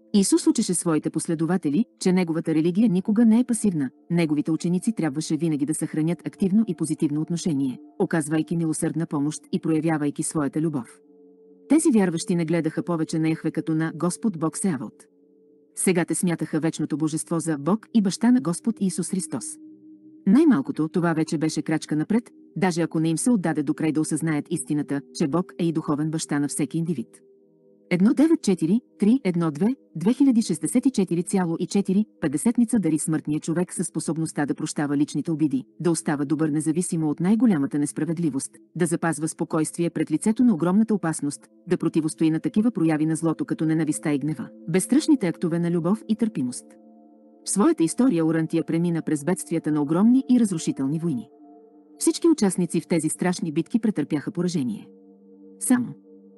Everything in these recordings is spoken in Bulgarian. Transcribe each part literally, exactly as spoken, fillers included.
Исус учеше своите последователи, че неговата религия никога не е пасивна. Неговите ученици трябваше винаги да съхранят активно и позитивно отношение, оказвайки милосърдна помощ и проявявайки своята любов. Тези вярващи не гледаха повече на Яхве като на Господ Бог Сеавот. Сега те смятаха вечното божество за Бог и баща на Господ Исус Христос. Най-малкото това вече беше крачка напред, даже ако не им се отдаде до край да осъзнаят истината, че Бог е и духовен баща на всеки индивид. едно девет четири три едно две две хиляди шестдесет и четири цяло и четири петдесетница дари смъртния човек със способността да прощава личните обиди, да остава добър независимо от най-голямата несправедливост, да запазва спокойствие пред лицето на огромната опасност, да противостои на такива прояви на злото като ненависта и гнева, безстрашните актове на любов и търпимост. В своята история Орантия премина през бедствията на огромни и разрушителни войни. Всички участници в тези страшни битки претърпяха поражение. Само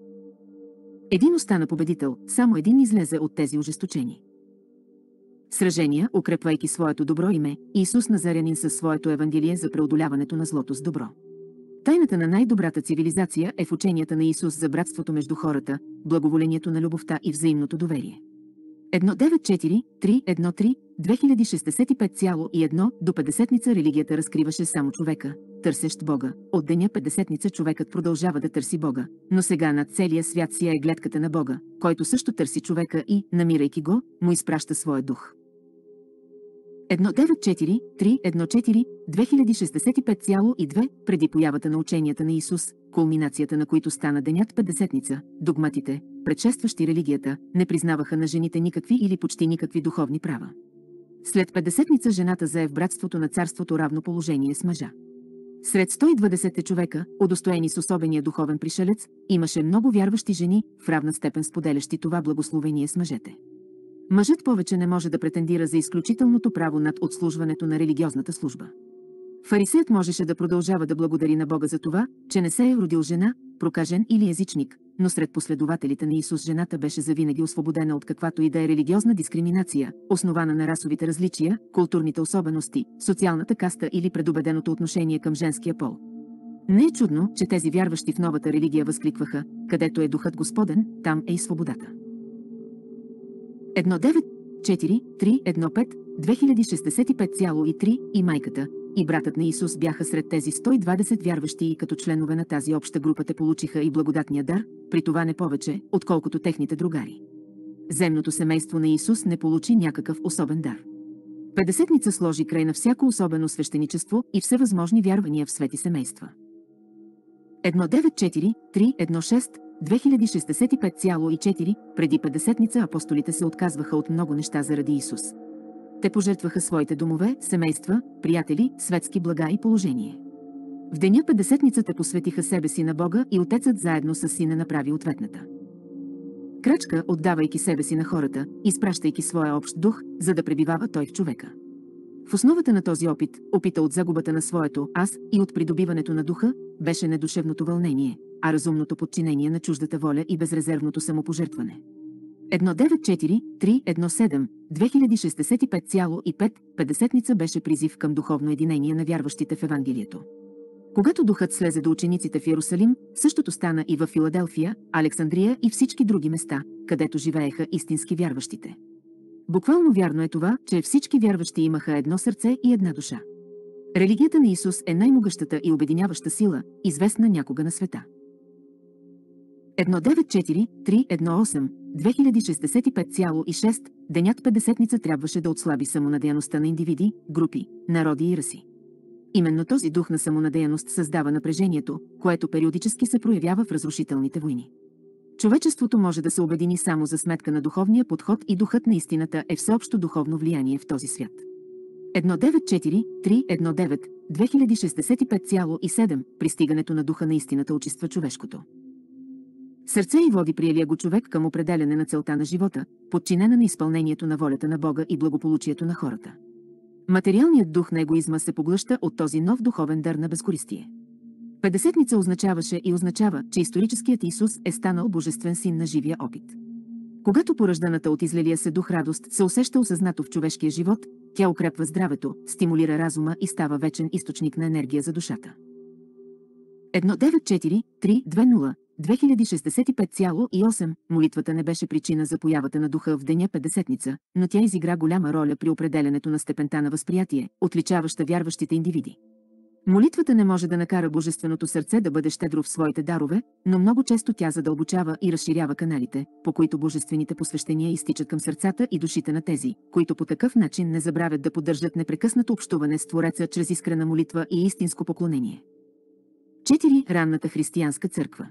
един остана победител, само един излезе от тези ожесточени сражения, укрепвайки своето добро име, Исус Назарянин със своето Евангелие за преодоляването на злото с добро. Тайната на най-добрата цивилизация е в ученията на Исус за братството между хората, благоволението на любовта и взаимното доверие. едно девет четири три едно три две хиляди шестдесет и пет цяло и едно до петдесетница религията разкриваше само човека, търсещ Бога. От деня петдесетница човекът продължава да търси Бога, но сега над целия свят сия е гледката на Бога, който също търси човека и, намирайки го, му изпраща своя дух. едно девет четири три едно четири две хиляди шестдесет и пет цяло и две преди появата на ученията на Исус, кулминацията на които стана денят петдесетница, догматите, предшестващи религията, не признаваха на жените никакви или почти никакви духовни права. След петдесетница жената зае в братството на царството равно положение с мъжа. Сред сто и двадесет човека, удостоени с особения духовен пришелец, имаше много вярващи жени, в равна степен споделящи това благословение с мъжете. Мъжът повече не може да претендира за изключителното право над отслужването на религиозната служба. Фарисеят можеше да продължава да благодари на Бога за това, че не се е родил жена, прокажен или езичник, но сред последователите на Исус жената беше завинаги освободена от каквато и да е религиозна дискриминация, основана на расовите различия, културните особености, социалната каста или предубеденото отношение към женския пол. Не е чудно, че тези вярващи в новата религия възкликваха: където е Духът Господен, там е и свободата. едно девет четири три едно пет две хиляди шестдесет и пет цяло и три и майката, и братът на Исус бяха сред тези сто и двадесет вярващи и като членове на тази обща група те получиха и благодатния дар, при това не повече, отколкото техните другари. Земното семейство на Исус не получи някакъв особен дар. Петдесетница сложи край на всяко особено свещеничество и всевъзможни вярвания в свети семейства. едно девет четири три едно шест две хиляди шестдесет и пет цяло и четири преди петдесетница апостолите се отказваха от много неща заради Исус. Те пожертваха своите домове, семейства, приятели, светски блага и положение. В деня петдесетницата посветиха себе си на Бога и Отецът заедно с Сина направи ответната крачка, отдавайки себе си на хората, изпращайки своя общ дух, за да пребивава той в човека. В основата на този опит, опита от загубата на своето аз и от придобиването на духа, беше не душевното вълнение, а разумното подчинение на чуждата воля и безрезервното самопожертване. едно девет четири три едно седем две хиляди шестдесет и пет цяло и пет петдесетница беше призив към духовно единение на вярващите в Евангелието. Когато духът слезе до учениците в Йерусалим, същото стана и в Филаделфия, Александрия и всички други места, където живееха истински вярващите. Буквално вярно е това, че всички вярващи имаха едно сърце и една душа. Религията на Исус е най-могъщата и обединяваща сила, известна някога на света. едно девет четири три едно осем две хиляди шестдесет и пет цяло и шест денят петдесетница трябваше да отслаби самонадеяността на индивиди, групи, народи и раси. Именно този дух на самонадеяност създава напрежението, което периодически се проявява в разрушителните войни. Човечеството може да се обедини само за сметка на духовния подход и духът на истината е всеобщо духовно влияние в този свят. едно девет четири три едно девет две хиляди шестдесет и пет цяло и седем Пристигането на духа на истината очиства човешкото сърце и води приелия го човек към определяне на целта на живота, подчинена на изпълнението на волята на Бога и благополучието на хората. Материалният дух на егоизма се поглъща от този нов духовен дар на безкористие. Петдесетница означаваше и означава, че историческият Исус е станал божествен син на живия опит. Когато поражданата от излелия се дух радост се усеща осъзнато в човешкия живот, тя укрепва здравето, стимулира разума и става вечен източник на енергия за душата. едно девет четири три две нула две хиляди шестдесет и пет цяло и осем. Молитвата не беше причина за появата на духа в деня Петдесетница, но тя изигра голяма роля при определянето на степента на възприятие, отличаваща вярващите индивиди. Молитвата не може да накара божественото сърце да бъде щедро в своите дарове, но много често тя задълбочава и разширява каналите, по които божествените посвещения изтичат към сърцата и душите на тези, които по такъв начин не забравят да поддържат непрекъснато общуване с Твореца чрез искрена молитва и истинско поклонение. четири. Ранната християнска църква.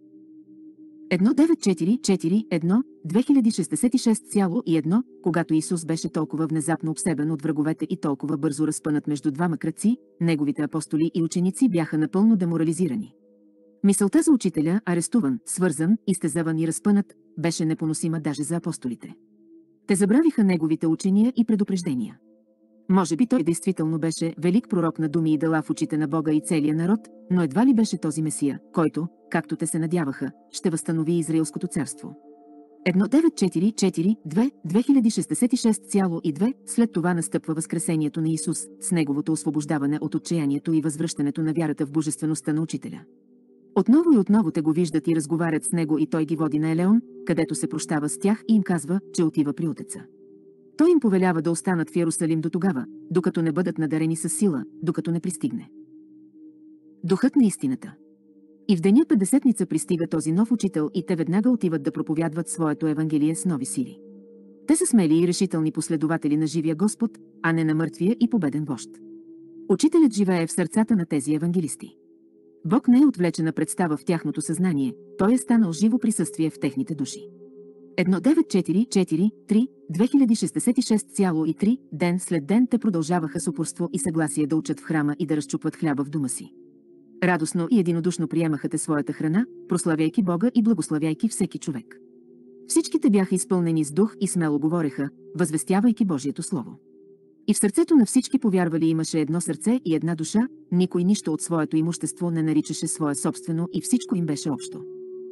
едно девет четири четири едно две хиляди шестдесет и шест цяло и едно. Когато Исус беше толкова внезапно обсебен от враговете и толкова бързо разпънат между двама крадци, неговите апостоли и ученици бяха напълно деморализирани. Мисълта за учителя, арестуван, свързан, изтезаван и разпънат, беше непоносима даже за апостолите. Те забравиха неговите учения и предупреждения. Може би той действително беше велик пророк на думи и дела в очите на Бога и целия народ, но едва ли беше този Месия, който, както те се надяваха, ще възстанови Израилското царство. едно девет четири четири две две хиляди шестдесет и шест цяло и две. След това настъпва възкресението на Исус, с неговото освобождаване от отчаянието и възвръщането на вярата в божествеността на учителя. Отново и отново те го виждат и разговарят с него и той ги води на Елеон, където се прощава с тях и им казва, че отива при Отеца. Той им повелява да останат в Йерусалим до тогава, докато не бъдат надарени със сила, докато не пристигне Духът на истината. И в деня Петдесетница пристига този нов учител и те веднага отиват да проповядват своето Евангелие с нови сили. Те са смели и решителни последователи на живия Господ, а не на мъртвия и победен вожд. Учителят живее в сърцата на тези евангелисти. Бог не е отвлечена представа в тяхното съзнание, той е станал живо присъствие в техните души. едно девет четири четири три две хиляди шестдесет и шест цяло и три. Ден след ден те продължаваха с упорство и съгласие да учат в храма и да разчупват хляба в дома си. Радостно и единодушно приемаха те своята храна, прославяйки Бога и благославяйки всеки човек. Всичките бяха изпълнени с дух и смело говореха, възвестявайки Божието Слово. И в сърцето на всички повярвали имаше едно сърце и една душа, никой нищо от своето имущество не наричаше свое собствено и всичко им беше общо.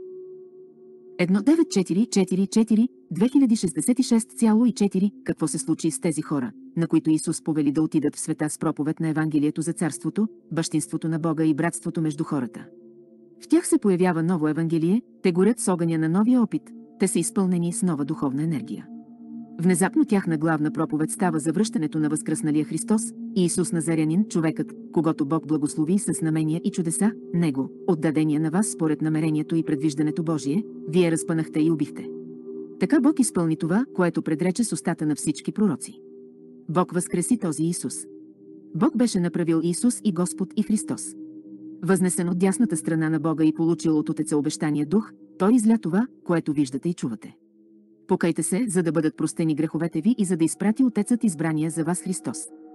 едно девет четири четири четири две хиляди шестдесет и шест цяло и четири. Какво се случи с тези хора, на които Исус повели да отидат в света с проповед на Евангелието за царството, бащинството на Бога и братството между хората? В тях се появява ново Евангелие, те горят с огъня на новия опит, те са изпълнени с нова духовна енергия. Внезапно тяхна главна проповед става за връщането на възкръсналия Христос и Исус Назарянин, човекът, когато Бог благослови с знамения и чудеса, него, отдадения на вас според намерението и предвиждането Божие, вие разпънахте и убихте. Така Бог изпълни това, което предрече с устата на всички пророци. Бог възкреси този Исус. Бог беше направил Исус и Господ и Христос. Възнесен от дясната страна на Бога и получил от Отеца обещания дух, той изля това, което виждате и чувате. Покайте се, за да бъдат простени греховете ви и за да изпрати Отецът избрания за вас Христос.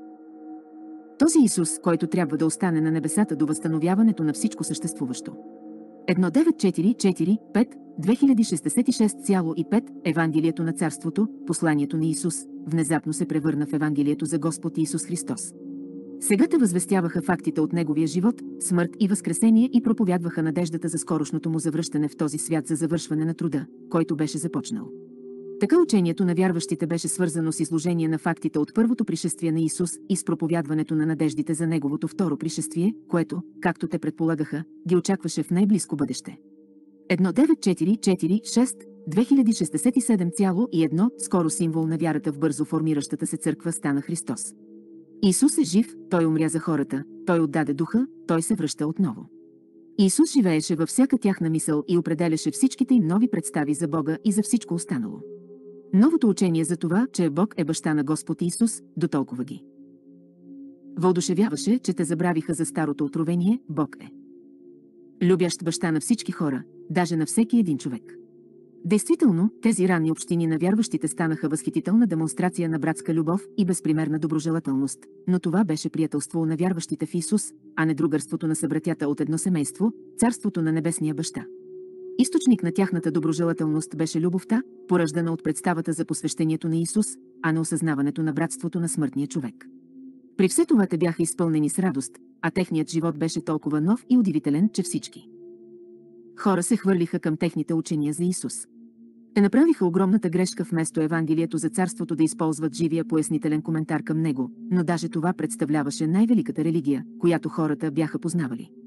Този Исус, който трябва да остане на небесата до възстановяването на всичко съществуващо. едно девет четири четири пет две хиляди шестдесет и шест цяло и пет. Евангелието на царството, посланието на Исус, внезапно се превърна в Евангелието за Господ Исус Христос. Сега те възвестяваха фактите от Неговия живот, смърт и възкресение и проповядваха надеждата за скорошното му завръщане в този свят за завършване на труда, който беше започнал. Така учението на вярващите беше свързано с изложение на фактите от първото пришествие на Исус и с проповядването на надеждите за Неговото второ пришествие, което, както те предполагаха, ги очакваше в най-близко бъдеще. едно девет четири четири шест две хиляди шестдесет и седем цяло и едно. Скоро символ на вярата в бързо формиращата се църква стана Христос. Исус е жив, Той умря за хората, Той отдаде духа, Той се връща отново. Исус живееше във всяка тяхна мисъл и определяше всичките им нови представи за Бога и за всичко останало. Новото учение за това, че Бог е баща на Господ Исус, дотолкова ги въодушевяваше, че те забравиха за старото откровение, Бог е любящ баща на всички хора, даже на всеки един човек. Действително, тези ранни общини на вярващите станаха възхитителна демонстрация на братска любов и безпримерна доброжелателност, но това беше приятелство на вярващите в Исус, а не другърството на събратята от едно семейство, царството на небесния баща. Източник на тяхната доброжелателност беше любовта, поръждана от представата за посвещението на Исус, а не осъзнаването на братството на смъртния човек. При все това те бяха изпълнени с радост, а техният живот беше толкова нов и удивителен, че всички хора се хвърлиха към техните учения за Исус. Те направиха огромната грешка вместо Евангелието за царството да използват живия пояснителен коментар към него, но даже това представляваше най-великата религия, която хората бяха познавали.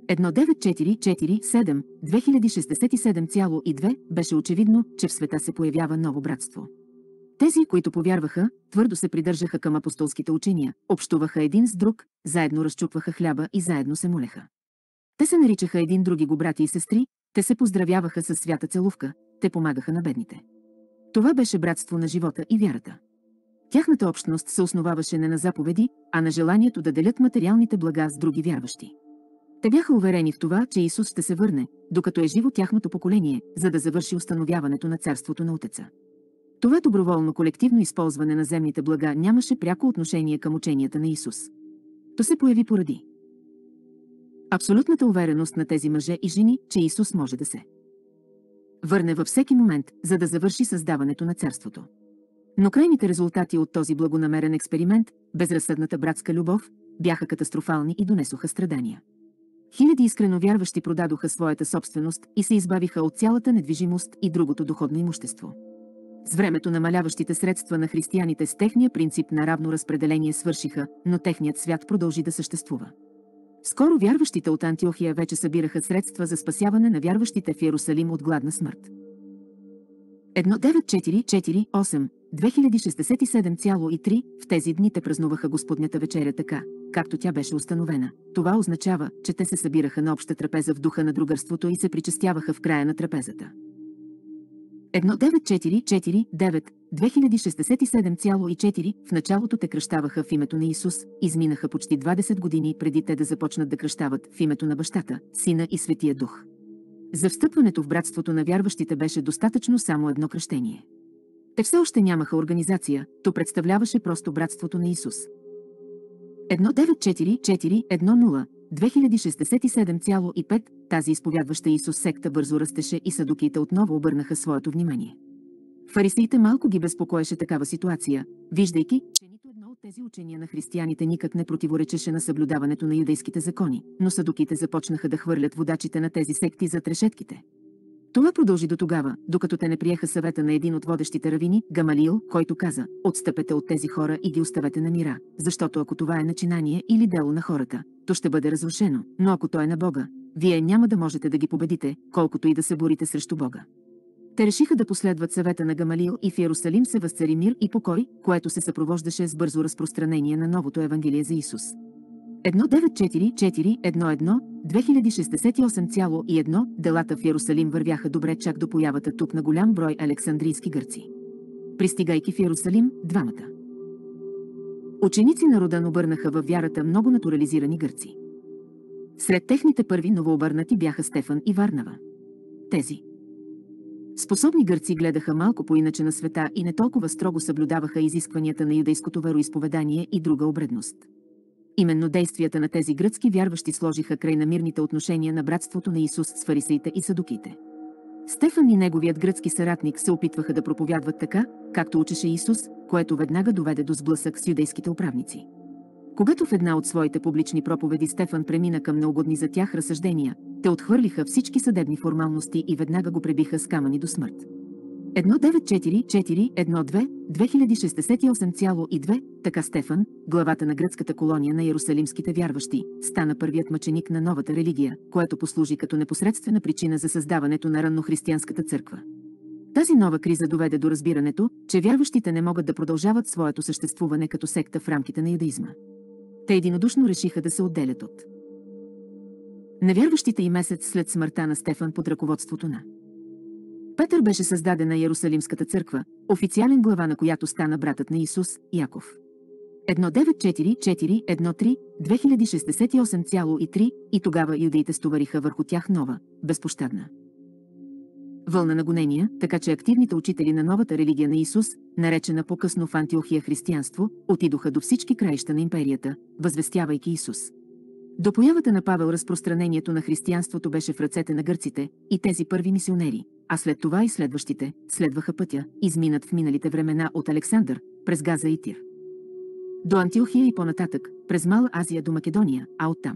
едно девет четири четири седем две хиляди шестдесет и седем цяло и две беше очевидно, че в света се появява ново братство. Тези, които повярваха, твърдо се придържаха към апостолските учения, общуваха един с друг, заедно разчупваха хляба и заедно се молеха. Те се наричаха един други го брати и сестри, те се поздравяваха със свята целувка, те помагаха на бедните. Това беше братство на живота и вярата. Тяхната общност се основаваше не на заповеди, а на желанието да делят материалните блага с други вярващи. Те бяха уверени в това, че Исус ще се върне, докато е живо тяхното поколение, за да завърши установяването на царството на Отеца. Това доброволно колективно използване на земните блага нямаше пряко отношение към ученията на Исус. То се появи поради абсолютната увереност на тези мъже и жени, че Исус може да се върне във всеки момент, за да завърши създаването на царството. Но крайните резултати от този благонамерен експеримент, безразсъдната братска любов, бяха катастрофални и донесоха страдания. Хиляди искрено вярващи продадоха своята собственост и се избавиха от цялата недвижимост и другото доходно имущество. С времето намаляващите средства на християните с техния принцип на равно разпределение свършиха, но техният свят продължи да съществува. Скоро вярващите от Антиохия вече събираха средства за спасяване на вярващите в Йерусалим от гладна смърт. едно девет четири четири осем две хиляди шестдесет и седем цяло и три в тези дни те празнуваха Господнята вечеря така, както тя беше установена. Това означава, че те се събираха на обща трапеза в духа на другърството и се причестяваха в края на трапезата. едно девет четири четири девет две хиляди шестдесет и седем цяло и четири в началото те кръщаваха в името на Исус, изминаха почти двадесет години преди те да започнат да кръщават в името на Бащата, Сина и Светия Дух. За встъпването в братството на вярващите беше достатъчно само едно кръщение. Те все още нямаха организация, то представляваше просто братството на Исус. едно девет четири четири едно нула две хиляди шестдесет и седем цяло и пет тази изповядваща Исус секта бързо растеше и садукиите отново обърнаха своето внимание. Фарисеите малко ги безпокоеше такава ситуация, виждайки, че нито едно от тези учения на християните никак не противоречеше на съблюдаването на юдейските закони, но садуките започнаха да хвърлят водачите на тези секти зад решетките. Това продължи до тогава, докато те не приеха съвета на един от водещите равини, Гамалиил, който каза: "Отстъпете от тези хора и ги оставете на мира, защото ако това е начинание или дело на хората, то ще бъде разрушено, но ако то е на Бога, вие няма да можете да ги победите, колкото и да се борите срещу Бога." Те решиха да последват съвета на Гамалиил и в Йерусалим се възцари мир и покой, което се съпровождаше с бързо разпространение на новото Евангелие за Исус. едно девет четири четири едно едно две хиляди шестдесет и осем цяло и едно делата в Йерусалим вървяха добре чак до появата тук на голям брой александрийски гърци. Пристигайки в Йерусалим, двамата ученици на Родан обърнаха във вярата много натурализирани гърци. Сред техните първи новообърнати бяха Стефан и Варнава. Тези способни гърци гледаха малко по-иначе на света и не толкова строго съблюдаваха изискванията на юдейското вероизповедание и друга обредност. Именно действията на тези гръцки вярващи сложиха край на мирните отношения на братството на Исус с фарисеите и садуките. Стефан и неговият гръцки съратник се опитваха да проповядват така, както учеше Исус, което веднага доведе до сблъсък с юдейските управници. Когато в една от своите публични проповеди Стефан премина към неугодни за тях разсъждения, те отхвърлиха всички съдебни формалности и веднага го пребиха с камъни до смърт. едно девет четири четири едно две две хиляди шестдесет и осем цяло и две така Стефан, главата на гръцката колония на иерусалимските вярващи, стана първият мъченик на новата религия, което послужи като непосредствена причина за създаването на раннохристиянската църква. Тази нова криза доведе до разбирането, че вярващите не могат да продължават своето съществуване като секта в рамките на юдаизма. Те единодушно решиха да се отделят от невярващите и месец след смъртта на Стефан под ръководството на Петър беше създадена Йерусалимската църква, официален глава на която стана братът на Исус, Яков. едно девет четири четири едно три две хиляди шестдесет и осем цяло и три и тогава юдеите стовариха върху тях нова, безпощадна вълна на гонения, така че активните учители на новата религия на Исус, наречена по-късно в Антиохия християнство, отидоха до всички краища на империята, възвестявайки Исус. До появата на Павел разпространението на християнството беше в ръцете на гърците и тези първи мисионери, а след това и следващите, следваха пътя, изминат в миналите времена от Александър, през Газа и Тир до Антиохия и по-нататък, през Мала Азия до Македония, а оттам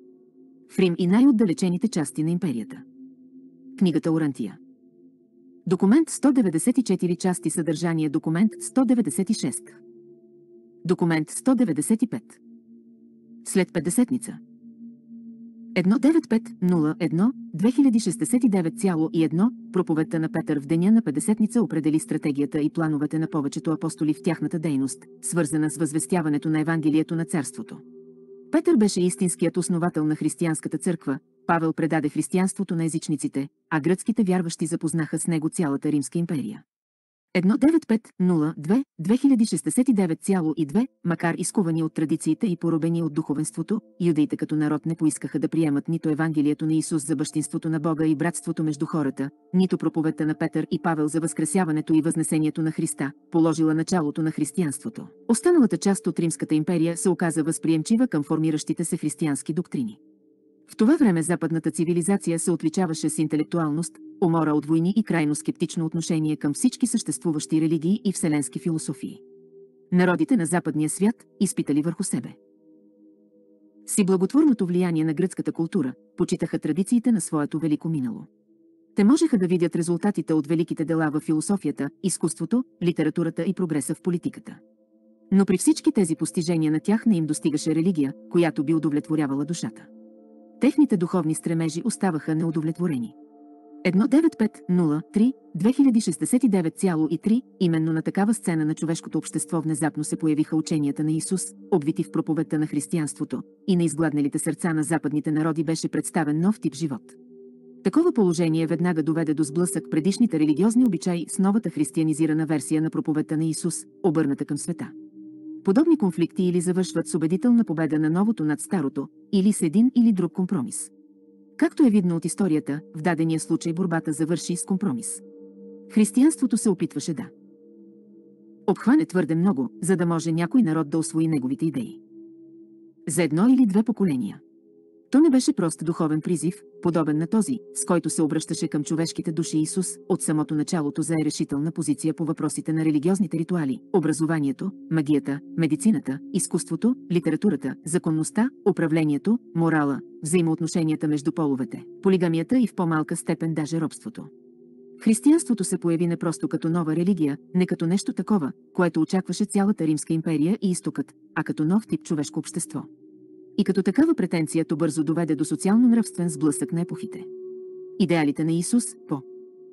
в Рим и най-отдалечените части на империята. Книгата Орантия. Документ сто деветдесет и четири части съдържание документ сто деветдесет и шест. Документ сто деветдесет и пет. След Петдесетница. едно девет пет нула едно две хиляди шестдесет и девет цяло и едно проповедта на Петър в деня на Петдесетница определи стратегията и плановете на повечето апостоли в тяхната дейност, свързана с възвестяването на Евангелието на Царството. Петър беше истинският основател на християнската църква, Павел предаде християнството на езичниците, а гръцките вярващи запознаха с него цялата Римска империя. едно девет пет нула две две хиляди шестдесет и девет цяло и две макар изкувани от традициите и поробени от духовенството, юдеите като народ не поискаха да приемат нито Евангелието на Исус за бащинството на Бога и братството между хората, нито проповедта на Петър и Павел за възкресяването и възнесението на Христа, положила началото на християнството. Останалата част от Римската империя се оказа възприемчива към формиращите се християнски доктрини. В това време западната цивилизация се отличаваше с интелектуалност, умора от войни и крайно скептично отношение към всички съществуващи религии и вселенски философии. Народите на западния свят изпитали върху себе си благотворното влияние на гръцката култура, почитаха традициите на своето велико минало. Те можеха да видят резултатите от великите дела във философията, изкуството, литературата и прогреса в политиката. Но при всички тези постижения на тях не им достигаше религия, която би удовлетворявала душата. Техните духовни стремежи оставаха неудовлетворени. едно девет пет нула три две хиляди шестдесет и девет цяло и три именно на такава сцена на човешкото общество внезапно се появиха ученията на Исус, обвити в проповедта на християнството, и на изгладналите сърца на западните народи беше представен нов тип живот. Такова положение веднага доведе до сблъсък предишните религиозни обичаи с новата християнизирана версия на проповедта на Исус, обърната към света. Подобни конфликти или завършват с убедителна победа на новото над старото, или с един или друг компромис. Както е видно от историята, в дадения случай борбата завърши с компромис. Християнството се опитваше да обхване твърде много, за да може някой народ да усвои неговите идеи. За едно или две поколения. То не беше просто духовен призив, подобен на този, с който се обръщаше към човешките души Исус, от самото началото зае решителна позиция по въпросите на религиозните ритуали, образованието, магията, медицината, изкуството, литературата, законността, управлението, морала, взаимоотношенията между половете, полигамията и в по-малка степен даже робството. Християнството се появи не просто като нова религия, не като нещо такова, което очакваше цялата Римска империя и изтокът, а като нов тип човешко общество. И като такава претенцията бързо доведе до социално-нравствен сблъсък на епохите. Идеалите на Исус, по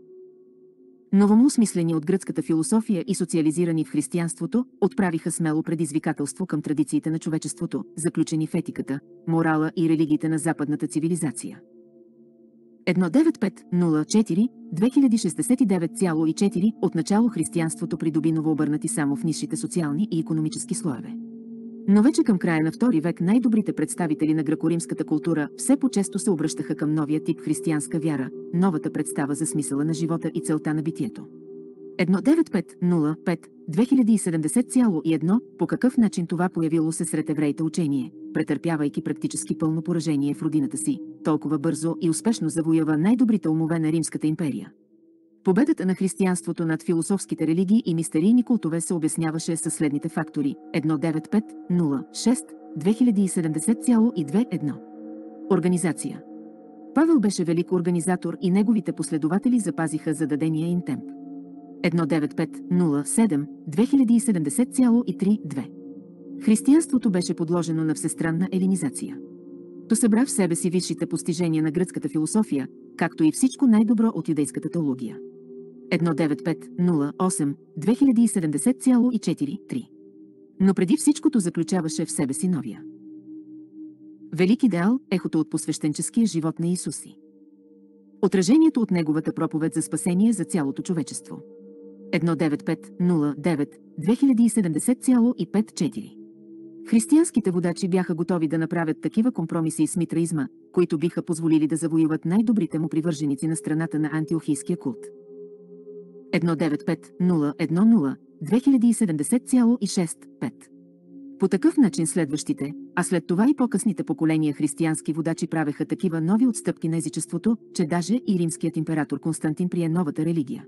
новому осмислени от гръцката философия и социализирани в християнството, отправиха смело предизвикателство към традициите на човечеството, заключени в етиката, морала и религиите на западната цивилизация. едно девет пет нула четири две хиляди шестдесет и девет цяло и четири Отначало християнството придоби новообърнати само в нисшите социални и икономически слоеве. Но вече към края на втори век най-добрите представители на гръкоримската култура все по-често се обръщаха към новия тип християнска вяра, новата представа за смисъла на живота и целта на битието. едно девет пет нула пет две хиляди седемдесет цяло и едно По какъв начин това появило се сред евреите учение, претърпявайки практически пълно поражение в родината си, толкова бързо и успешно завоюва най-добрите умове на Римската империя. Победата на християнството над философските религии и мистерийни култове се обясняваше със следните фактори. едно девет пет нула шест две хиляди седемдесет цяло и две едно Организация. Павел беше велик организатор и неговите последователи запазиха зададения им темп. едно девет пет нула седем две хиляди седемдесет цяло и три две Християнството беше подложено на всестранна елинизация. То събра в себе си висшите постижения на гръцката философия, както и всичко най-добро от юдейската теология. едно девет пет нула осем две хиляди седемдесет цяло и четири три Но преди всичкото заключаваше в себе си новия велик идеал, ехото от посвещенческия живот на Исуси. Отражението от неговата проповед за спасение за цялото човечество. едно девет пет нула девет две хиляди седемдесет цяло и пет четири Християнските водачи бяха готови да направят такива компромиси с митраизма, които биха позволили да завоюват най-добрите му привърженици на страната на антиохийския култ. едно девет пет нула едно две хиляди седемдесет цяло и шест пет По такъв начин следващите, а след това и по-късните поколения християнски водачи правеха такива нови отстъпки на езичеството, че даже и римският император Константин прие новата религия.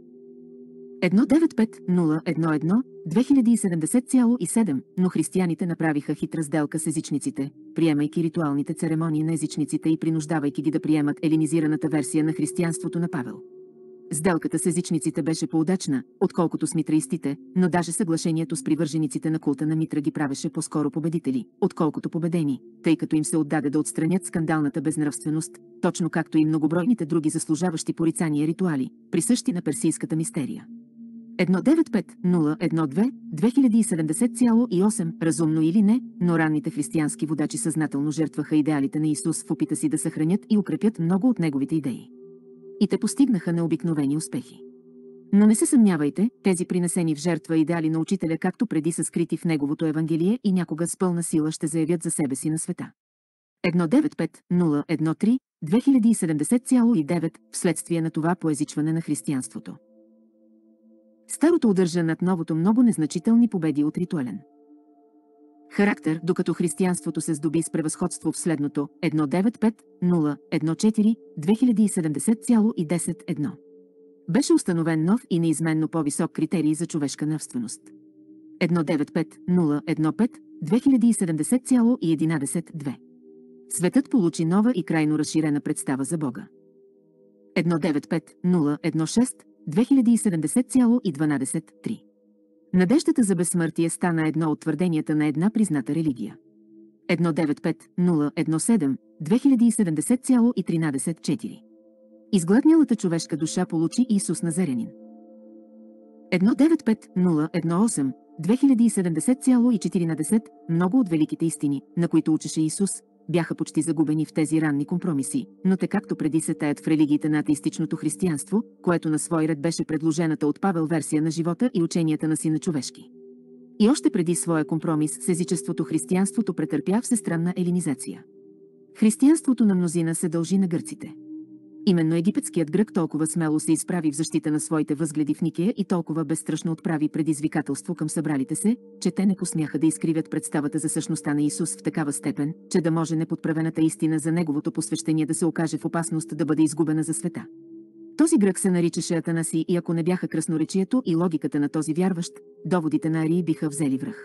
едно девет пет нула едно две хиляди седемдесет цяло и седем Но християните направиха хитра сделка с езичниците, приемайки ритуалните церемонии на езичниците и принуждавайки ги да приемат елинизираната версия на християнството на Павел. Сделката с езичниците беше по-удачна, отколкото с митраистите, но даже съглашението с привържениците на култа на Митра ги правеше по-скоро победители, отколкото победени, тъй като им се отдаде да отстранят скандалната безнравственост, точно както и многобройните други заслужаващи порицания ритуали, присъщи на персийската мистерия. едно девет пет нула едно две две хиляди и седемдесет цяло и осем Разумно или не, но ранните християнски водачи съзнателно жертваха идеалите на Исус в опита си да съхранят и укрепят много от неговите идеи. И те постигнаха необикновени успехи. Но не се съмнявайте, тези принесени в жертва идеали на учителя както преди са скрити в неговото Евангелие и някога с пълна сила ще заявят за себе си на света. едно девет пет нула едно три две хиляди и седемдесет цяло и девет вследствие на това поезичване на християнството. Старото удържа над новото много незначителни победи от ритуален характер, докато християнството се здоби с превъзходство в следното едно девет пет нула едно четири две хиляди и седемдесет цяло и десет едно. Беше установен нов и неизменно по-висок критерий за човешка нравственост. едно девет пет нула едно пет две хиляди и седемдесет цяло и единадесет две. Светът получи нова и крайно разширена представа за Бога. едно девет пет нула едно шест две хиляди и седемдесет цяло и дванадесет три. Надеждата за безсмъртие стана едно от твърденията на една призната религия. едно девет пет нула едно седем две хиляди и седемдесет цяло и тринадесет четири. Изгладнялата човешка душа получи Исус Назарянин. едно девет пет нула едно осем две хиляди и седемдесет цяло и четиринадесет. Много от великите истини, на които учеше Исус, бяха почти загубени в тези ранни компромиси, но те както преди се таят в религиите на атеистичното християнство, което на свой ред беше предложената от Павел версия на живота и ученията на Сина човешки. И още преди своя компромис с езичеството християнството претърпя всестранна елинизация. Християнството на мнозина се дължи на гърците. Именно египетският грък толкова смело се изправи в защита на своите възгледи в Никея и толкова безстрашно отправи предизвикателство към събралите се, че те не посмяха да изкривят представата за същността на Исус в такава степен, че да може неподправената истина за неговото посвещение да се окаже в опасност да бъде изгубена за света. Този грък се наричаше Атанаси и ако не бяха красноречието и логиката на този вярващ, доводите на Арии биха взели връх.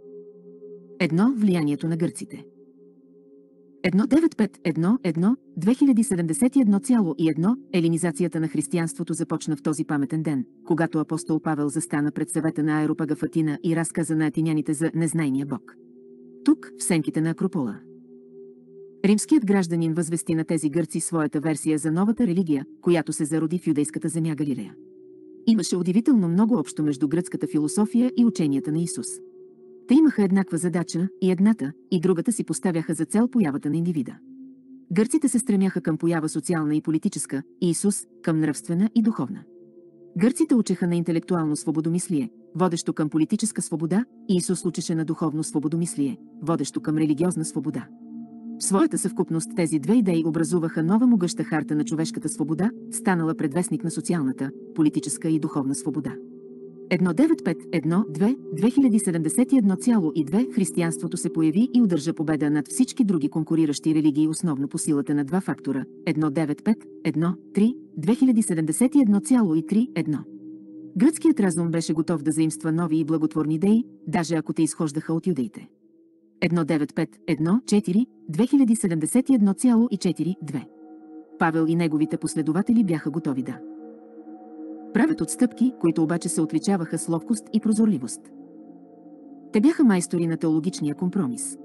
Едно влиянието на гърците. едно девет пет едно едно две хиляди седемдесет и едно цяло и едно Елинизацията на християнството започна в този паметен ден, когато апостол Павел застана пред съвета на Аеропага в Атина и разказа на атиняните за незнайния Бог. Тук, в сенките на Акропола. Римският гражданин възвести на тези гърци своята версия за новата религия, която се зароди в юдейската земя Галилея. Имаше удивително много общо между гръцката философия и ученията на Исус. Те имаха еднаква задача и едната, и другата си поставяха за цел появата на индивида. Гърците се стремяха към поява социална и политическа, и Исус – към нравствена и духовна. Гърците учеха на интелектуално свободомислие, водещо към политическа свобода, и Исус учеше на духовно свободомислие, водещо към религиозна свобода. В своята съвкупност тези две идеи образуваха нова могъща харта на човешката свобода, станала предвестник на социалната, политическа и духовна свобода. едно девет пет едно две две хиляди седемдесет и едно цяло и две Християнството се появи и удържа победа над всички други конкуриращи религии основно по силата на два фактора едно девет пет едно три две хиляди седемдесет и едно цяло и три едно. Гръцкият разум беше готов да заимства нови и благотворни идеи, даже ако те изхождаха от юдеите. едно девет пет едно четири две хиляди седемдесет и едно цяло и четири две. Павел и неговите последователи бяха готови да правят отстъпки, които обаче се отличаваха с ловкост и прозорливост. Те бяха майстори на теологичния компромис.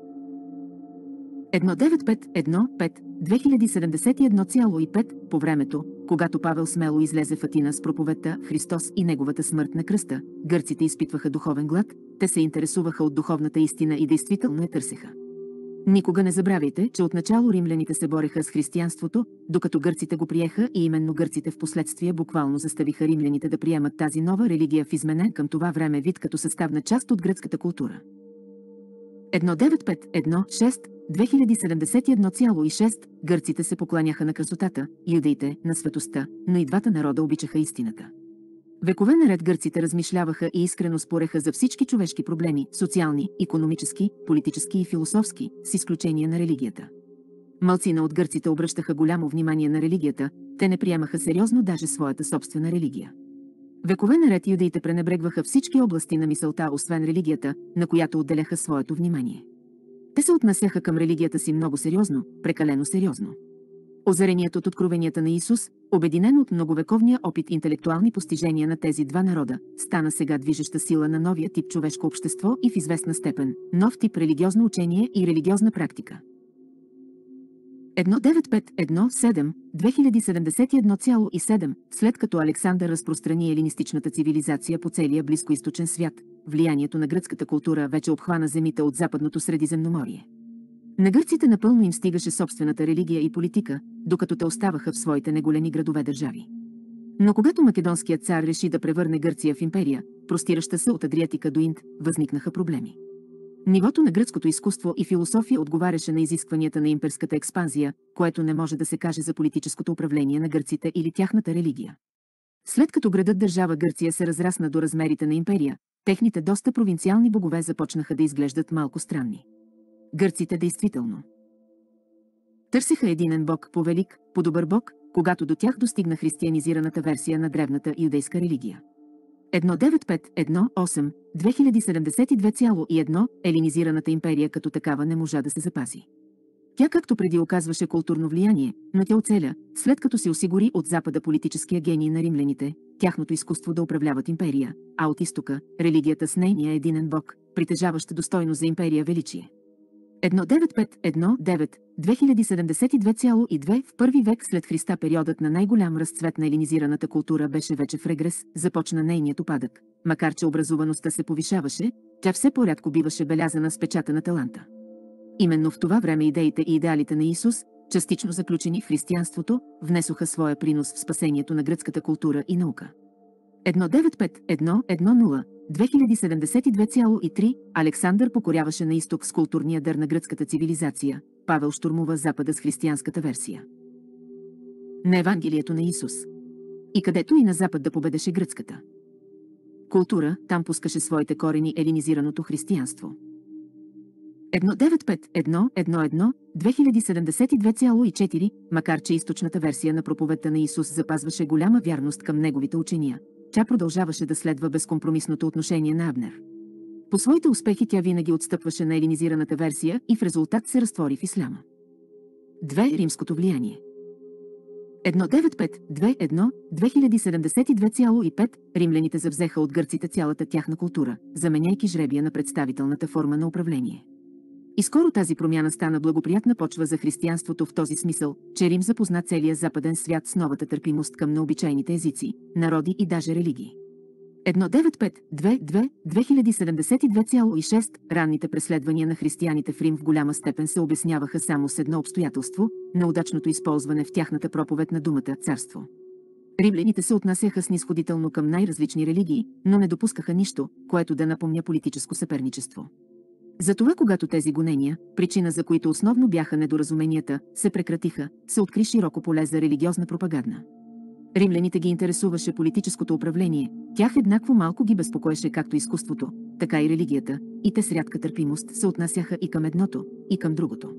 едно девет пет едно пет две хиляди седемдесет и едно цяло и пет по времето, когато Павел смело излезе в Атина с проповедта Христос и неговата смърт на кръста, гърците изпитваха духовен глад, те се интересуваха от духовната истина и действително я търсеха. Никога не забравяйте, че отначало римляните се бореха с християнството, докато гърците го приеха и именно гърците в последствие буквално заставиха римляните да приемат тази нова религия в изменен към това време вид като съставна част от гръцката култура. едно девет пет едно шест две хиляди седемдесет и едно цяло и шест Гърците се покланяха на красотата, юдеите на светостта, но и двата народа обичаха истината. Векове наред гърците размишляваха и искрено спореха за всички човешки проблеми – социални, икономически, политически и философски, с изключение на религията. Малцина от гърците обръщаха голямо внимание на религията, те не приемаха сериозно даже своята собствена религия. Векове наред юдеите пренебрегваха всички области на мисълта, освен религията, на която отделяха своето внимание. Те се отнасяха към религията си много сериозно, прекалено сериозно. Озареният от откровенията на Исус, Обединен от многовековния опит интелектуални постижения на тези два народа, стана сега движеща сила на новия тип човешко общество и в известна степен нов тип религиозно учение и религиозна практика. едно девет пет едно седем две хиляди седемдесет и едно цяло и седем След като Александър разпространи елинистичната цивилизация по целия близкоизточен свят, влиянието на гръцката култура вече обхвана земите от Западното Средиземноморие. На гърците напълно им стигаше собствената религия и политика, докато те оставаха в своите неголеми градове-държави. Но когато македонският цар реши да превърне Гърция в империя, простираща се от Адриатика до Инд, възникнаха проблеми. Нивото на гръцкото изкуство и философия отговаряше на изискванията на имперската експанзия, което не може да се каже за политическото управление на гърците или тяхната религия. След като градът-държава Гърция се разрасна до размерите на империя, техните доста провинциални богове започнаха да изглеждат малко странни. Гърците действително търсеха единен бог, по-велик, по-добър бог, когато до тях достигна християнизираната версия на древната юдейска религия. едно девет пет едно осем две хиляди седемдесет и две цяло и едно Елинизираната империя като такава не можа да се запази. Тя както преди оказваше културно влияние, но тя оцеля, след като се осигури от Запада политическия гений на римляните, тяхното изкуство да управляват империя, а от изтока – религията с нейния единен бог, притежаваща достойно за империя величие. едно девет пет едно девет две хиляди седемдесет и две цяло и две В първи век след Христа периодът на най-голям разцвет на елинизираната култура беше вече в регрес, започна нейният упадък. Макар че образоваността се повишаваше, тя все по-рядко биваше белязана с печата на таланта. Именно в това време идеите и идеалите на Исус, частично заключени в християнството, внесоха своя принос в спасението на гръцката култура и наука. едно девет пет едно едно нула две хиляди седемдесет и две цяло и три Александър покоряваше на изток с културния дар на гръцката цивилизация, Павел щурмува Запада с християнската версия на Евангелието на Исус. И където и на Запад да победеше гръцката култура, там пускаше своите корени елинизираното християнство. едно девет пет едно едно едно две хиляди седемдесет и две цяло и четири Макар че източната версия на проповедта на Исус запазваше голяма вярност към неговите учения, тя продължаваше да следва безкомпромисното отношение на Абнер. По своите успехи тя винаги отстъпваше на елинизираната версия и в резултат се разтвори в исляма. две Римското влияние. едно девет пет две едно две хиляди седемдесет и две цяло и пет Римляните завзеха от гърците цялата тяхна култура, заменяйки жребия на представителната форма на управление. И скоро тази промяна стана благоприятна почва за християнството в този смисъл, че Рим запозна целия западен свят с новата търпимост към необичайните езици, народи и даже религии. едно девет пет две две две хиляди седемдесет и две цяло и шест Ранните преследвания на християните в Рим в голяма степен се обясняваха само с едно обстоятелство – неудачното използване в тяхната проповед на думата «царство». Римляните се отнасяха снизходително към най-различни религии, но не допускаха нищо, което да напомня политическо съперничество. Затова, когато тези гонения, причина за които основно бяха недоразуменията, се прекратиха, се откри широко поле за религиозна пропаганда. Римляните ги интересуваше политическото управление, тях еднакво малко ги безпокоеше както изкуството, така и религията, и те с рядка търпимост се отнасяха и към едното, и към другото.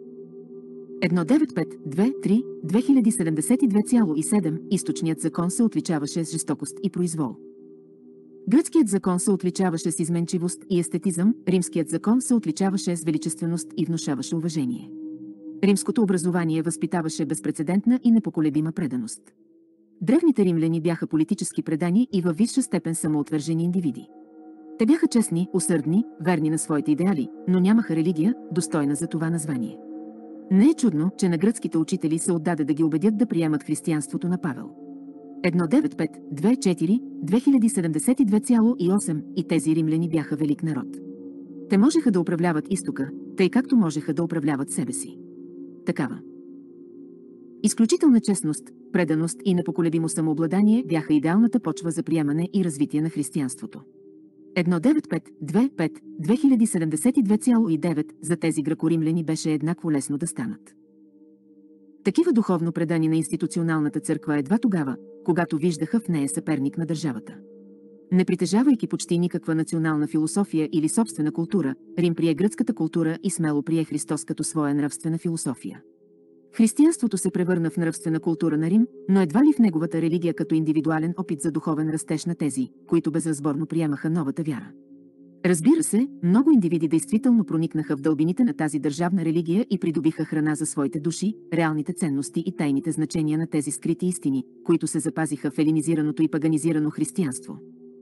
едно девет пет две три две хиляди седемдесет и две цяло и седем Източният закон се отличаваше с жестокост и произвол. Гръцкият закон се отличаваше с изменчивост и естетизъм, римският закон се отличаваше с величественост и внушаваше уважение. Римското образование възпитаваше безпрецедентна и непоколебима преданост. Древните римляни бяха политически предани и във висша степен самоотвържени индивиди. Те бяха честни, усърдни, верни на своите идеали, но нямаха религия, достойна за това название. Не е чудно, че на гръцките учители се отдаде да ги убедят да приемат християнството на Павел. едно девет пет две четири две хиляди седемдесет и две цяло и осем И тези римляни бяха велик народ. Те можеха да управляват изтока, тъй както можеха да управляват себе си. Такава изключителна честност, преданост и непоколебимо самообладание бяха идеалната почва за приемане и развитие на християнството. едно девет пет две пет две хиляди седемдесет и две цяло и девет За тези гръкоримляни беше еднакво лесно да станат такива духовно предани на институционалната църква едва тогава, когато виждаха в нея съперник на държавата. Не притежавайки почти никаква национална философия или собствена култура, Рим прие гръцката култура и смело прие Христос като своя нравствена философия. Християнството се превърна в нравствена култура на Рим, но едва ли в неговата религия като индивидуален опит за духовен растеж на тези, които безразборно приемаха новата вяра. Разбира се, много индивиди действително проникнаха в дълбините на тази държавна религия и придобиха храна за своите души, реалните ценности и тайните значения на тези скрити истини, които се запазиха в елинизираното и паганизирано християнство.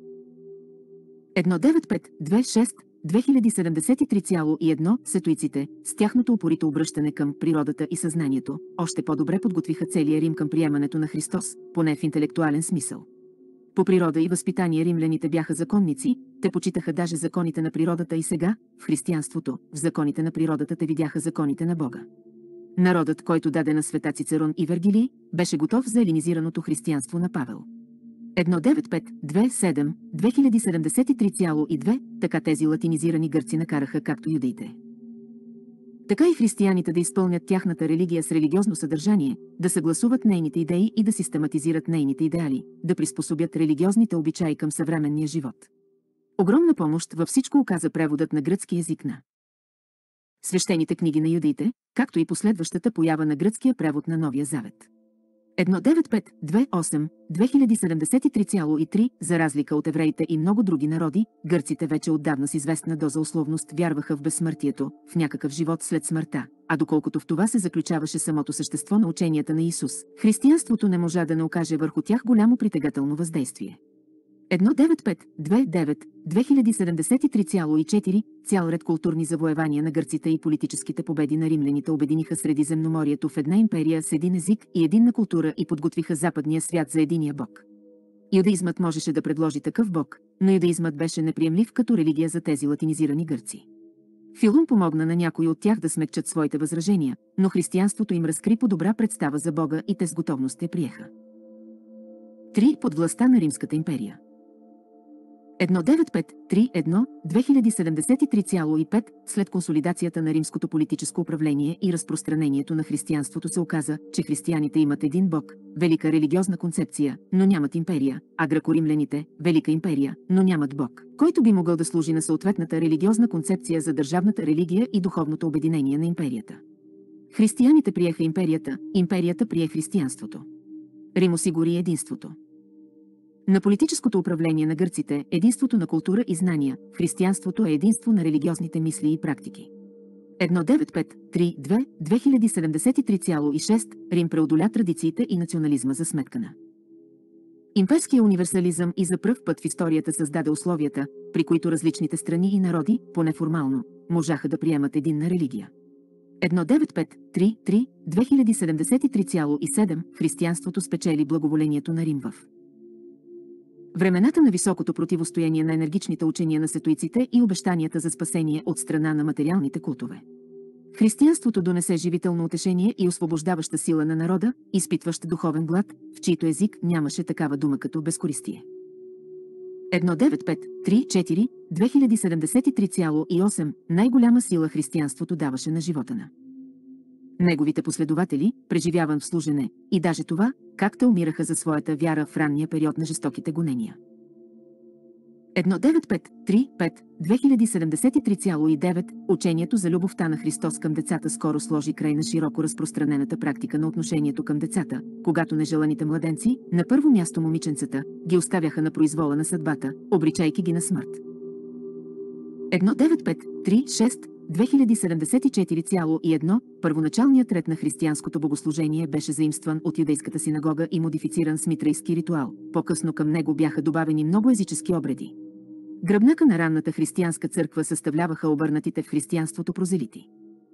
едно девет пет две шест две хиляди седемдесет и три цяло и едно сетуиците, с тяхното упорито обръщане към природата и съзнанието, още по-добре подготвиха целия Рим към приемането на Христос, поне в интелектуален смисъл. По природа и възпитание римляните бяха законници, те почитаха даже законите на природата и сега, в християнството, в законите на природата те видяха законите на Бога. Народът, който даде на света Цицерон и Вергилий, беше готов за елинизираното християнство на Павел. едно девет пет две седем две хиляди седемдесет и три цяло и две, така тези латинизирани гърци накараха както юдеите, така и християните да изпълнят тяхната религия с религиозно съдържание, да съгласуват нейните идеи и да систематизират нейните идеали, да приспособят религиозните обичаи към съвременния живот. Огромна помощ във всичко оказа преводът на гръцки език на свещените книги на юдеите, както и последващата поява на гръцкия превод на Новия Завет. едно девет пет две осем две хиляди седемдесет и три цяло и три, за разлика от евреите и много други народи, гърците вече отдавна с известна доза условност вярваха в безсмъртието, в някакъв живот след смъртта, а доколкото в това се заключаваше самото същество на ученията на Исус, християнството не можа да не окаже върху тях голямо притегателно въздействие. едно девет пет две девет две хиляди седемдесет и три цяло и четири, цял ред културни завоевания на гърците и политическите победи на римляните обединиха Средиземноморието в една империя с един език и единна култура и подготвиха западния свят за единия бог. Юдаизмът можеше да предложи такъв бог, но юдаизмът беше неприемлив като религия за тези латинизирани гърци. Филун помогна на някои от тях да смекчат своите възражения, но християнството им разкри по-добра представа за Бога и те с готовност я приеха. три. Под властта на Римската империя. едно девет пет три едно две хиляди седемдесет и три цяло и пет, след консолидацията на римското политическо управление и разпространението на християнството се оказа, че християните имат един бог, велика религиозна концепция, но нямат империя, а гръкоримляните – велика империя, но нямат бог, който би могъл да служи на съответната религиозна концепция за държавната религия и духовното обединение на империята. Християните приеха империята, империята прие християнството. Рим осигури единството на политическото управление на гърците, единството на култура и знания, християнството е единство на религиозните мисли и практики. едно девет пет три две две хиляди седемдесет и три цяло и шест, Рим преодоля традициите и национализма за сметка на имперския универсализъм и за пръв път в историята създаде условията, при които различните страни и народи, поне формално, можаха да приемат единна религия. едно девет пет три три две хиляди седемдесет и три цяло и седем, християнството спечели благоволението на Рим в времената на високото противостояние на енергичните учения на сетуиците и обещанията за спасение от страна на материалните култове. Християнството донесе живително утешение и освобождаваща сила на народа, изпитващ духовен глад, в чийто език нямаше такава дума като безкористие. едно девет пет три четири две хиляди седемдесет и три цяло и осем, най-голяма сила християнството даваше на живота на неговите последователи, преживяван в служене, и даже това, как те умираха за своята вяра в ранния период на жестоките гонения. едно девет пет три пет две хиляди седемдесет и три цяло и девет, учението за любовта на Христос към децата скоро сложи край на широко разпространената практика на отношението към децата, когато нежеланите младенци, на първо място момиченцата, ги оставяха на произвола на съдбата, обричайки ги на смърт. едно девет пет три шест две хиляди седемдесет и четири цяло и едно, първоначалният ред на християнското богослужение беше заимстван от юдейската синагога и модифициран с митрейски ритуал. По-късно към него бяха добавени много езически обреди. Гръбнака на ранната християнска църква съставляваха обърнатите в християнството прозелити.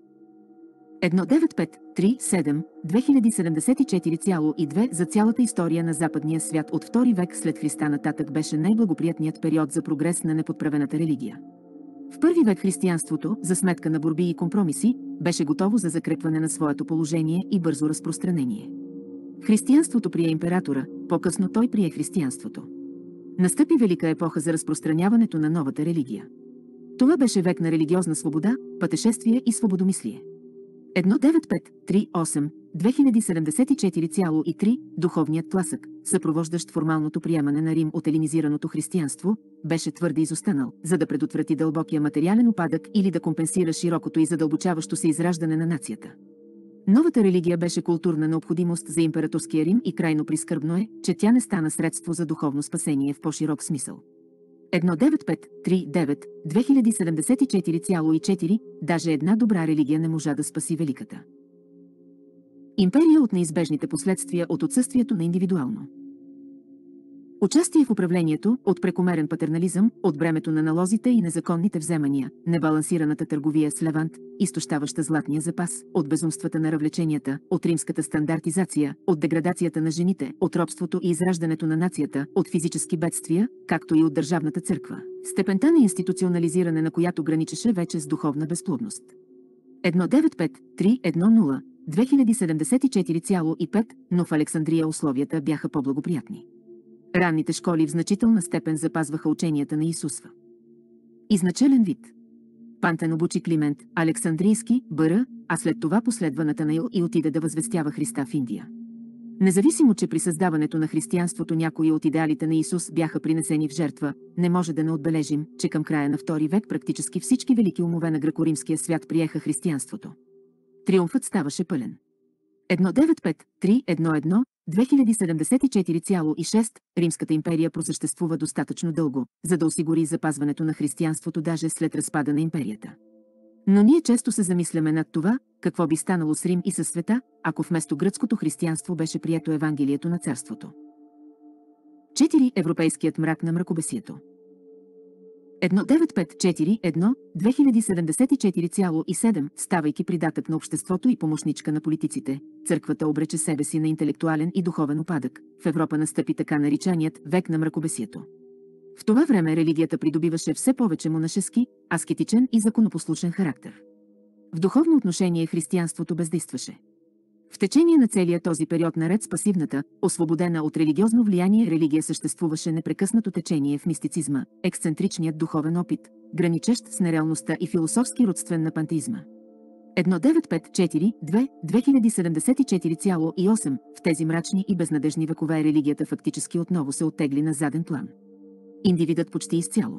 едно девет пет три седем две хиляди седемдесет и четири цяло и две, за цялата история на западния свят от втори век след Христа нататък беше най-благоприятният период за прогрес на неподправената религия. В първи век християнството, за сметка на борби и компромиси, беше готово за закрепване на своето положение и бързо разпространение. Християнството прие императора, по-късно той прие християнството. Настъпи велика епоха за разпространяването на новата религия. Това беше век на религиозна свобода, пътешествие и свободомислие. едно девет пет три осем две хиляди седемдесет и четири цяло и три, духовният тласък, съпровождащ формалното приемане на Рим от елинизираното християнство, беше твърде изостанал, за да предотврати дълбокия материален упадък или да компенсира широкото и задълбочаващо се израждане на нацията. Новата религия беше културна необходимост за императорския Рим и крайно прискърбно е, че тя не стана средство за духовно спасение в по-широк смисъл. едно девет пет три девет две хиляди седемдесет и четири цяло и четири. Даже една добра религия не можа да спаси великата империя от неизбежните последствия от отсъствието на индивидуално участие в управлението, от прекомерен патернализъм, от бремето на налозите и незаконните вземания, небалансираната търговия с Левант, изтощаваща златния запас, от безумствата на равлеченията, от римската стандартизация, от деградацията на жените, от робството и израждането на нацията, от физически бедствия, както и от държавната църква, степента на институционализиране на която граничеше вече с духовна безплодност. едно девет пет три едно нула две хиляди седемдесет и четири цяло и пет, но в Александрия условията бяха по-благоприятни. Ранните школи в значителна степен запазваха ученията на Исус. Изначален вид. Пантен обучи Климент, Александрийски, Бър, а след това последва Натанаил и отиде да възвестява Христа в Индия. Независимо, че при създаването на християнството някои от идеалите на Исус бяха принесени в жертва, не може да не отбележим, че към края на втори век практически всички велики умове на грекоримския свят приеха християнството. Триумфът ставаше пълен. едно девет пет три едно едно две хиляди седемдесет и четири цяло и шест. Римската империя просъществува достатъчно дълго, за да осигури запазването на християнството даже след разпада на империята. Но ние често се замисляме над това, какво би станало с Рим и със света, ако вместо гръцкото християнство беше прието Евангелието на царството. четири. Европейският мрак на мракобесието. едно девет пет четири едно две хиляди седемдесет и четири цяло и седем. Ставайки придатък на обществото и помощничка на политиците, църквата обрече себе си на интелектуален и духовен упадък. В Европа настъпи така наричаният век на мракобесието. В това време религията придобиваше все повече монашески, аскетичен и законопослушен характер. В духовно отношение християнството бездействаше. В течение на целия този период наред с пасивната, освободена от религиозно влияние религия съществуваше непрекъснато течение в мистицизма, ексцентричният духовен опит, граничещ с нереалността и философски родствен на пантеизма. едно девет пет четири две две хиляди седемдесет и четири цяло и осем. В тези мрачни и безнадежни векове религията фактически отново се оттегли на заден план. Индивидът почти изцяло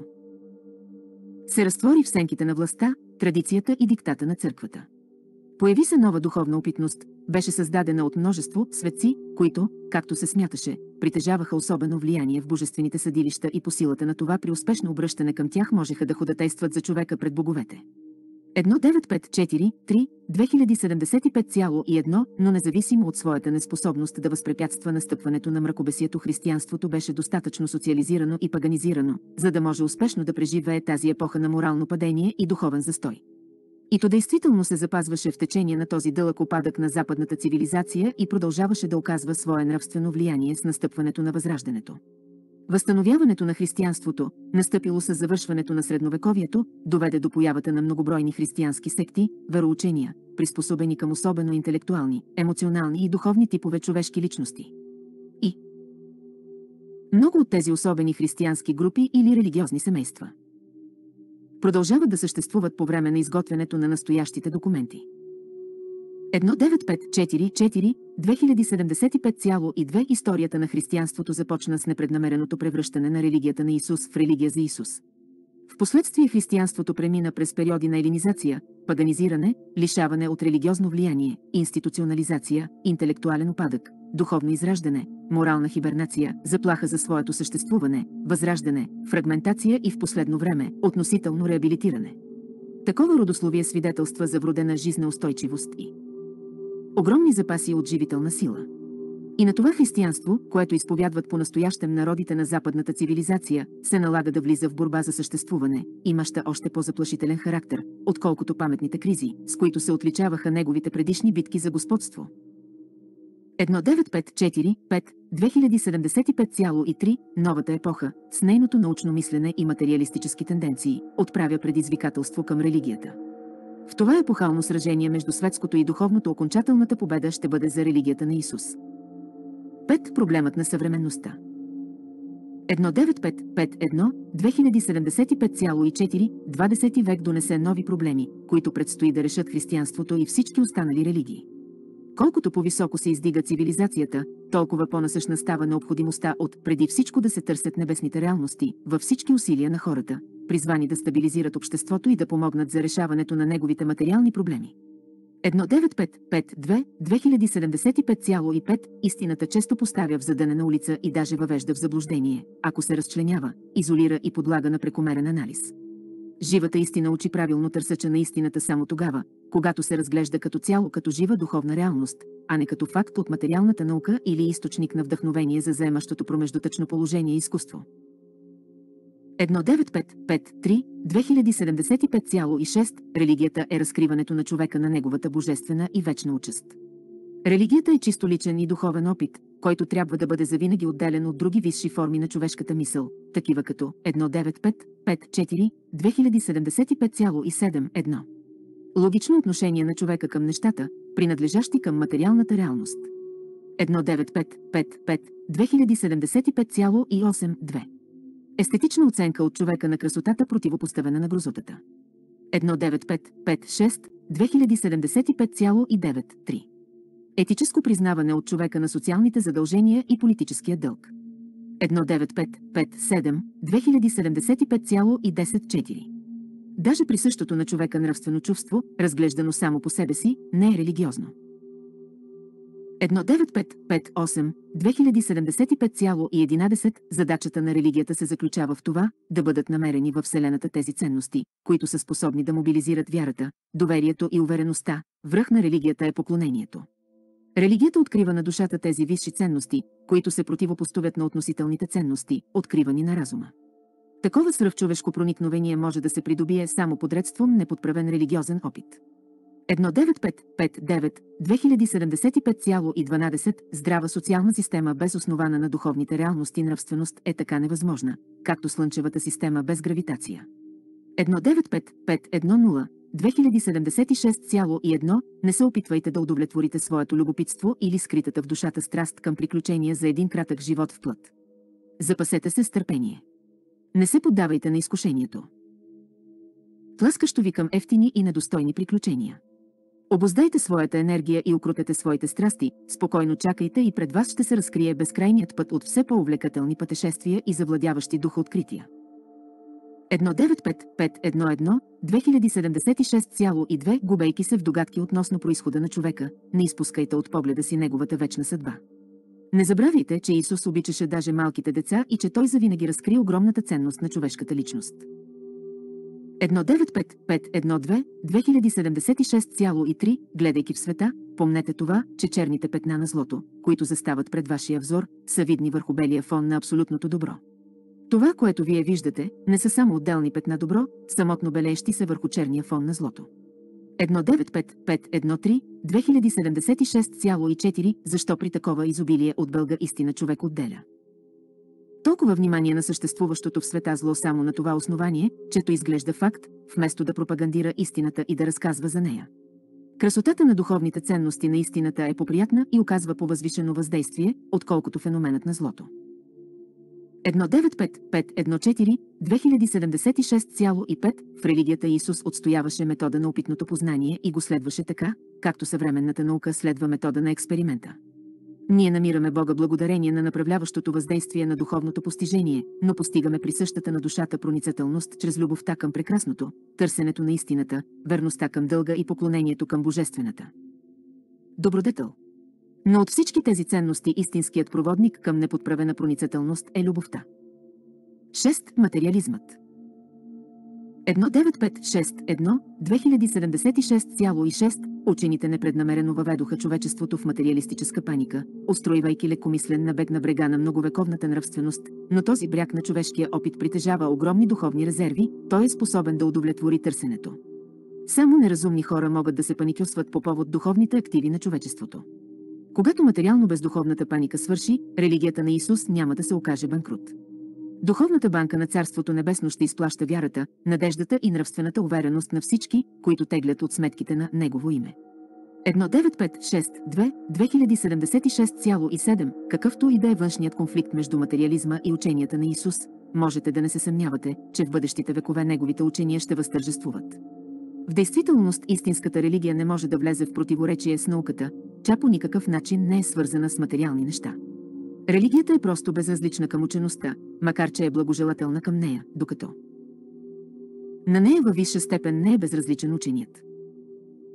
се разтвори в сенките на властта, традицията и диктата на църквата. Появи се нова духовна опитност, беше създадена от множество светци, които, както се смяташе, притежаваха особено влияние в божествените съдилища и по силата на това при успешно обръщане към тях можеха да ходатайстват за човека пред боговете. едно девет пет четири три две хиляди седемдесет и пет цяло и едно, но независимо от своята неспособност да възпрепятства настъпването на мракобесието, християнството беше достатъчно социализирано и паганизирано, за да може успешно да преживее тази епоха на морално падение и духовен застой. И то действително се запазваше в течение на този дълъг опадък на западната цивилизация и продължаваше да оказва свое нравствено влияние с настъпването на Възраждането. Възстановяването на християнството, настъпило с завършването на средновековието, доведе до появата на многобройни християнски секти, вероучения, приспособени към особено интелектуални, емоционални и духовни типове човешки личности. И много от тези особени християнски групи или религиозни семейства продължават да съществуват по време на изготвянето на настоящите документи. едно девет пет четири четири две хиляди седемдесет и пет цяло и две. Историята на християнството започна с непреднамереното превръщане на религията на Исус в религия за Исус. Впоследствие християнството премина през периоди на елинизация, паганизиране, лишаване от религиозно влияние, институционализация, интелектуален упадък, духовно израждане, морална хибернация, заплаха за своето съществуване, възраждане, фрагментация и в последно време относително реабилитиране. Такова родословие свидетелства за вродена жизнеустойчивост и огромни запаси от живителна сила. И на това християнство, което изповядват по-настоящем народите на западната цивилизация, се налага да влиза в борба за съществуване, имаща още по-заплашителен характер, отколкото паметните кризи, с които се отличаваха неговите предишни битки за господство. едно девет пет четири пет две хиляди седемдесет и пет цяло и три. Новата епоха, с нейното научно мислене и материалистически тенденции, отправя предизвикателство към религията. В това епохално сражение между светското и духовното окончателната победа ще бъде за религията на Исус. пет. Проблемът на съвременността. едно девет пет пет едно две хиляди седемдесет и пет цяло и четири. двадесети век донесе нови проблеми, които предстои да решат християнството и всички останали религии. Колкото по-високо се издига цивилизацията, толкова по-насъщна става необходимостта от преди всичко да се търсят небесните реалности във всички усилия на хората, призвани да стабилизират обществото и да помогнат за решаването на неговите материални проблеми. едно девет пет пет две две хиляди седемдесет и пет цяло и пет Истината често поставя в задънена улица и даже въвежда в заблуждение, ако се разчленява, изолира и подлага на прекомерен анализ. Живата истина учи правилно търсача на истината само тогава, когато се разглежда като цяло като жива духовна реалност, а не като факт от материалната наука или източник на вдъхновение за заемащото промеждутъчно положение и изкуство. едно девет пет пет три две хиляди седемдесет и пет цяло и шест Религията е разкриването на човека на неговата божествена и вечна участ. Религията е чисто личен и духовен опит, който трябва да бъде завинаги отделен от други висши форми на човешката мисъл, такива като едно девет пет пет четири две хиляди седемдесет и пет цяло и седем едно. Логично отношение на човека към нещата, принадлежащи към материалната реалност. едно девет пет пет пет две хиляди седемдесет и пет цяло и осем две. Естетична оценка от човека на красотата, противопоставена на грозотата. едно девет пет пет шест две хиляди седемдесет и пет цяло и девет три. Етическо признаване от човека на социалните задължения и политическия дълг. едно девет пет пет седем две хиляди седемдесет и пет цяло и десет четири. Даже присъщото на човека нравствено чувство, разглеждано само по себе си, не е религиозно. едно девет пет пет осем две хиляди седемдесет и пет цяло и единадесет Задачата на религията се заключава в това да бъдат намерени във Вселената тези ценности, които са способни да мобилизират вярата, доверието и увереността. Връх на религията е поклонението. Религията открива на душата тези висши ценности, които се противопоставят на относителните ценности, откривани на разума. Такова свръхчовешко проникновение може да се придобие само подредством неподправен религиозен опит. едно девет пет пет девет две хиляди седемдесет и пет цяло и дванадесет Здрава социална система без основана на духовните реалности и нравственост е така невъзможна, както слънчевата система без гравитация. едно девет пет пет едно нула две хиляди седемдесет и шест цяло и едно Не се опитвайте да удовлетворите своето любопитство или скритата в душата страст към приключения за един кратък живот в плът. Запасете се с търпение. Не се поддавайте на изкушението, тласкащо ви към ефтини и недостойни приключения. Обуздайте своята енергия и укротете своите страсти, спокойно чакайте и пред вас ще се разкрие безкрайният път от все по-увлекателни пътешествия и завладяващи духа открития. едно девет пет пет едно едно две хиляди седемдесет и шест цяло и две Губейки се в догадки относно произхода на човека, не изпускайте от погледа си неговата вечна съдба. Не забравяйте, че Исус обичаше даже малките деца и че Той завинаги разкри огромната ценност на човешката личност. едно девет пет пет едно две две хиляди седемдесет и шест цяло и три Гледайки в света, помнете това, че черните петна на злото, които застават пред вашия взор, са видни върху белия фон на абсолютното добро. Това, което вие виждате, не са само отделни петна добро, самотно белеещи се върху черния фон на злото. едно девет пет пет едно три две хиляди седемдесет и шест цяло и четири Защо при такова изобилие от бълга истина човек отделя толкова внимание на съществуващото в света зло само на това основание, чето изглежда факт, вместо да пропагандира истината и да разказва за нея? Красотата на духовните ценности на истината е поприятна и оказва по-възвишено въздействие, отколкото феноменът на злото. едно девет пет пет едно четири две хиляди седемдесет и шест цяло и пет В религията Исус отстояваше метода на опитното познание и го следваше така, както съвременната наука следва метода на експеримента. Ние намираме Бога благодарение на направляващото въздействие на духовното постижение, но постигаме присъщата на душата проницателност чрез любовта към прекрасното, търсенето на истината, верността към дълга и поклонението към божествената добродетел. Но от всички тези ценности истинският проводник към неподправена проницателност е любовта. шест Материализмът. едно девет пет шест едно две хиляди седемдесет и шест цяло и шест Учените непреднамерено въведоха човечеството в материалистическа паника, устроивайки лекомислен набег на брега на многовековната нравственост, но този бряг на човешкия опит притежава огромни духовни резерви, той е способен да удовлетвори търсенето. Само неразумни хора могат да се паникьосват по повод духовните активи на човечеството. Когато материално-бездуховната паника свърши, религията на Исус няма да се окаже банкрут. Духовната банка на Царството Небесно ще изплаща вярата, надеждата и нравствената увереност на всички, които теглят от сметките на Негово име. едно девет пет шест две две хиляди седемдесет и шест цяло и седем Какъвто и да е външният конфликт между материализма и ученията на Исус, можете да не се съмнявате, че в бъдещите векове Неговите учения ще възтържествуват. В действителност истинската религия не може да влезе в противоречие с науката, тя по никакъв начин не е свързана с материални неща. Религията е просто безразлична към учеността, макар че е благожелателна към нея, докато на нея във висша степен не е безразличен ученият.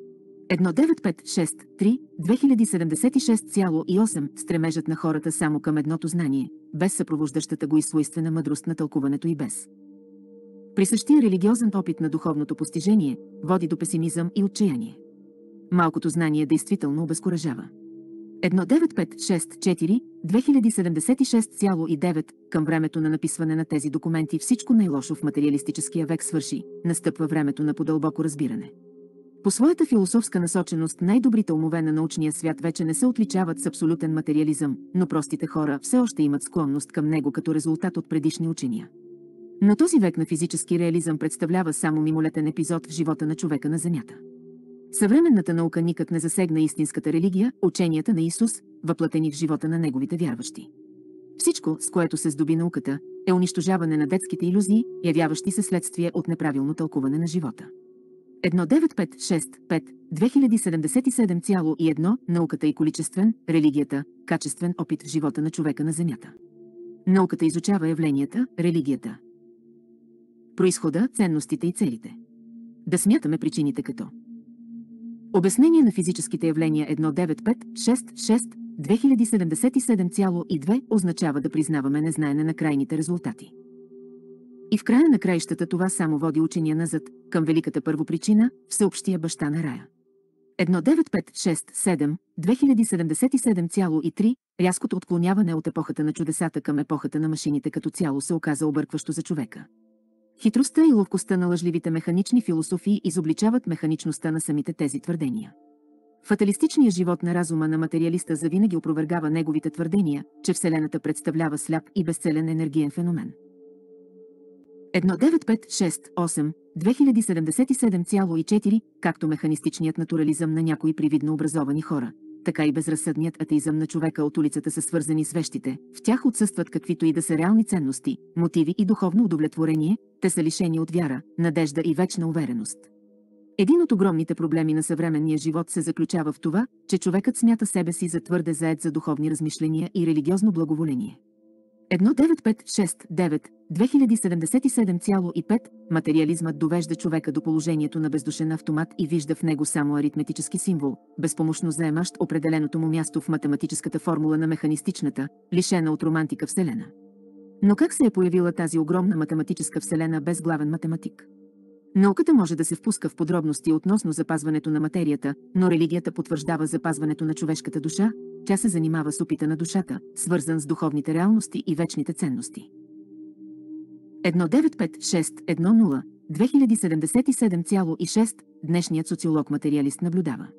едно девет пет шест три две хиляди седемдесет и шест цяло и осем Стремежът на хората само към едното знание, без съпровождащата го и свойствена мъдрост на тълкуването и без. При същия религиозен опит на духовното постижение води до песимизъм и отчаяние. Малкото знание действително обезкуражава. едно девет пет шест четири две хиляди седемдесет и шест цяло и девет Към времето на написване на тези документи всичко най-лошо в материалистическия век свърши, настъпва времето на подълбоко разбиране. По своята философска насоченост най-добрите умове на научния свят вече не се отличават с абсолютен материализъм, но простите хора все още имат склонност към него като резултат от предишни учения. Но този век на физически реализъм представлява само мимолетен епизод в живота на човека на Земята. Съвременната наука никак не засегна истинската религия, ученията на Исус, въплатени в живота на неговите вярващи. Всичко, с което се здоби науката, е унищожаване на детските илюзии, явяващи се следствие от неправилно тълкуване на живота. едно девет пет шест пет две хиляди седемдесет и седем цяло и едно Науката и количествен, религията, качествен опит в живота на човека на Земята. Науката изучава явленията, религията, произхода, ценностите и целите. Да смятаме причините като обяснение на физическите явления едно девет пет шест шест две хиляди седемдесет и седем цяло и две означава да признаваме незнаене на крайните резултати. И в края на краищата това само води учения назад, към великата първопричина, всеобщия баща на рая. едно девет пет шест седем две хиляди седемдесет и седем цяло и три Рязкото отклоняване от епохата на чудесата към епохата на машините като цяло се оказа объркващо за човека. Хитростта и ловкостта на лъжливите механични философии изобличават механичността на самите тези твърдения. Фаталистичният живот на разума на материалиста завинаги опровергава неговите твърдения, че Вселената представлява сляп и безцелен енергиен феномен. едно девет пет шест осем две хиляди седемдесет и седем цяло и четири Както механистичният натурализъм на някои привидно образовани хора, така и безразсъдният атеизъм на човека от улицата са свързани с вещите, в тях отсъстват каквито и да са реални ценности, мотиви и духовно удовлетворение, те са лишени от вяра, надежда и вечна увереност. Един от огромните проблеми на съвременния живот се заключава в това, че човекът смята себе си за твърде заед за духовни размишления и религиозно благоволение. едно девет пет шест девет две хиляди седемдесет и седем цяло и пет Материализмът довежда човека до положението на бездушен автомат и вижда в него само аритметически символ, безпомощно заемащ определеното му място в математическата формула на механистичната, лишена от романтика Вселена. Но как се е появила тази огромна математическа Вселена без главен математик? Науката може да се впуска в подробности относно запазването на материята, но религията потвърждава запазването на човешката душа, тя се занимава с опита на душата, свързан с духовните реалности и вечните ценности. едно девет пет шест едно нула две хиляди седемдесет и седем цяло и шест Днешният социолог-материалист наблюдава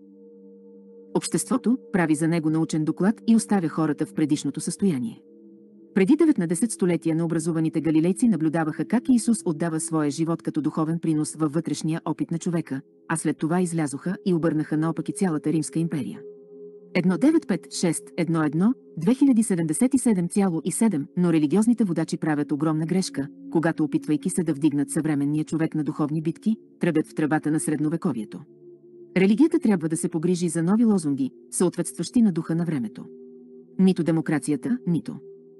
обществото, прави за него научен доклад и оставя хората в предишното състояние. Преди деветнадесет столетия необразованите галилейци наблюдаваха как Исус отдава своя живот като духовен принос във вътрешния опит на човека, а след това излязоха и обърнаха наопаки цялата Римска империя. едно девет пет шест едно едно две хиляди седемдесет и седем цяло и седем Но религиозните водачи правят огромна грешка, когато опитвайки се да вдигнат съвременния човек на духовни битки, тръбят в тръбата на средновековието. Религията трябва да се погрижи за нови лозунги, съответстващи на духа на времето. Нито демокрацията, нито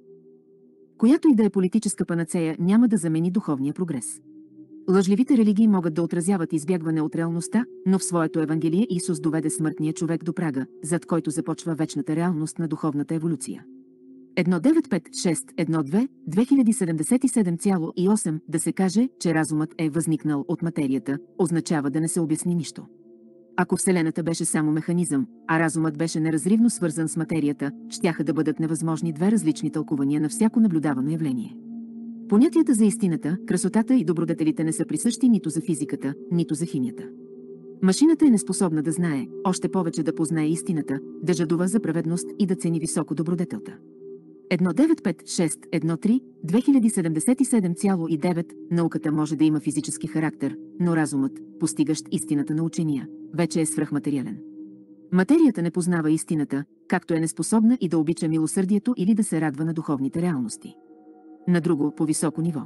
която и да е политическа панацея няма да замени духовния прогрес. Лъжливите религии могат да отразяват избягване от реалността, но в своето Евангелие Исус доведе смъртния човек до прага, зад който започва вечната реалност на духовната еволюция. едно девет пет шест едно две две хиляди седемдесет и седем цяло и осем Да се каже, че разумът е възникнал от материята, означава да не се обясни нищо. Ако Вселената беше само механизъм, а разумът беше неразривно свързан с материята, щяха да бъдат невъзможни две различни тълкувания на всяко наблюдавано явление. Понятията за истината, красотата и добродетелите не са присъщи нито за физиката, нито за химията. Машината е неспособна да знае, още повече да познае истината, да жадува за праведност и да цени високо добродетелта. едно девет пет шест едно три две хиляди седемдесет и седем цяло и девет Науката може да има физически характер, но разумът, постигащ истината на учения, вече е свръхматериален. Материята не познава истината, както е неспособна и да обича милосърдието или да се радва на духовните реалности. На друго, по-високо ниво.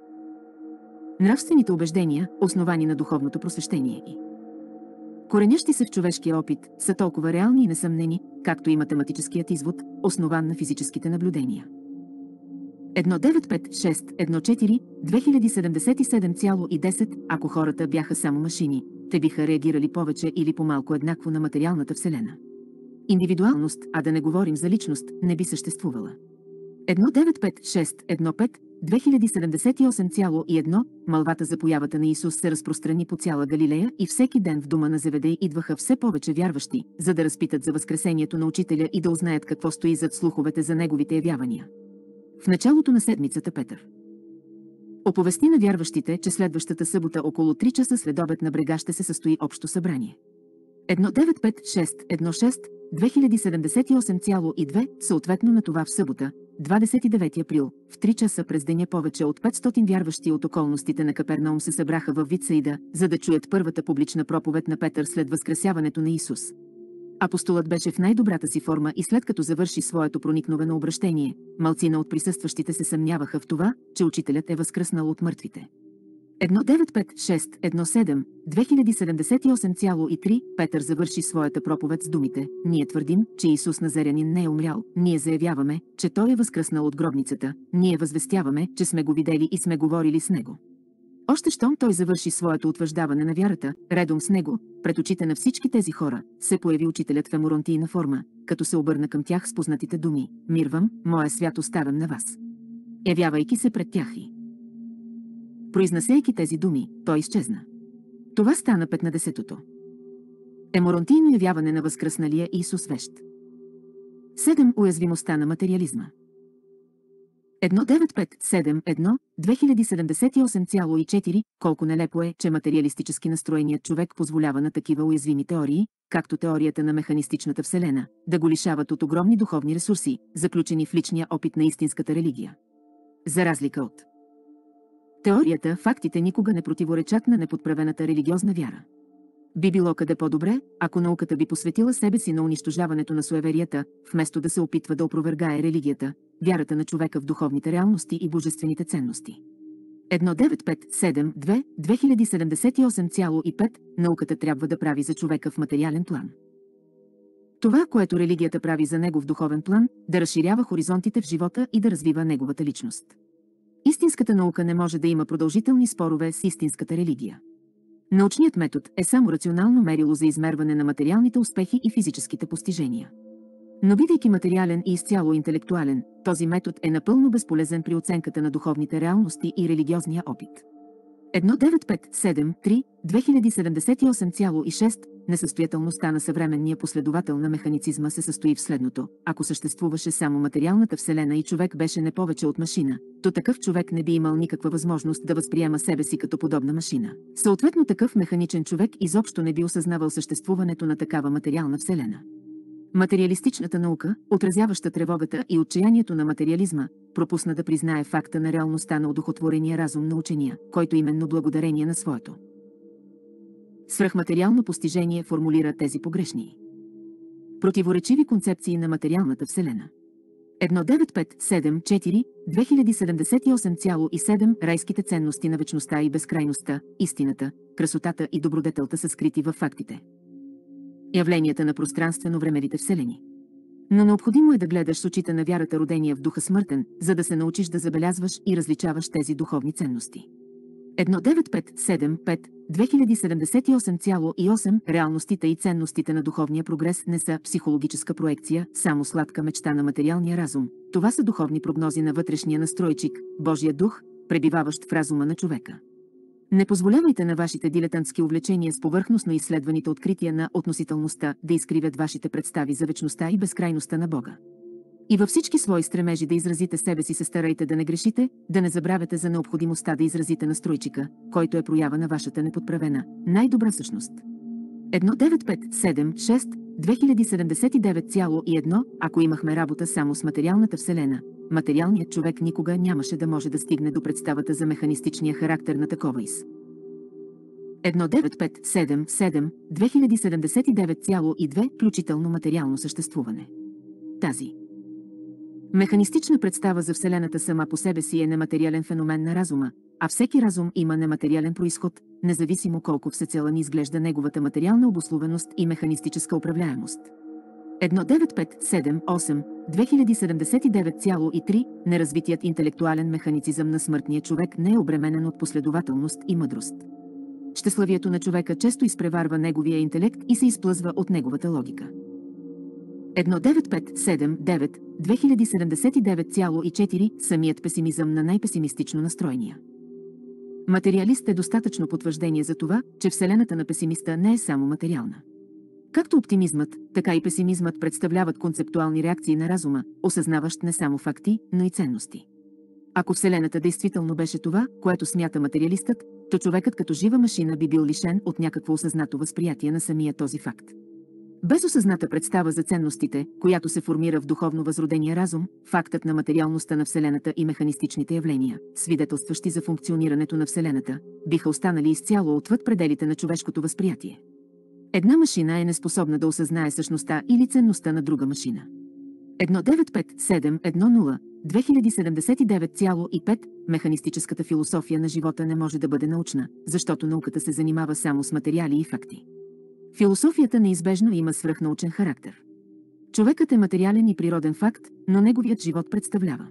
Нравствените убеждения, основани на духовното просвещение и коренящи се в човешкия опит, са толкова реални и несъмнени, както и математическият извод, основан на физическите наблюдения. едно девет пет шест едно четири две хиляди седемдесет и седем цяло и десет Ако хората бяха само машини, те биха реагирали повече или по-малко еднакво на материалната вселена. Индивидуалност, а да не говорим за личност, не би съществувала. едно девет пет шест едно пет две хиляди седемдесет и осем цяло и едно Мълвата за появата на Исус се разпространи по цяла Галилея и всеки ден в дома на Зеведей идваха все повече вярващи, за да разпитат за възкресението на учителя и да узнаят какво стои зад слуховете за неговите явявания. В началото на седмицата Петър оповести на вярващите, че следващата събота около три часа след обед на брега ще се състои общо събрание. едно девет пет шест едно шест две хиляди седемдесет и осем цяло и две съответно на това в събота, двадесет и девети април, в три часа през деня повече от петстотин вярващи от околностите на Капернаум се събраха във Витсаида, за да чуят първата публична проповед на Петър след възкресяването на Исус. Апостолът беше в най-добрата си форма и след като завърши своето проникновено обращение, малцина от присъстващите се съмняваха в това, че учителят е възкръснал от мъртвите. едно девет пет шест едно седем две хиляди седемдесет и осем цяло и три Петър завърши своята проповед с думите: ние твърдим, че Исус Назарянин не е умрял, ние заявяваме, че Той е възкръснал от гробницата, ние възвестяваме, че сме го видели и сме говорили с Него. Още щом той завърши своето утвърждаване на вярата, редом с него, пред очите на всички тези хора, се появи учителят в еморонтийна форма, като се обърна към тях с познатите думи: мир вам, моя свят оставям на вас. Явявайки се пред тях и произнасяйки тези думи, той изчезна. Това стана петнадесетото еморонтийно явяване на възкръсналия Исус вещ. седем Уязвимостта на материализма. едно девет пет седем едно две хиляди седемдесет и осем цяло и четири Колко нелепо е, че материалистически настроеният човек позволява на такива уязвими теории, както теорията на механистичната вселена, да го лишават от огромни духовни ресурси, заключени в личния опит на истинската религия. За разлика от теорията, фактите никога не противоречат на неподправената религиозна вяра. Би било къде по-добре, ако науката би посветила себе си на унищожаването на суеверията, вместо да се опитва да опровергае религията, вярата на човека в духовните реалности и божествените ценности. едно девет пет седем две две хиляди седемдесет и осем цяло и пет Науката трябва да прави за човека в материален план това, което религията прави за него в духовен план, да разширява хоризонтите в живота и да развива неговата личност. Истинската наука не може да има продължителни спорове с истинската религия. Научният метод е само рационално мерило за измерване на материалните успехи и физическите постижения. Но бидейки материален и изцяло интелектуален, този метод е напълно безполезен при оценката на духовните реалности и религиозния опит. едно девет пет седем три две хиляди седемдесет и осем цяло и шест Несъстоятелността на съвременния последовател на механицизма се състои в следното: ако съществуваше само материалната вселена и човек беше не повече от машина, то такъв човек не би имал никаква възможност да възприема себе си като подобна машина. Съответно, такъв механичен човек изобщо не би осъзнавал съществуването на такава материална вселена. Материалистичната наука, отразяваща тревогата и отчаянието на материализма, пропусна да признае факта на реалността на одухотворения разум на учения, който именно благодарение на своето свръхматериално постижение формулира тези погрешни, противоречиви концепции на материалната вселена. едно девет пет седем четири две хиляди седемдесет и осем цяло и седем Райските ценности на вечността и безкрайността, истината, красотата и добродетелта са скрити във фактите, явленията на пространствено-времевите вселени. Но необходимо е да гледаш с очите на вярата, родения в духа смъртен, за да се научиш да забелязваш и различаваш тези духовни ценности. едно девет пет седем пет две хиляди седемдесет и осем цяло и осем Реалностите и ценностите на духовния прогрес не са психологическа проекция, само сладка мечта на материалния разум. Това са духовни прогнози на вътрешния настройчик, Божия дух, пребиваващ в разума на човека. Не позволявайте на вашите дилетантски увлечения с повърхностно изследваните открития на относителността да изкривят вашите представи за вечността и безкрайността на Бога. И във всички свои стремежи да изразите себе си се старайте да не грешите, да не забравяте за необходимостта да изразите настройчика, който е проява на вашата неподправена, най-добра същност. едно девет пет седем шест две хиляди седемдесет и девет цяло и едно Ако имахме работа само с материалната вселена, материалният човек никога нямаше да може да стигне до представата за механистичния характер на такова из. едно девет пет седем седем две хиляди седемдесет и девет цяло и две Включително материално съществуване. Тази механистична представа за Вселената сама по себе си е нематериален феномен на разума, а всеки разум има нематериален произход, независимо колко всецела ни изглежда неговата материална обусловеност и механистическа управляемост. едно девет пет седем осем две хиляди седемдесет и девет цяло и три Неразвитият интелектуален механицизъм на смъртния човек не е обременен от последователност и мъдрост. щеславието на човека често изпреварва неговия интелект и се изплъзва от неговата логика. едно девет пет седем девет две хиляди седемдесет и девет цяло и четири Самият песимизъм на най-песимистично настроения. Материалист е достатъчно потвърждение за това, че Вселената на песимиста не е само материална. Както оптимизмът, така и песимизмът представляват концептуални реакции на разума, осъзнаващ не само факти, но и ценности. Ако Вселената действително беше това, което смята материалистът, то човекът като жива машина би бил лишен от някакво осъзнато възприятие на самия този факт. Без осъзната представа за ценностите, която се формира в духовно възродения разум, фактът на материалността на Вселената и механистичните явления, свидетелстващи за функционирането на Вселената, биха останали изцяло отвъд пределите на човешкото възприятие. Една машина е неспособна да осъзнае същността или ценността на друга машина. едно девет пет седем едно нула две хиляди седемдесет и девет цяло и пет Механистическата философия на живота не може да бъде научна, защото науката се занимава само с материали и факти. Философията неизбежно има свръхнаучен характер. Човекът е материален и природен факт, но неговият живот представлява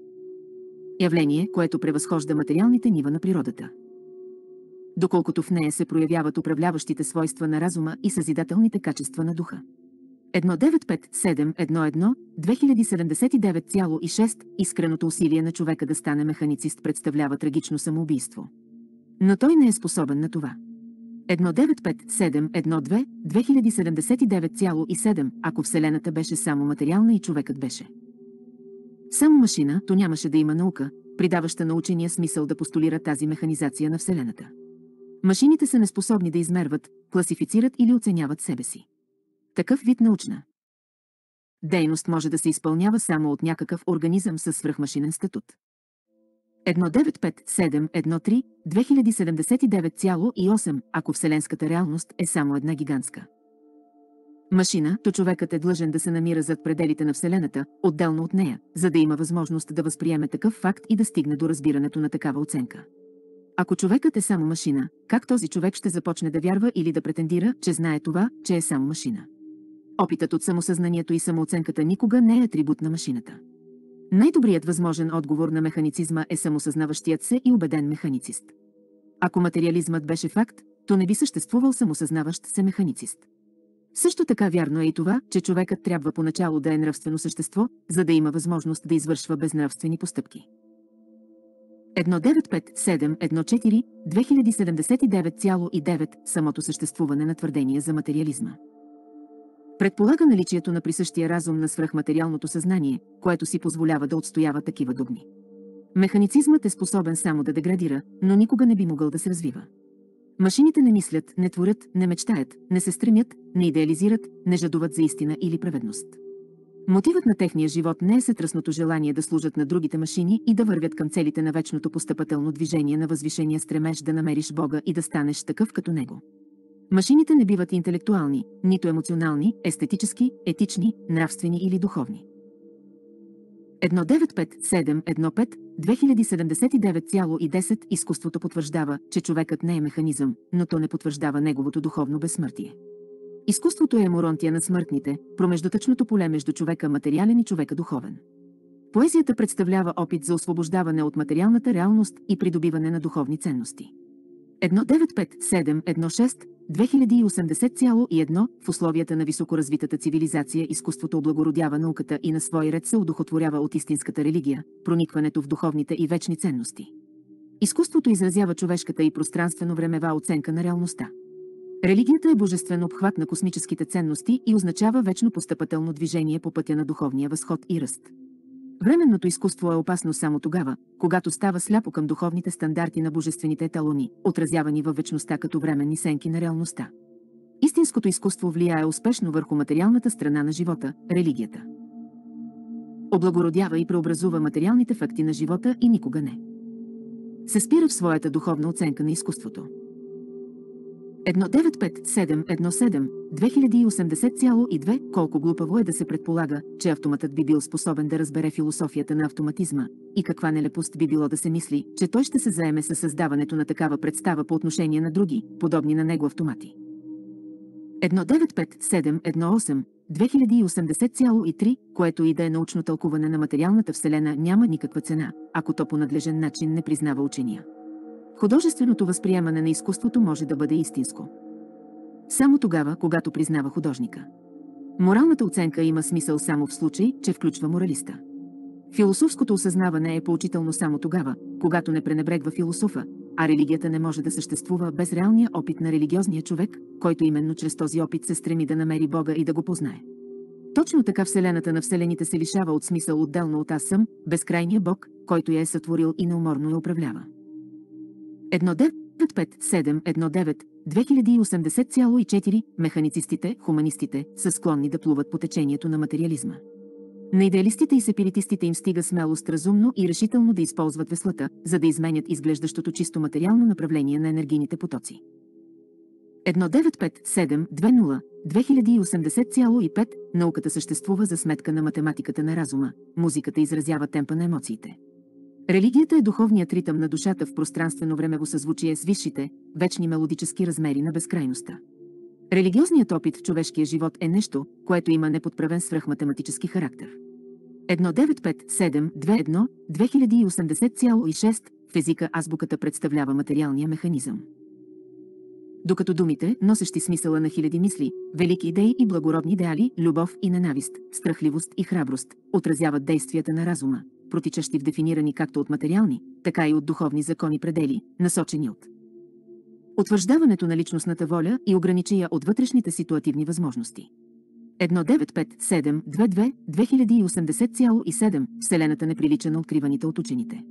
явление, което превъзхожда материалните нива на природата. Доколкото в нея се проявяват управляващите свойства на разума и съзидателните качества на духа. едно девет пет седем едно едно две хиляди седемдесет и девет цяло и шест Искреното усилие на човека да стане механицист представлява трагично самоубийство. Но той не е способен на това. едно девет пет седем едно две две хиляди седемдесет и девет цяло и седем Ако Вселената беше само материална и човекът беше само машина, то нямаше да има наука, придаваща на учения смисъл да постулира тази механизация на Вселената. Машините са неспособни да измерват, класифицират или оценяват себе си. Такъв вид научна дейност може да се изпълнява само от някакъв организъм със свръхмашинен статут. едно девет пет седем едно три две хиляди седемдесет и девет цяло и осем Ако вселенската реалност е само една гигантска машина, то човекът е длъжен да се намира зад пределите на Вселената, отделно от нея, за да има възможност да възприеме такъв факт и да стигне до разбирането на такава оценка. Ако човекът е само машина, как този човек ще започне да вярва или да претендира, че знае това, че е само машина? Опитът от самосъзнанието и самооценката никога не е атрибут на машината. Най-добрият възможен отговор на механицизма е самосъзнаващият се и убеден механицист. Ако материализмът беше факт, то не би съществувал самосъзнаващ се механицист. Също така вярно е и това, че човекът трябва поначало да е нравствено същество, за да има възможност да извършва безнравствени постъпки. едно девет пет седем едно четири две хиляди седемдесет и девет цяло и девет Самото съществуване на твърдение за материализма предполага наличието на присъщия разум на свръхматериалното съзнание, което си позволява да отстоява такива догми. Механицизмът е способен само да деградира, но никога не би могъл да се развива. Машините не мислят, не творят, не мечтаят, не се стремят, не идеализират, не жадуват за истина или праведност. Мотивът на техния живот не е сътръсното желание да служат на другите машини и да вървят към целите на вечното постъпателно движение на възвишения стремеж да намериш Бога и да станеш такъв като Него. Машините не биват интелектуални, нито емоционални, естетически, етични, нравствени или духовни. едно девет пет седем едно пет две хиляди седемдесет и девет цяло и десет Изкуството потвърждава, че човекът не е механизъм, но то не потвърждава неговото духовно безсмъртие. Изкуството е еморонтия на смъртните, промеждутъчното поле между човека материален и човека духовен. Поезията представлява опит за освобождаване от материалната реалност и придобиване на духовни ценности. едно девет пет седем едно шест две хиляди осемдесет цяло и едно В условията на високоразвитата цивилизация изкуството облагородява науката и на свой ред се удохотворява от истинската религия, проникването в духовните и вечни ценности. Изкуството изразява човешката и пространствено-времева оценка на реалността. Религията е божествен обхват на космическите ценности и означава вечно постъпателно движение по пътя на духовния възход и ръст. Временното изкуство е опасно само тогава, когато става сляпо към духовните стандарти на божествените еталони, отразявани във вечността като временни сенки на реалността. Истинското изкуство влияе успешно върху материалната страна на живота – религията. Облагородява и преобразува материалните факти на живота и никога не се спира в своята духовна оценка на изкуството. едно девет пет седем едно седем две хиляди осемдесет цяло и две Колко глупаво е да се предполага, че автоматът би бил способен да разбере философията на автоматизма, и каква нелепост би било да се мисли, че той ще се заеме със създаването на такава представа по отношение на други, подобни на него автомати. едно девет пет седем едно осем две хиляди осемдесет цяло и три Което и да е научно тълкуване на материалната вселена няма никаква цена, ако то по надлежен начин не признава учения. Художественото възприемане на изкуството може да бъде истинско само тогава, когато признава художника. Моралната оценка има смисъл само в случай, че включва моралиста. Философското осъзнаване е поучително само тогава, когато не пренебрегва философа, а религията не може да съществува без реалния опит на религиозния човек, който именно чрез този опит се стреми да намери Бога и да го познае. Точно така Вселената на Вселените се лишава от смисъл отделно от аз съм, безкрайния Бог, който я е сътворил и неуморно я управлява. едно девет пет седем едно девет две хиляди и осемдесет цяло и четири Механицистите, хуманистите са склонни да плуват по течението на материализма. На идеалистите и сепиритистите им стига смелост разумно и решително да използват веслата, за да изменят изглеждащото чисто материално направление на енергийните потоци. едно девет пет седем две нула две хиляди и осемдесет цяло и пет Науката съществува за сметка на математиката на разума, музиката изразява темпа на емоциите. Религията е духовният ритъм на душата в пространствено-времево съзвучие с висшите, вечни мелодически размери на безкрайността. Религиозният опит в човешкия живот е нещо, което има неподправен свръхматематически характер. едно девет пет седем две едно две хиляди и осемдесет цяло и шест В езика азбуката представлява материалния механизъм. Докато думите, носещи смисъла на хиляди мисли, велики идеи и благородни идеали, любов и ненавист, страхливост и храброст, отразяват действията на разума, протичащи в дефинирани както от материални, така и от духовни закони предели, насочени от утвърждаването на личностната воля и ограничи я от вътрешните ситуативни възможности. едно девет пет седем две две две хиляди и осемдесет цяло и седем Вселената не прилича на откриваните от учените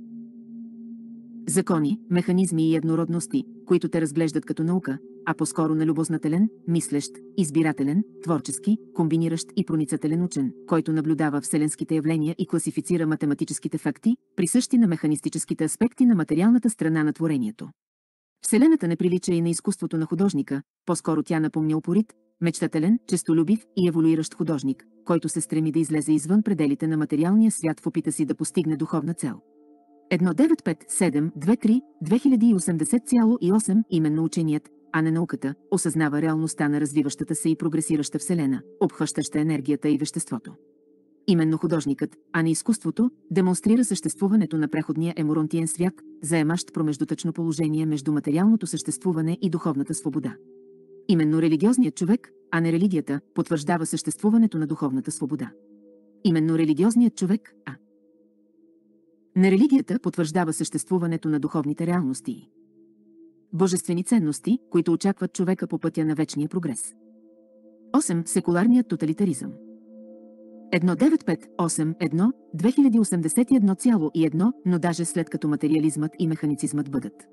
закони, механизми и еднородности, които те разглеждат като наука, а по-скоро на любознателен, мислещ, избирателен, творчески, комбиниращ и проницателен учен, който наблюдава вселенските явления и класифицира математическите факти, присъщи на механистическите аспекти на материалната страна на творението. Вселената не прилича и на изкуството на художника, по-скоро тя напомня упорит, мечтателен, честолюбив и еволюиращ художник, който се стреми да излезе извън пределите на материалния свят в опита си да постигне духовна цел. едно девет пет седем две три две хиляди и осемдесет цяло и осем Именно ученият, а не науката, осъзнава реалността на развиващата се и прогресираща Вселена, обхващаща енергията и веществото. Именно художникът, а не изкуството, демонстрира съществуването на преходния еморонтиен свят, заемащ промеждутъчно положение между материалното съществуване и духовната свобода. Именно религиозният човек, а не религията, потвърждава съществуването на духовната свобода. Именно религиозният човек, а не религията, потвърждава съществуването на духовните реалности. Божествени ценности, които очакват човека по пътя на вечния прогрес. осем Секуларният тоталитаризъм. едно девет пет осем едно две хиляди осемдесет и едно цяло и едно Но даже след като материализмът и механицизмът бъдат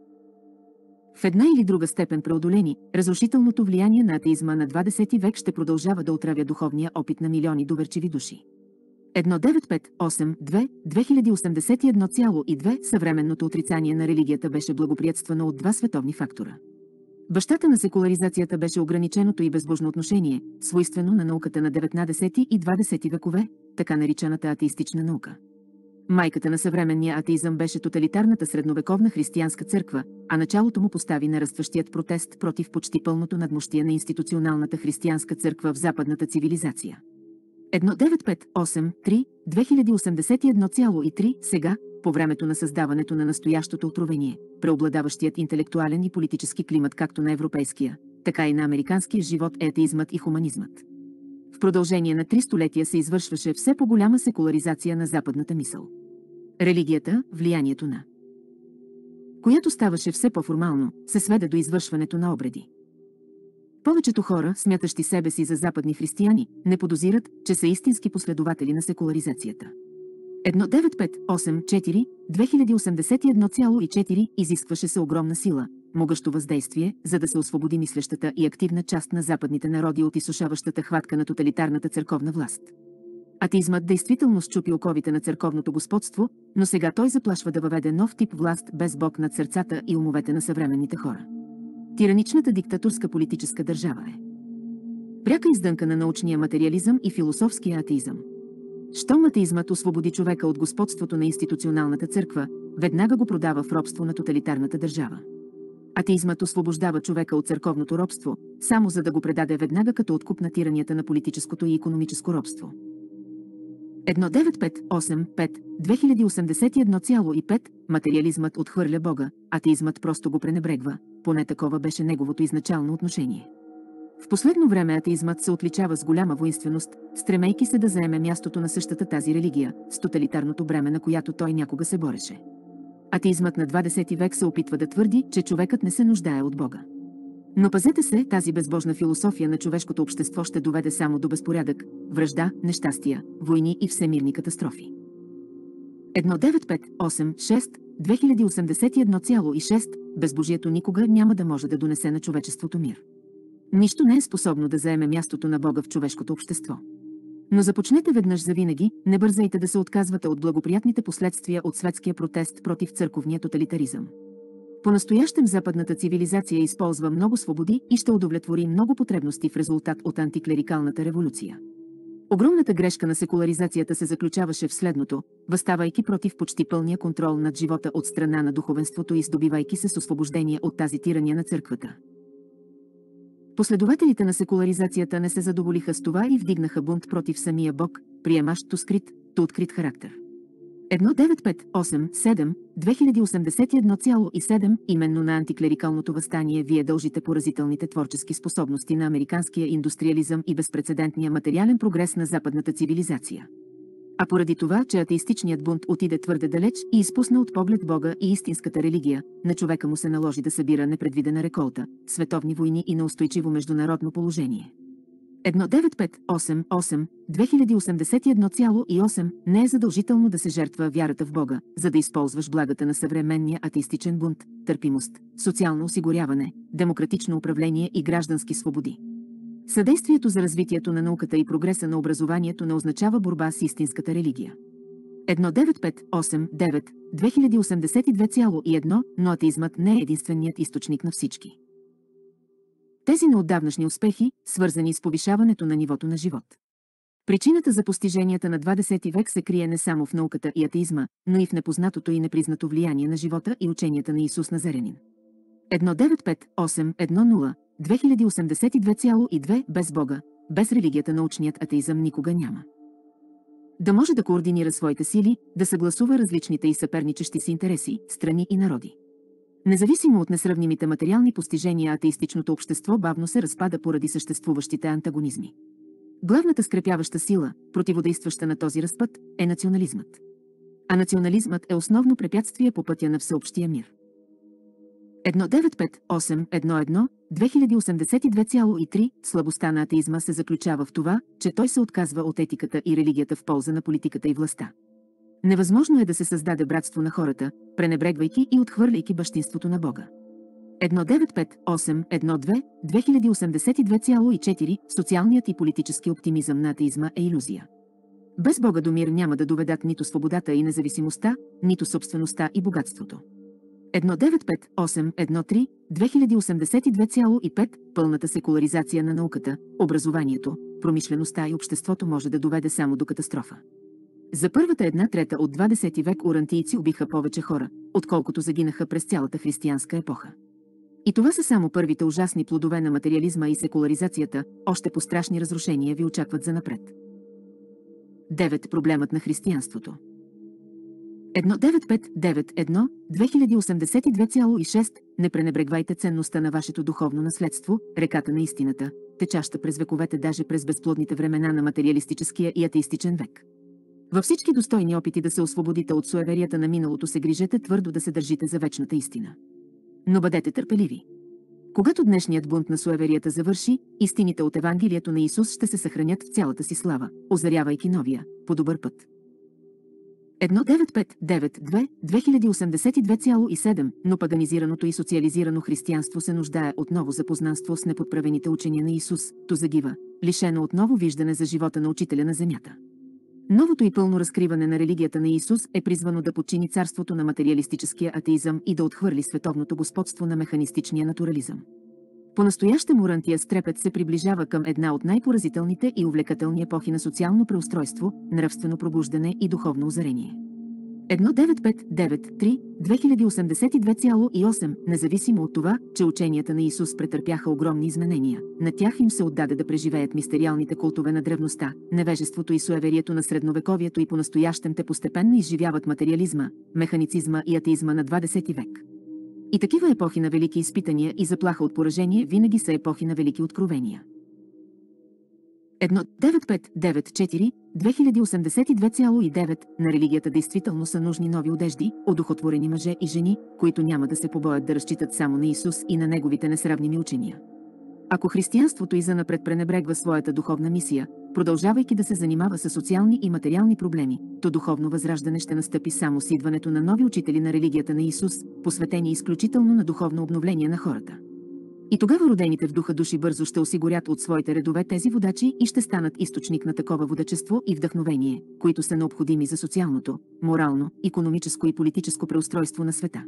в една или друга степен преодолени, разрушителното влияние на атеизма на двадесети век ще продължава да отравя духовния опит на милиони доверчиви души. едно девет пет осем две две хиляди осемдесет и едно цяло и две Съвременното отрицание на религията беше благоприятствано от два световни фактора. Бащата на секуларизацията беше ограниченото и безбожно отношение, свойствено на науката на деветнадесети и двадесети векове, така наричаната атеистична наука. Майката на съвременния атеизъм беше тоталитарната средновековна християнска църква, а началото му постави нарастващият протест против почти пълното надмощие на институционалната християнска църква в западната цивилизация. едно девет пет осем три две хиляди осемдесет и едно цяло и три Сега, по времето на създаването на настоящото откровение, преобладаващият интелектуален и политически климат както на европейския, така и на американския живот е атеизмът и хуманизмът. В продължение на три столетия се извършваше все по-голяма секуларизация на западната мисъл. Религията, влиянието на която ставаше все по-формално, се сведе до извършването на обреди. Повечето хора, смятащи себе си за западни християни, не подозират, че са истински последователи на секуларизацията. едно девет пет осем четири две хиляди осемдесет и едно цяло и четири Изискваше се огромна сила, могъщо въздействие, за да се освободи мислещата и активна част на западните народи от изсушаващата хватка на тоталитарната църковна власт. Атеизмът действително счупи оковите на църковното господство, но сега той заплашва да въведе нов тип власт без Бог над сърцата и умовете на съвременните хора. Тираничната диктаторска политическа държава е пряка издънка на научния материализъм и философския атеизъм. Щом атеизмът освободи човека от господството на институционалната църква, веднага го продава в робство на тоталитарната държава. Атеизмът освобождава човека от църковното робство, само за да го предаде веднага като откуп на тиранията на политическото и икономическо робство. едно девет пет осем пет две хиляди осемдесет и едно цяло и пет Материализмът отхвърля Бога, атеизмът просто го пренебрегва, поне такова беше неговото изначално отношение. В последно време атеизмът се отличава с голяма воинственост, стремейки се да заеме мястото на същата тази религия, с тоталитарното бреме, на която той някога се бореше. Атеизмът на двадесети век се опитва да твърди, че човекът не се нуждае от Бога. Но пазете се, тази безбожна философия на човешкото общество ще доведе само до безпорядък, вражда, нещастия, войни и всемирни катастрофи. едно девет пет осем шест две хиляди осемдесет и едно цяло и шест Безбожието никога няма да може да донесе на човечеството мир. Нищо не е способно да заеме мястото на Бога в човешкото общество. Но започнете веднъж завинаги, не бързайте да се отказвате от благоприятните последствия от светския протест против църковния тоталитаризъм. По-настоящем западната цивилизация използва много свободи и ще удовлетвори много потребности в резултат от антиклерикалната революция. Огромната грешка на секуларизацията се заключаваше в следното, възставайки против почти пълния контрол над живота от страна на духовенството и здобивайки се с освобождение от тази тирания на църквата. Последователите на секуларизацията не се задоволиха с това и вдигнаха бунт против самия Бог, приемащ то скрит, то открит характер. едно девет пет осем седем две хиляди осемдесет и едно цяло и седем Именно на антиклерикалното въстание вие дължите поразителните творчески способности на американския индустриализъм и безпрецедентния материален прогрес на западната цивилизация. А поради това, че атеистичният бунт отиде твърде далеч и изпусна от поглед Бога и истинската религия, на човека му се наложи да събира непредвидена реколта, световни войни и неустойчиво международно положение. едно девет пет осем осем две хиляди осемдесет и едно цяло и осем Не е задължително да се жертва вярата в Бога, за да използваш благата на съвременния атеистичен бунт, търпимост, социално осигуряване, демократично управление и граждански свободи. Съдействието за развитието на науката и прогреса на образованието не означава борба с истинската религия. едно девет пет осем девет две хиляди осемдесет и две цяло и едно Но атеизмът не е единственият източник на всички тези неотдавнашни успехи, свързани с повишаването на нивото на живот. Причината за постиженията на двадесети век се крие не само в науката и атеизма, но и в непознатото и непризнато влияние на живота и ученията на Исус Назарянин. едно девет пет осем едно нула две хиляди осемдесет и две цяло и две Без Бога, без религията научният атеизъм никога няма да може да координира своите сили, да съгласува различните и съперничещи си интереси, страни и народи. Независимо от несравнимите материални постижения, атеистичното общество бавно се разпада поради съществуващите антагонизми. Главната скрепяваща сила, противодействаща на този разпад, е национализмът. А национализмът е основно препятствие по пътя на всеобщия мир. едно девет пет осем едно едно две хиляди осемдесет и две цяло и три Слабостта на атеизма се заключава в това, че той се отказва от етиката и религията в полза на политиката и властта. Невъзможно е да се създаде братство на хората, пренебрегвайки и отхвърляйки бащинството на Бога. едно девет пет осем едно две две хиляди осемдесет и две цяло и четири Социалният и политически оптимизъм на атеизма е илюзия. Без Бога до мир няма да доведат нито свободата и независимостта, нито собствеността и богатството. едно девет пет осем едно три две хиляди осемдесет и две цяло и пет Пълната секуларизация на науката, образованието, промишлеността и обществото може да доведе само до катастрофа. За първата една трета от двадесети век урантийци убиха повече хора, отколкото загинаха през цялата християнска епоха. И това са само първите ужасни плодове на материализма и секуларизацията, още по-страшни разрушения ви очакват занапред. девет Проблемът на християнството. едно девет пет девет едно две хиляди осемдесет и две цяло и шест Не пренебрегвайте ценността на вашето духовно наследство, реката на истината, течаща през вековете, даже през безплодните времена на материалистическия и атеистичен век. Във всички достойни опити да се освободите от суеверията на миналото се грижете твърдо да се държите за вечната истина. Но бъдете търпеливи. Когато днешният бунт на суеверията завърши, истините от Евангелието на Исус ще се съхранят в цялата си слава, озарявайки новия, по-добър път. едно девет пет девет две две хиляди осемдесет и две цяло и седем Но паганизираното и социализирано християнство се нуждае от ново запознанство с неподправените учения на Исус, то загива, лишено от ново виждане за живота на учителя на земята. Новото и пълно разкриване на религията на Исус е призвано да подчини царството на материалистическия атеизъм и да отхвърли световното господство на механистичния натурализъм. По-настоящем урантия с трепет се приближава към една от най-поразителните и увлекателни епохи на социално преустройство, нравствено пробуждане и духовно озарение. едно девет пет девет три две хиляди осемдесет и две цяло и осем. Независимо от това, че ученията на Исус претърпяха огромни изменения, на тях им се отдаде да преживеят мистериалните култове на древността, невежеството и суеверието на средновековието и понастоящем те постепенно изживяват материализма, механицизма и атеизма на двадесети век. И такива епохи на велики изпитания и заплаха от поражение винаги са епохи на велики откровения. едно девет пет девет четири две хиляди осемдесет и две цяло и девет. На религията действително са нужни нови одежди, одухотворени мъже и жени, които няма да се побоят да разчитат само на Исус и на неговите несравними учения. Ако християнството и занапред пренебрегва своята духовна мисия, продължавайки да се занимава с социални и материални проблеми, то духовно възраждане ще настъпи само с идването на нови учители на религията на Исус, посветени изключително на духовно обновление на хората. И тогава родените в духа души бързо ще осигурят от своите редове тези водачи и ще станат източник на такова водачество и вдъхновение, които са необходими за социалното, морално, икономическо и политическо преустройство на света.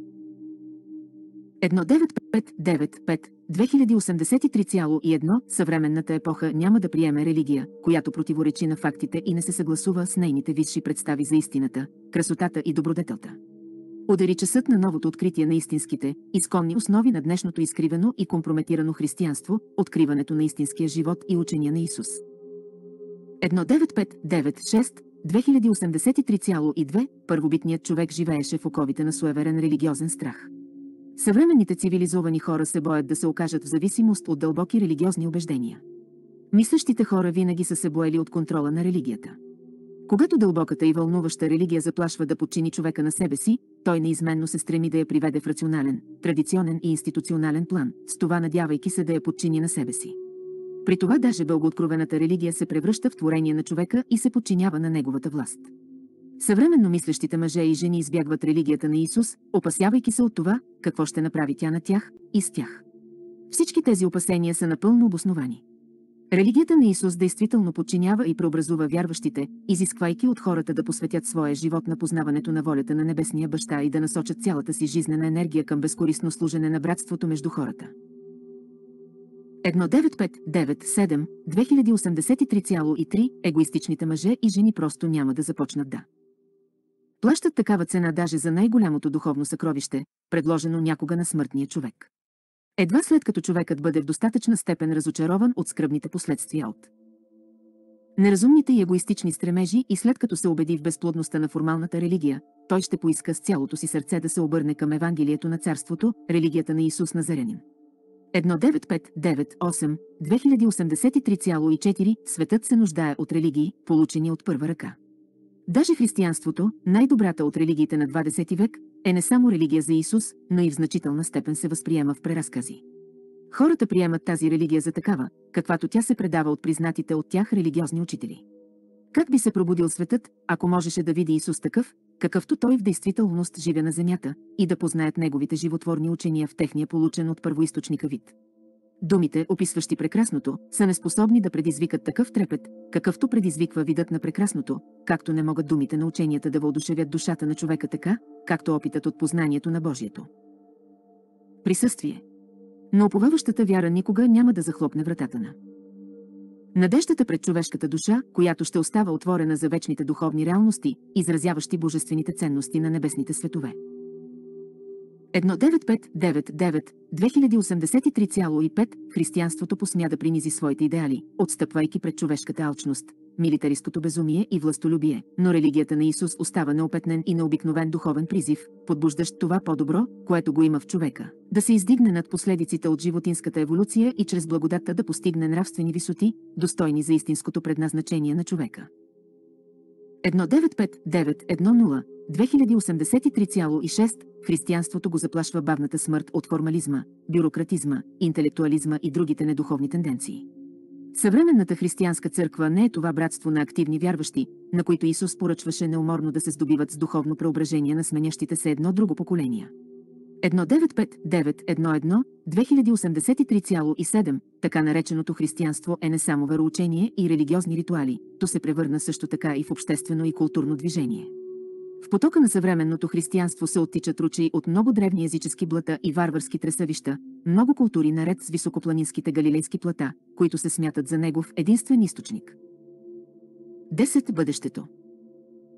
едно девет пет девет пет две хиляди осемдесет и три цяло и едно. Съвременната епоха няма да приеме религия, която противоречи на фактите и не се съгласува с нейните висши представи за истината, красотата и добродетелта. Удари часът на новото откритие на истинските, изконни основи на днешното изкривено и компрометирано християнство, откриването на истинския живот и учения на Исус. едно девет пет девет шест две хиляди осемдесет и три цяло и две. Първобитният човек живееше в оковите на суеверен религиозен страх. Съвременните цивилизовани хора се боят да се окажат в зависимост от дълбоки религиозни убеждения. Мислещите хора винаги са се боели от контрола на религията. Когато дълбоката и вълнуваща религия заплашва да подчини човека на себе си, той неизменно се стреми да я приведе в рационален, традиционен и институционален план, с това надявайки се да я подчини на себе си. При това даже бългооткровената религия се превръща в творение на човека и се подчинява на неговата власт. Съвременно мислещите мъже и жени избягват религията на Исус, опасявайки се от това, какво ще направи тя на тях и с тях. Всички тези опасения са напълно обосновани. Религията на Исус действително подчинява и преобразува вярващите, изисквайки от хората да посветят своя живот на познаването на волята на Небесния Баща и да насочат цялата си жизнена енергия към безкористно служене на братството между хората. едно девет пет девет седем две хиляди осемдесет и три цяло и три. Егоистичните мъже и жени просто няма да започнат да плащат такава цена даже за най-голямото духовно съкровище, предложено някога на смъртния човек. Едва след като човекът бъде в достатъчна степен разочарован от скръбните последствия от неразумните и егоистични стремежи и след като се убеди в безплодността на формалната религия, той ще поиска с цялото си сърце да се обърне към Евангелието на Царството, религията на Исус Назарянин. едно девет пет девет осем две хиляди осемдесет и три цяло и четири. Светът се нуждае от религии, получени от първа ръка. Даже християнството, най-добрата от религиите на двадесети век, е не само религия за Исус, но и в значителна степен се възприема в преразкази. Хората приемат тази религия за такава, каквато тя се предава от признатите от тях религиозни учители. Как би се пробудил светът, ако можеше да види Исус такъв, какъвто той в действителност живе на земята, и да познаят неговите животворни учения в техния получен от първоизточника вид? Думите, описващи прекрасното, са неспособни да предизвикат такъв трепет, какъвто предизвиква видът на прекрасното, както не могат думите на ученията да въодушевят душата на човека така, както опитът от познанието на Божието присъствие. Но уповаващата вяра никога няма да захлопне вратата на надеждата пред човешката душа, която ще остава отворена за вечните духовни реалности, изразяващи божествените ценности на небесните светове. едно девет пет девет девет две хиляди осемдесет и три цяло и пет. Християнството посмя да принизи своите идеали, отстъпвайки пред човешката алчност, милитаристското безумие и властолюбие, но религията на Исус остава неопетнен и необикновен духовен призив, подбуждащ това по-добро, което го има в човека, да се издигне над последиците от животинската еволюция и чрез благодатта да постигне нравствени висоти, достойни за истинското предназначение на човека. едно девет пет девет едно нула две хиляди осемдесет и три цяло и шест. Християнството го заплашва бавната смърт от формализма, бюрократизма, интелектуализма и другите недуховни тенденции. Съвременната християнска църква не е това братство на активни вярващи, на които Исус поръчваше неуморно да се здобиват с духовно преображение на сменящите се едно друго поколения. едно девет пет девет едно едно две хиляди осемдесет и три цяло и седем. Така нареченото християнство е не само вероучение и религиозни ритуали, то се превърна също така и в обществено и културно движение. В потока на съвременното християнство се оттичат ручеи от много древни езически блата и варварски тресавища, много култури наред с високопланинските галилейски плата, които се смятат за негов единствен източник. десет. Бъдещето.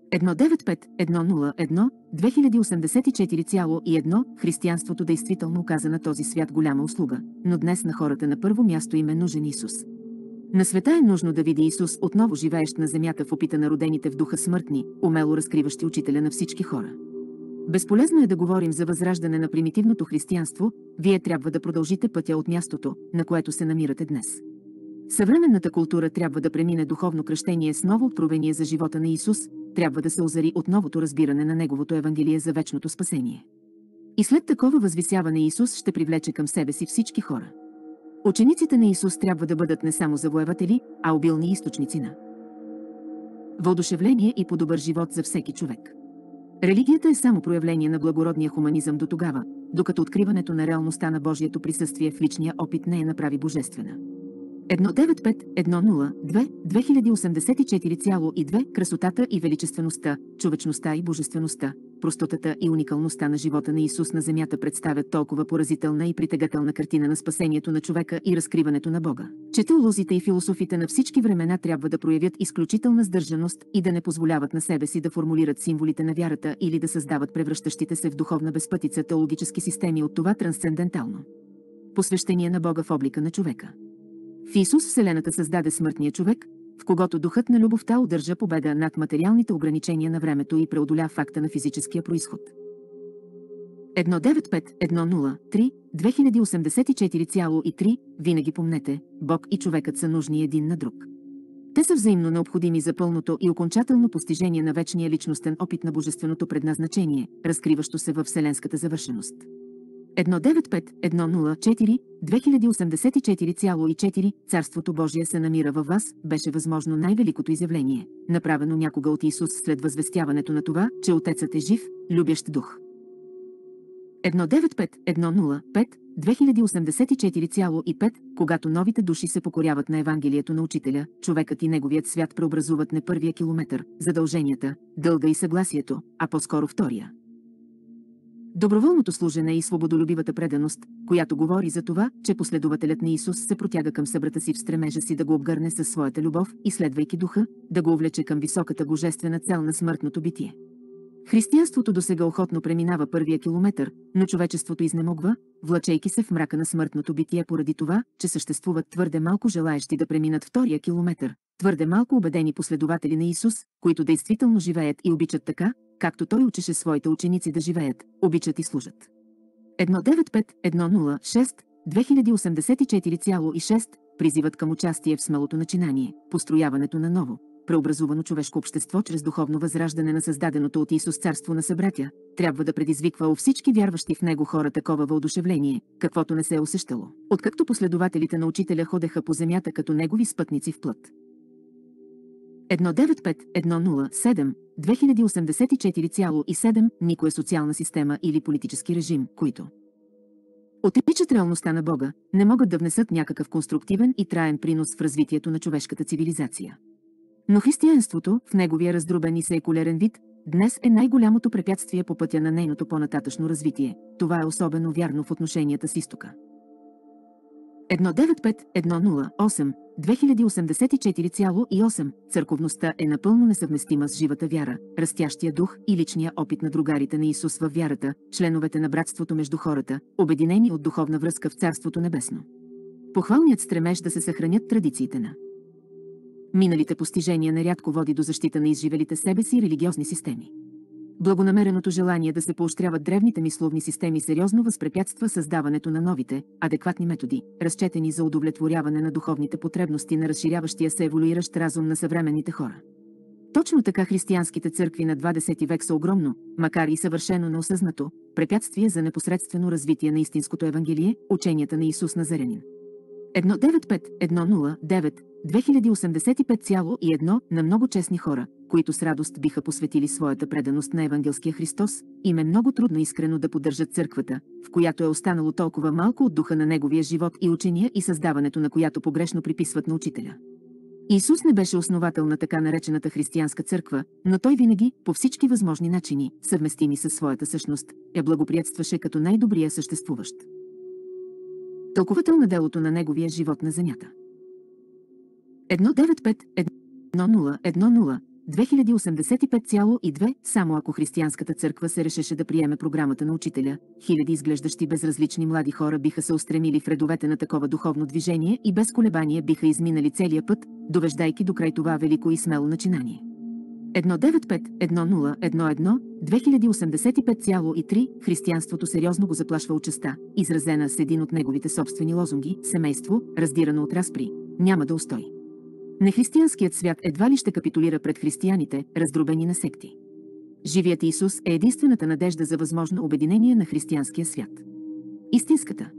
едно девет пет едно нула едно две хиляди осемдесет и четири цяло и едно Християнството действително оказа на този свят голяма услуга, но днес на хората на първо място им е нужен Исус. На света е нужно да види Исус, отново живеещ на земята в опита на родените в духа смъртни, умело разкриващи учителя на всички хора. Безполезно е да говорим за възраждане на примитивното християнство, вие трябва да продължите пътя от мястото, на което се намирате днес. Съвременната култура трябва да премине духовно кръщение с ново откровение за живота на Исус, трябва да се озари от новото разбиране на Неговото Евангелие за вечното спасение. И след такова възвисяване Исус ще привлече към себе си всички хора. Учениците на Исус трябва да бъдат не само завоеватели, а обилни източници на въодушевление и по-добър живот за всеки човек. Религията е само проявление на благородния хуманизъм до тогава, докато откриването на реалността на Божието присъствие в личния опит не я направи божествена. едно девет пет едно нула две две хиляди осемдесет и четири цяло и две Красотата и величествеността, човечността и божествеността, простотата и уникалността на живота на Исус на земята представят толкова поразителна и притегателна картина на спасението на човека и разкриването на Бога, че теолозите и философите на всички времена трябва да проявят изключителна сдържаност и да не позволяват на себе си да формулират символите на вярата или да създават превръщащите се в духовна безпътица теологически системи от това трансцендентално посвещение на Бога в облика на човека. В Исус Вселената създаде смъртния човек, в когото духът на любовта удържа победа над материалните ограничения на времето и преодоля факта на физическия произход. едно девет пет едно нула три две хиляди осемдесет и четири цяло и три Винаги помнете, Бог и човекът са нужни един на друг. Те са взаимно необходими за пълното и окончателно постижение на вечния личностен опит на божественото предназначение, разкриващо се във вселенската завършеност. едно девет пет едно нула четири две хиляди осемдесет и четири цяло и четири Царството Божие се намира във вас беше възможно най-великото изявление, направено някога от Исус след възвестяването на това, че Отецът е жив, любящ дух. едно девет пет едно нула пет две хиляди осемдесет и четири цяло и пет Когато новите души се покоряват на Евангелието на Учителя, човекът и неговият свят преобразуват не първия километър, задълженията, дълга и съгласието, а по-скоро втория. Доброволното служене и свободолюбивата преданост, която говори за това, че последователят на Исус се протяга към събрата си в стремежа си да го обгърне със своята любов и следвайки духа, да го увлече към високата божествена цел на смъртното битие. Християнството досега охотно преминава първия километър, но човечеството изнемогва, влачейки се в мрака на смъртното битие поради това, че съществуват твърде малко желаещи да преминат втория километър, твърде малко убедени последователи на Исус, които действително живеят и обичат така, както той учеше своите ученици да живеят, обичат и служат. едно девет пет едно нула шест две хиляди осемдесет и четири цяло и шест Призивът към участие в смелото начинание, построяването на ново, преобразувано човешко общество чрез духовно възраждане на създаденото от Исус царство на събратя, трябва да предизвиква у всички вярващи в него хора такова въодушевление, каквото не се е усещало, откакто последователите на Учителя ходеха по земята като негови спътници в плът. едно девет пет едно нула седем две хиляди осемдесет и четири цяло и седем Никоя социална система или политически режим, които отричат реалността на Бога, не могат да внесат някакъв конструктивен и траен принос в развитието на човешката цивилизация. Но християнството, в неговия раздробен и секулярен вид, днес е най-голямото препятствие по пътя на нейното по-нататъчно развитие. Това е особено вярно в отношенията с изтока. едно девет пет едно нула осем две хиляди осемдесет и четири цяло и осем Църковността е напълно несъвместима с живата вяра, растящия дух и личния опит на другарите на Исус във вярата, членовете на братството между хората, обединени от духовна връзка в Царството Небесно. Похвалният стремеж да се съхранят традициите на миналите постижения нерядко води до защита на изживелите себе си религиозни системи. Благонамереното желание да се поощряват древните мисловни системи сериозно възпрепятства създаването на новите, адекватни методи, разчетени за удовлетворяване на духовните потребности на разширяващия се еволюиращ разум на съвременните хора. Точно така християнските църкви на двадесети век са огромно, макар и съвършено неосъзнато, препятствие за непосредствено развитие на истинското Евангелие, ученията на Исус Назарянин. едно девет пет едно нула девет две хиляди осемдесет и пет цяло и едно на много честни хора, които с радост биха посветили своята преданост на евангелския Христос, им е много трудно искрено да поддържат църквата, в която е останало толкова малко от духа на неговия живот и учения и създаването на която погрешно приписват на учителя. Исус не беше основател на така наречената християнска църква, но той винаги, по всички възможни начини, съвместими със своята същност, я благоприятстваше като най-добрия съществуващ тълковател на делото на неговия живот на земята. едно девет пет едно нула едно нула две хиляди осемдесет и пет цяло и две. Само ако християнската църква се решеше да приеме програмата на учителя, хиляди изглеждащи безразлични млади хора биха се устремили в редовете на такова духовно движение и без колебание биха изминали целия път, довеждайки до край това велико и смело начинание. едно девет пет едно нула едно едно две хиляди осемдесет и пет цяло и три. Християнството сериозно го заплашва участта, изразена с един от неговите собствени лозунги – семейство, раздирано от разпри, няма да устои. Нехристиянският свят едва ли ще капитулира пред християните, раздробени на секти. Живият Исус е единствената надежда за възможно обединение на християнския свят. Истинската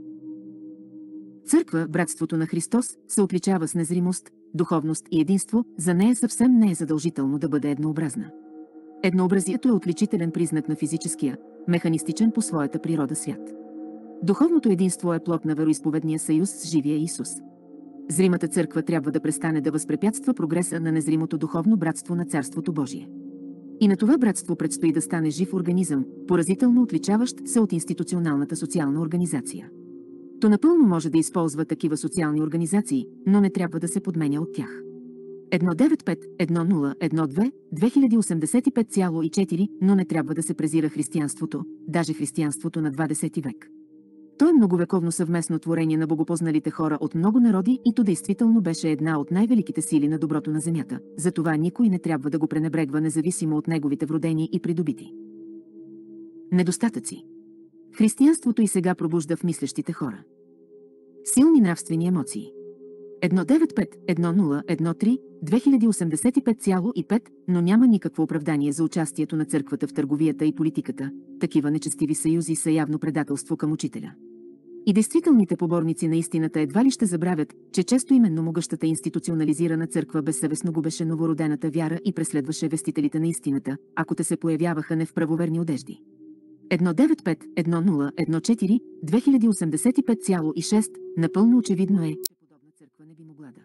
църква, братството на Христос, се отличава с незримост, духовност и единство, за нея съвсем не е задължително да бъде еднообразна. Еднообразието е отличителен признак на физическия, механистичен по своята природа свят. Духовното единство е плод на вероизповедния съюз с живия Исус. Зримата църква трябва да престане да възпрепятства прогреса на незримото духовно братство на Царството Божие. И на това братство предстои да стане жив организъм, поразително отличаващ се от институционалната социална организация. То напълно може да използва такива социални организации, но не трябва да се подменя от тях. едно девет пет едно нула едно две две хиляди осемдесет и пет цяло и четири, но не трябва да се презира християнството, даже християнството на двадесети век. То е многовековно съвместно творение на богопозналите хора от много народи и то действително беше една от най-великите сили на доброто на земята, затова никой не трябва да го пренебрегва независимо от неговите вродени и придобити недостатъци. Християнството и сега пробужда в мислещите хора силни нравствени емоции. едно девет пет едно нула едно три две хиляди осемдесет и пет цяло и пет, но няма никакво оправдание за участието на църквата в търговията и политиката. Такива нечестиви съюзи са явно предателство към учителя. И действителните поборници на истината едва ли ще забравят, че често именно могъщата институционализирана църква безсъвестно губеше новородената вяра и преследваше вестителите на истината, ако те се появяваха не в правоверни одежди. едно девет пет едно нула едно четири две хиляди осемдесет и пет цяло и шест напълно очевидно е, че подобна църква не би могла да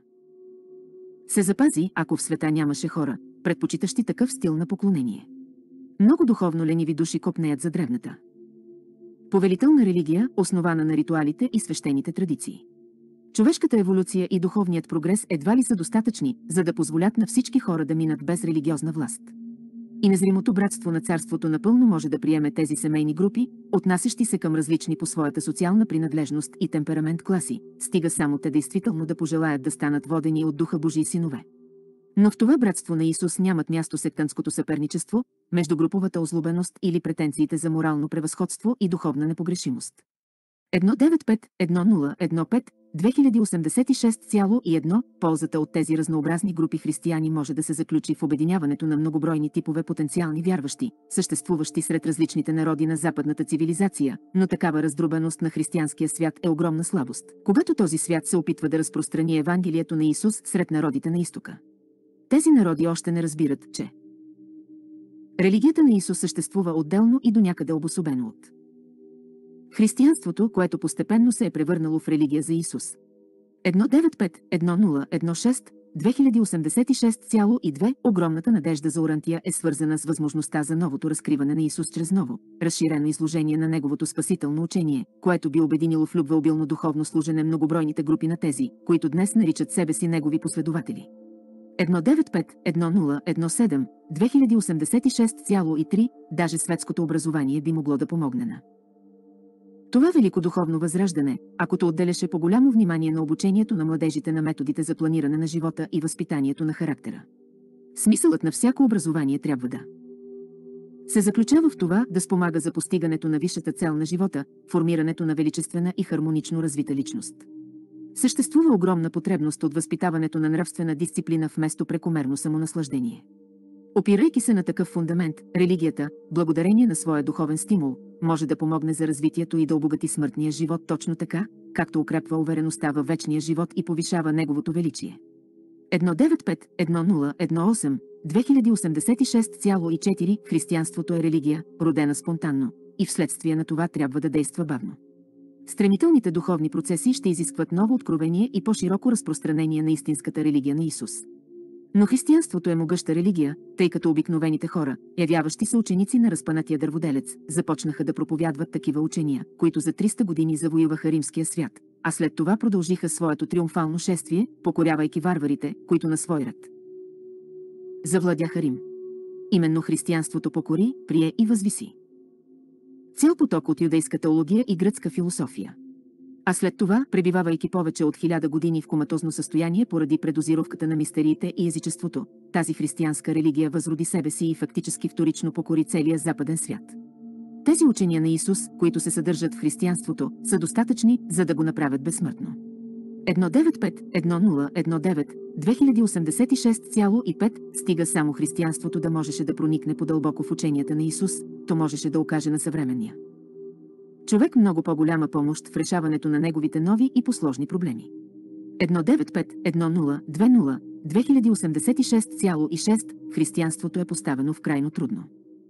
се запази, ако в света нямаше хора, предпочитащи такъв стил на поклонение. Много духовно лениви души копнеят за древната повелителна религия, основана на ритуалите и свещените традиции. Човешката еволюция и духовният прогрес едва ли са достатъчни, за да позволят на всички хора да минат без религиозна власт. И незримото братство на царството напълно може да приеме тези семейни групи, отнасящи се към различни по своята социална принадлежност и темперамент класи, стига само те действително да пожелаят да станат водени от Духа Божий синове. Но в това братство на Исус нямат място сектантското съперничество, междугруповата озлобеност или претенциите за морално превъзходство и духовна непогрешимост. едно девет пет едно нула едно пет две хиляди осемдесет и шест цяло и едно ползата от тези разнообразни групи християни може да се заключи в обединяването на многобройни типове потенциални вярващи, съществуващи сред различните народи на западната цивилизация, но такава раздробеност на християнския свят е огромна слабост, когато този свят се опитва да разпространи Евангелието на Исус сред народите на изтока. Тези народи още не разбират, че религията на Исус съществува отделно и до някъде обособено от християнството, което постепенно се е превърнало в религия за Исус. едно девет пет едно нула едно шест две хиляди осемдесет и шест цяло и две Огромната надежда за Орантия е свързана с възможността за новото разкриване на Исус чрез ново, разширено изложение на неговото спасително учение, което би обединило в любвеобилно духовно служене многобройните групи на тези, които днес наричат себе си негови последователи. едно девет пет едно нула едно седем две хиляди осемдесет и шест цяло и три Даже светското образование би могло да помогне на това велико духовно възраждане, ако то отделяше по-голямо внимание на обучението на младежите на методите за планиране на живота и възпитанието на характера. Смисълът на всяко образование трябва да се заключава в това да спомага за постигането на висшата цел на живота, формирането на величествена и хармонично развита личност. Съществува огромна потребност от възпитаването на нравствена дисциплина вместо прекомерно самонаслаждение. Опирайки се на такъв фундамент, религията, благодарение на своя духовен стимул, може да помогне за развитието и да обогати смъртния живот точно така, както укрепва увереността във вечния живот и повишава неговото величие. едно девет пет едно нула едно осем две хиляди осемдесет и шест цяло и четири Християнството е религия, родена спонтанно, и вследствие на това трябва да действа бавно. Стремителните духовни процеси ще изискват ново откровение и по-широко разпространение на истинската религия на Исус. Но християнството е могъща религия, тъй като обикновените хора, явяващи се ученици на разпънатия дърводелец, започнаха да проповядват такива учения, които за триста години завоюваха римския свят, а след това продължиха своето триумфално шествие, покорявайки варварите, които на свой ред Завладяха Рим. Именно християнството покори, прие и възвиси цял поток от юдейска теология и гръцка философия. А след това, пребивавайки повече от хиляда години в коматозно състояние поради предозировката на мистериите и езичеството, тази християнска религия възроди себе си и фактически вторично покори целия западен свят. Тези учения на Исус, които се съдържат в християнството, са достатъчни, за да го направят безсмъртно. едно девет пет едно нула едно девет две хиляди осемдесет и шест цяло и пет стига само християнството да можеше да проникне по-дълбоко в ученията на Исус, то можеше да окаже на съвременния човек много по-голяма помощ в решаването на неговите нови и посложни проблеми. едно девет пет едно нула две нула две хиляди осемдесет и шест цяло и шест християнството е поставено в крайно трудно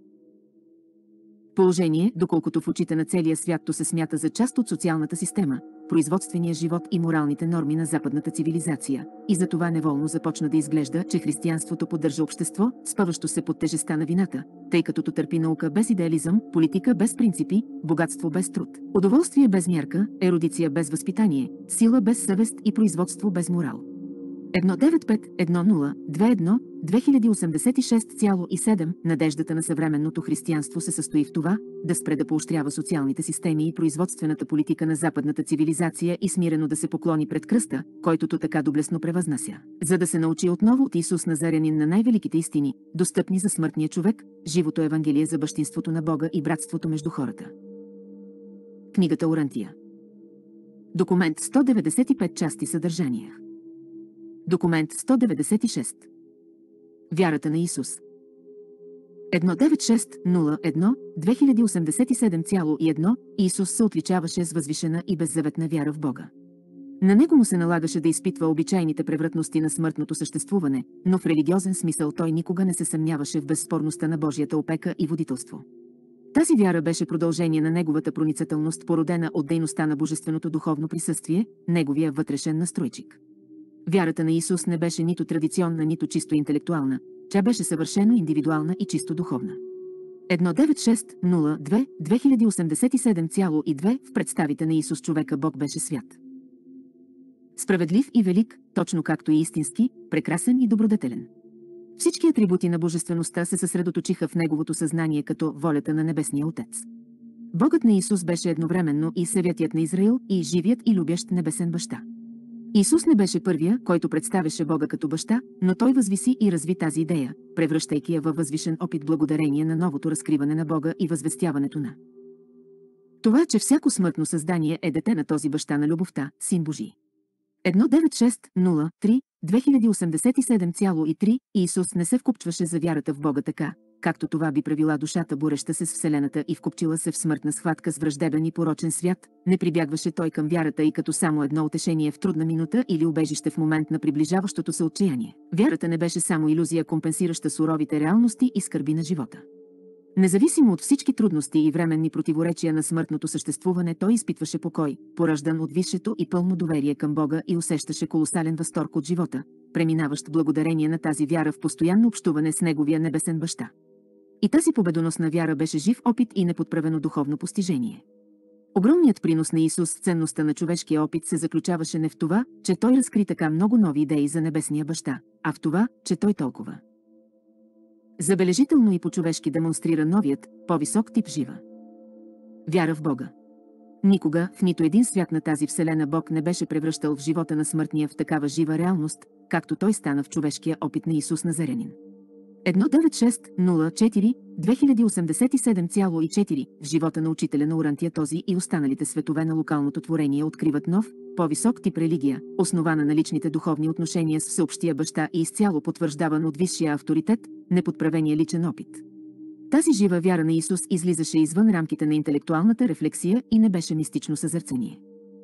положение, доколкото в очите на целия свят то се смята за част от социалната система, производствения живот и моралните норми на западната цивилизация, и за това неволно започна да изглежда, че християнството поддържа общество, спъващо се под тежестта на вината, тъй като то търпи наука без идеализъм, политика без принципи, богатство без труд, удоволствие без мярка, ерудиция без възпитание, сила без съвест и производство без морал. едно девет пет едно нула две едно две хиляди осемдесет и шест цяло и седем Надеждата на съвременното християнство се състои в това, да спре да поощрява социалните системи и производствената политика на западната цивилизация и смирено да се поклони пред кръста, който то така доблестно превъзнася, за да се научи отново от Исус Назарянин на най-великите истини, достъпни за смъртния човек, живото Евангелие за бащинството на Бога и братството между хората. Книгата Орантия. Документ сто деветдесет и пет части съдържание. Документ сто деветдесет и шест. Вярата на Исус. едно девет шест нула едно две хиляди осемдесет и седем цяло и едно Исус се отличаваше с възвишена и беззаветна вяра в Бога. На него му се налагаше да изпитва обичайните превратности на смъртното съществуване, но в религиозен смисъл той никога не се съмняваше в безспорността на Божията опека и водителство. Тази вяра беше продължение на неговата проницателност, породена от дейността на божественото духовно присъствие, неговия вътрешен настройчик. Вярата на Исус не беше нито традиционна, нито чисто интелектуална, тя беше съвършено индивидуална и чисто духовна. едно девет шест нула две две хиляди осемдесет и седем цяло и две В представите на Исус човека Бог беше свят. Справедлив и велик, точно както и истински, прекрасен и добродетелен. Всички атрибути на божествеността се съсредоточиха в неговото съзнание като волята на Небесния Отец. Богът на Исус беше едновременно и Съветият на Израил, и живият и любящ небесен баща. Исус не беше първия, който представяше Бога като баща, но той възвиси и разви тази идея, превръщайки я във възвишен опит благодарение на новото разкриване на Бога и възвестяването на това, че всяко смъртно създание е дете на този баща на любовта, Син Божий. едно девет шест нула три две хиляди осемдесет и седем цяло и три Исус не се вкупчваше за вярата в Бога така, както това би правила душата, бореща се с Вселената и вкупчила се в смъртна схватка с враждебен и порочен свят, не прибягваше той към вярата и като само едно утешение в трудна минута или убежище в момент на приближаващото се отчаяние. Вярата не беше само илюзия, компенсираща суровите реалности и скърби на живота. Независимо от всички трудности и временни противоречия на смъртното съществуване, той изпитваше покой, пораждан от висшето и пълно доверие към Бога и усещаше колосален възторг от живота, преминаващ благодарение на тази вяра в постоянно общуване с неговия небесен баща. И тази победоносна вяра беше жив опит и неподправено духовно постижение. Огромният принос на Исус в ценността на човешкия опит се заключаваше не в това, че той разкри така много нови идеи за небесния баща, а в това, че той толкова забележително и по-човешки демонстрира новият, по-висок тип жива вяра в Бога. Никога, в нито един свят на тази вселена Бог не беше превръщал в живота на смъртния в такава жива реалност, както той стана в човешкия опит на Исус Назарянин. едно девет шест нула четири две хиляди осемдесет и седем цяло и четири В живота на учителя на Орантия този и останалите светове на локалното творение откриват нов, по-висок тип религия, основана на личните духовни отношения с всеобщия баща и изцяло потвърждаван от висшия авторитет, неподправения личен опит. Тази жива вяра на Исус излизаше извън рамките на интелектуалната рефлексия и не беше мистично съзерцание.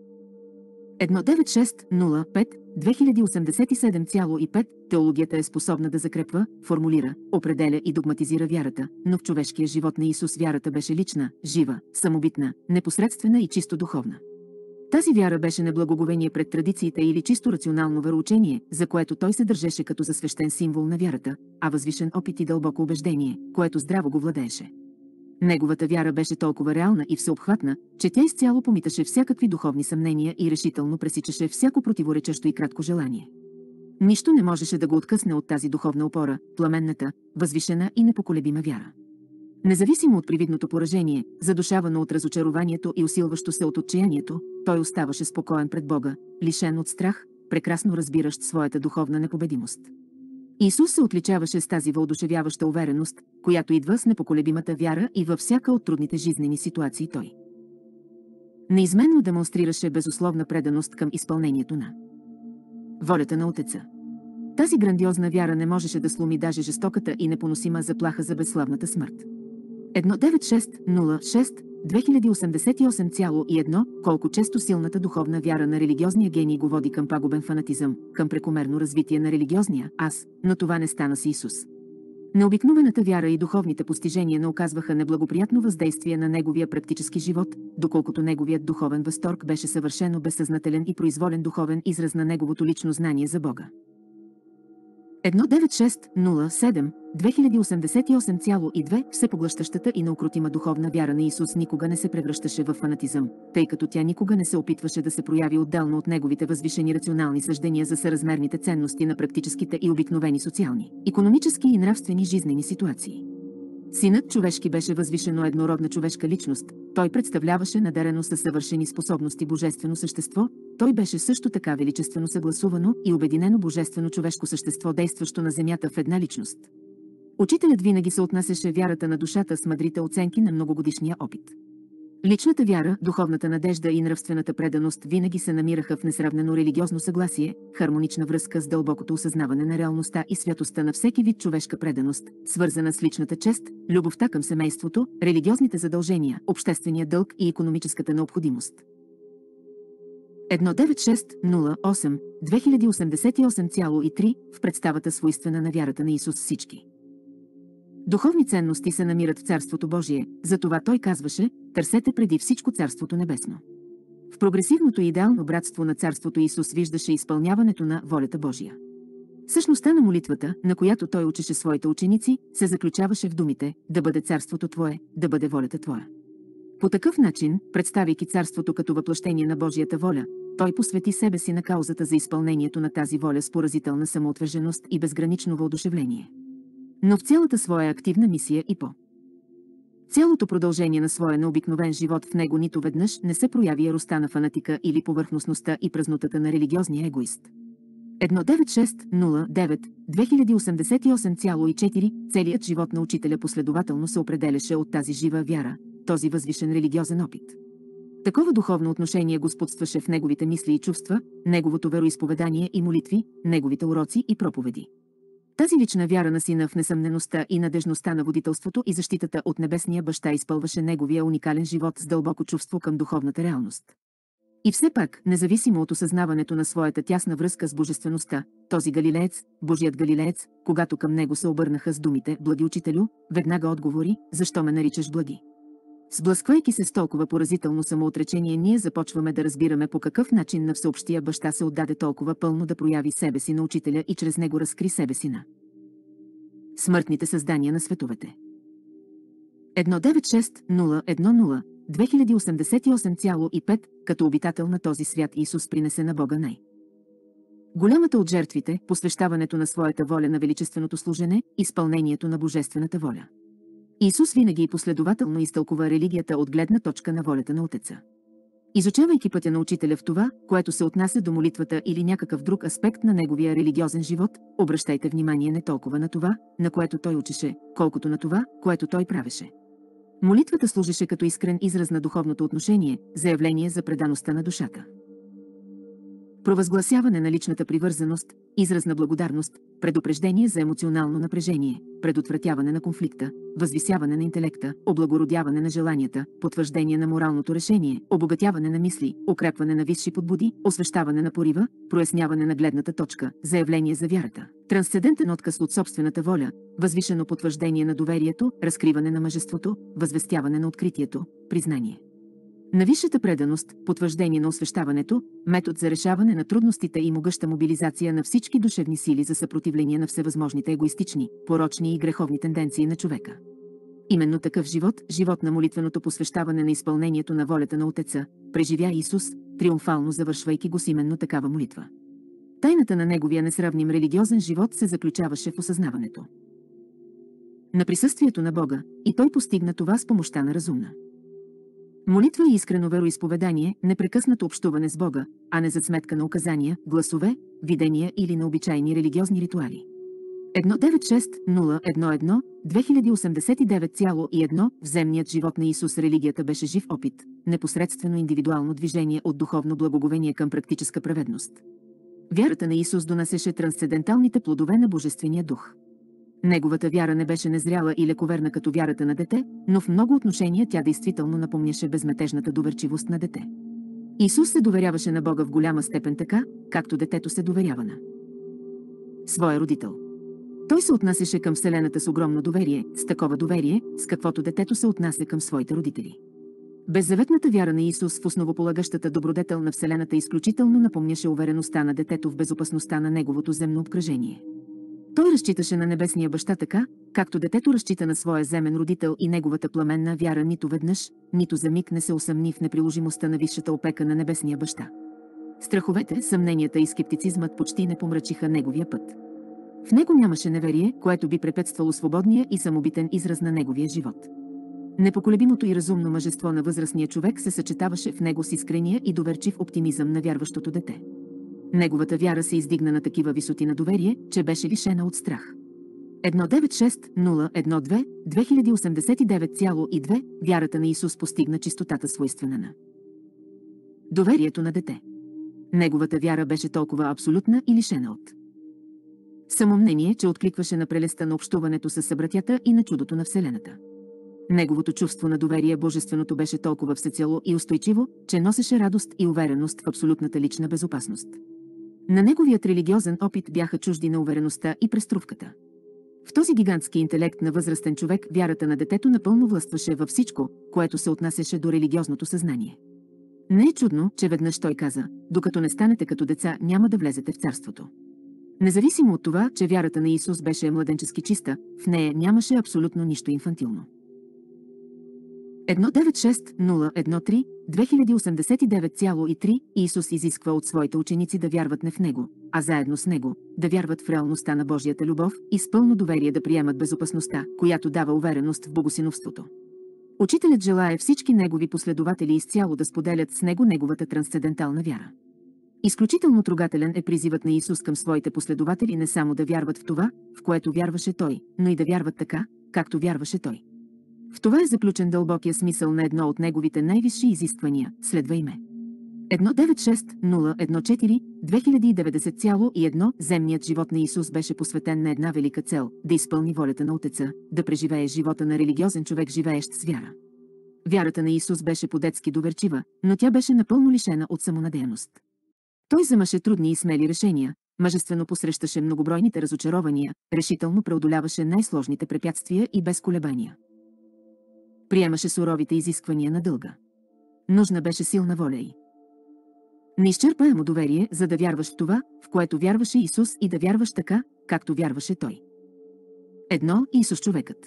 едно девет шест нула пет две хиляди осемдесет и седем цяло и пет Теологията е способна да закрепва, формулира, определя и догматизира вярата, но в човешкия живот на Исус вярата беше лична, жива, самобитна, непосредствена и чисто духовна. Тази вяра беше не благоговение пред традициите или чисто рационално вероучение, за което той се държеше като за свещен символ на вярата, а възвишен опит и дълбоко убеждение, което здраво го владееше. Неговата вяра беше толкова реална и всеобхватна, че тя изцяло помиташе всякакви духовни съмнения и решително пресичаше всяко противоречащо и кратко желание. Нищо не можеше да го откъсне от тази духовна опора, пламенната, възвишена и непоколебима вяра. Независимо от привидното поражение, задушавано от разочарованието и усилващо се от отчаянието, той оставаше спокоен пред Бога, лишен от страх, прекрасно разбиращ своята духовна непобедимост. Исус се отличаваше с тази въодушевяваща увереност, която идва с непоколебимата вяра и във всяка от трудните жизнени ситуации той неизменно демонстрираше безусловна преданост към изпълнението на волята на Отеца. Тази грандиозна вяра не можеше да сломи даже жестоката и непоносима заплаха за безславната смърт. едно девет шест нула шест две хиляди осемдесет и осем цяло и едно Колко често силната духовна вяра на религиозния гений го води към пагубен фанатизъм, към прекомерно развитие на религиозния аз, но това не стана с Исус. Необикновената вяра и духовните постижения не оказваха неблагоприятно въздействие на неговия практически живот, доколкото неговият духовен възторг беше съвършено безсъзнателен и произволен духовен израз на неговото лично знание за Бога. едно девет шест нула седем две хиляди осемдесет и осем цяло и две Всепоглъщащата и неукротима духовна вяра на Исус никога не се превръщаше в фанатизъм, тъй като тя никога не се опитваше да се прояви отделно от неговите възвишени рационални съждения за съразмерните ценности на практическите и обикновени социални, икономически и нравствени жизнени ситуации. Синът човешки беше възвишено еднородна човешка личност, той представляваше надарено със съвършени способности божествено същество, той беше също така величествено съгласувано и обединено божествено човешко същество, действащо на земята в една личност. Учителят винаги се отнасяше вярата на душата с мъдрите оценки на многогодишния опит. Личната вяра, духовната надежда и нравствената преданост винаги се намираха в несравнено религиозно съгласие, хармонична връзка с дълбокото осъзнаване на реалността и святостта на всеки вид човешка преданост, свързана с личната чест, любовта към семейството, религиозните задължения, обществения дълг и икономическата необходимост. едно девет шест нула осем две хиляди осемдесет и осем цяло и три В представата свойствена на вярата на Исус всички духовни ценности се намират в Царството Божие, затова той казваше: търсете преди всичко Царството Небесно. В прогресивното и идеално братство на Царството Исус виждаше изпълняването на волята Божия. Същността на молитвата, на която той учеше своите ученици, се заключаваше в думите: да бъде Царството Твое, да бъде волята Твоя. По такъв начин, представяйки Царството като въплъщение на Божията воля, той посвети себе си на каузата за изпълнението на тази воля с поразителна самоотверженост и безгранично въодушевление. Но в цялата своя активна мисия и по цялото продължение на своя необикновен живот в него нито веднъж не се прояви яростта на фанатика или повърхностността и празнотата на религиозния егоист. едно девет шест нула девет две хиляди осемдесет и осем цяло и четири Целият живот на учителя последователно се определяше от тази жива вяра, този възвишен религиозен опит. Такова духовно отношение господстваше в неговите мисли и чувства, неговото вероизповедание и молитви, неговите уроци и проповеди. Тази лична вяра на сина в несъмнеността и надежността на водителството и защитата от небесния баща изпълваше неговия уникален живот с дълбоко чувство към духовната реалност. И все пак, независимо от осъзнаването на своята тясна връзка с божествеността, този галилеец, Божият галилеец, когато към него се обърнаха с думите: благи учителю, веднага отговори: защо ме наричаш благи? Сблъсквайки се с толкова поразително самоотречение, ние започваме да разбираме по какъв начин на всеобщия баща се отдаде толкова пълно да прояви себе си на учителя и чрез него разкри себе си на смъртните създания на световете. едно девет шест нула едно нула две хиляди осемдесет и осем цяло и пет Като обитател на този свят Исус принесе на Бога най- голямата от жертвите, посвещаването на своята воля на величественото служене, изпълнението на божествената воля. Исус винаги и последователно изтълкува религията от гледна точка на волята на Отеца. Изучавайки пътя на учителя в това, което се отнася до молитвата или някакъв друг аспект на неговия религиозен живот, обръщайте внимание не толкова на това, на което той учеше, колкото на това, което той правеше. Молитвата служеше като искрен израз на духовното отношение, заявление за предаността на душата. Провъзгласяване на личната привързаност, израз на благодарност, предупреждение за емоционално напрежение, предотвратяване на конфликта, възвисяване на интелекта, облагородяване на желанията, потвърждение на моралното решение, обогатяване на мисли, укрепване на висши подбуди, освещаване на порива, проясняване на гледната точка, заявление за вярата, трансцендентен отказ от собствената воля, възвишено потвърждение на доверието, разкриване на мъжеството, възвестяване на откритието, признание на висшата преданост, потвърждение на освещаването, метод за решаване на трудностите и могъща мобилизация на всички душевни сили за съпротивление на всевъзможните егоистични, порочни и греховни тенденции на човека. Именно такъв живот, живот на молитвеното посвещаване на изпълнението на волята на Отеца, преживя Исус, триумфално завършвайки го с именно такава молитва. Тайната на неговия несравним религиозен живот се заключаваше в осъзнаването на присъствието на Бога, и той постигна това с помощта на разумна молитва и искрено вероизповедание, непрекъснато общуване с Бога, а не за сметка на указания, гласове, видения или на обичайни религиозни ритуали. едно девет шест нула едно едно две хиляди осемдесет и девет цяло и едно В земният живот на Исус религията беше жив опит, непосредствено индивидуално движение от духовно благоговение към практическа праведност. Вярата на Исус донасеше трансценденталните плодове на Божествения дух. Неговата вяра не беше незряла и лековерна като вярата на дете, но в много отношения тя действително напомняше безметежната доверчивост на дете. Исус се доверяваше на Бога в голяма степен така, както детето се доверява на своя родител. Той се отнасяше към Вселената с огромно доверие, с такова доверие, с каквото детето се отнася към своите родители. Беззаветната вяра на Исус в основополагащата добродетел на Вселената изключително напомняше увереността на детето в безопасността на неговото земно обкръжение. Той разчиташе на небесния баща така, както детето разчита на своя земен родител, и неговата пламенна вяра нито веднъж, нито за миг не се усъмни в неприложимостта на висшата опека на небесния баща. Страховете, съмненията и скептицизмът почти не помрачиха неговия път. В него нямаше неверие, което би препятствало свободния и самобитен израз на неговия живот. Непоколебимото и разумно мъжество на възрастния човек се съчетаваше в него с искрения и доверчив оптимизъм на вярващото дете. Неговата вяра се издигна на такива висоти на доверие, че беше лишена от страх. едно девет шест нула едно две две хиляди осемдесет и девет цяло и две Вярата на Исус постигна чистотата свойствена на доверието на дете. Неговата вяра беше толкова абсолютна и лишена от самомнение, че откликваше на прелестта на общуването с събратята и на чудото на Вселената. Неговото чувство на доверие божественото беше толкова всецело и устойчиво, че носеше радост и увереност в абсолютната лична безопасност. На неговият религиозен опит бяха чужди на увереността и преструвката. В този гигантски интелект на възрастен човек вярата на детето напълно властваше във всичко, което се отнасяше до религиозното съзнание. Не е чудно, че веднъж той каза: докато не станете като деца, няма да влезете в царството. Независимо от това, че вярата на Исус беше младенчески чиста, в нея нямаше абсолютно нищо инфантилно. едно девет шест нула едно три две хиляди осемдесет и девет цяло и три Исус изисква от своите ученици да вярват не в Него, а заедно с Него, да вярват в реалността на Божията любов и с пълно доверие да приемат безопасността, която дава увереност в богосиновството. Учителят желае всички негови последователи изцяло да споделят с Него неговата трансцендентална вяра. Изключително трогателен е призивът на Исус към своите последователи не само да вярват в това, в което вярваше Той, но и да вярват така, както вярваше Той. В това е заключен дълбокия смисъл на едно от неговите най-висши изисквания – следвай ме. едно девет шест нула едно четири две хиляди деветдесет цяло и едно Земният живот на Исус беше посветен на една велика цел – да изпълни волята на Отеца, да преживее живота на религиозен човек, живеещ с вяра. Вярата на Исус беше по-детски доверчива, но тя беше напълно лишена от самонадеяност. Той вземаше трудни и смели решения, мъжествено посрещаше многобройните разочарования, решително преодоляваше най-сложните препятствия и без колебания. Приемаше суровите изисквания на дълга. Нужна беше силна воля и неизчерпаемо доверие, за да вярваш в това, в което вярваше Исус, и да вярваш така, както вярваше Той. Едно Исус човекът.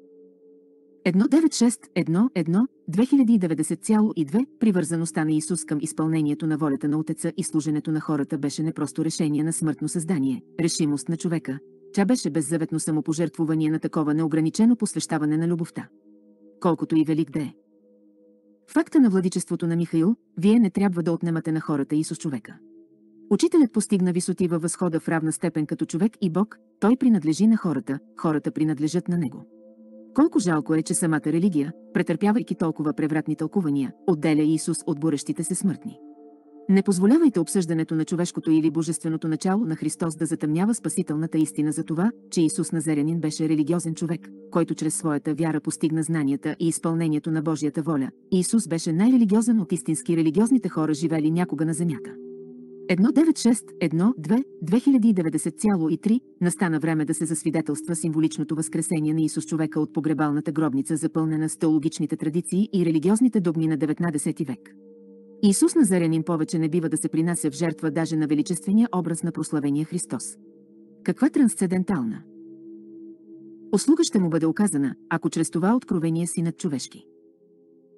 едно девет шест едно едно две хиляди деветдесет цяло и две Привързаността на Исус към изпълнението на волята на Отеца и служенето на хората беше не просто решение на смъртно създание, решимост на човека. Тя беше беззаветно самопожертвувание на такова неограничено посвещаване на любовта. Колкото и велик да е факта на владичеството на Михаил, вие не трябва да отнемате на хората Исус човека. Учителят постигна висоти във възхода в равна степен като човек и Бог, той принадлежи на хората, хората принадлежат на него. Колко жалко е, че самата религия, претърпявайки толкова превратни тълкувания, отделя Исус от борещите се смъртни. Не позволявайте обсъждането на човешкото или божественото начало на Христос да затъмнява спасителната истина за това, че Исус Назарянин беше религиозен човек, който чрез своята вяра постигна знанията и изпълнението на Божията воля. Исус беше най-религиозен от истински религиозните хора, живели някога на земята. едно девет шест едно две две хиляди деветдесет цяло и три Настана време да се засвидетелства символичното възкресение на Исус човека от погребалната гробница, запълнена с теологичните традиции и религиозните догми на деветнадесети век. Исус Назарянин повече не бива да се принася в жертва даже на величествения образ на прославения Христос. Каква трансцендентална услуга ще му бъде оказана, ако чрез това откровение Синът човешки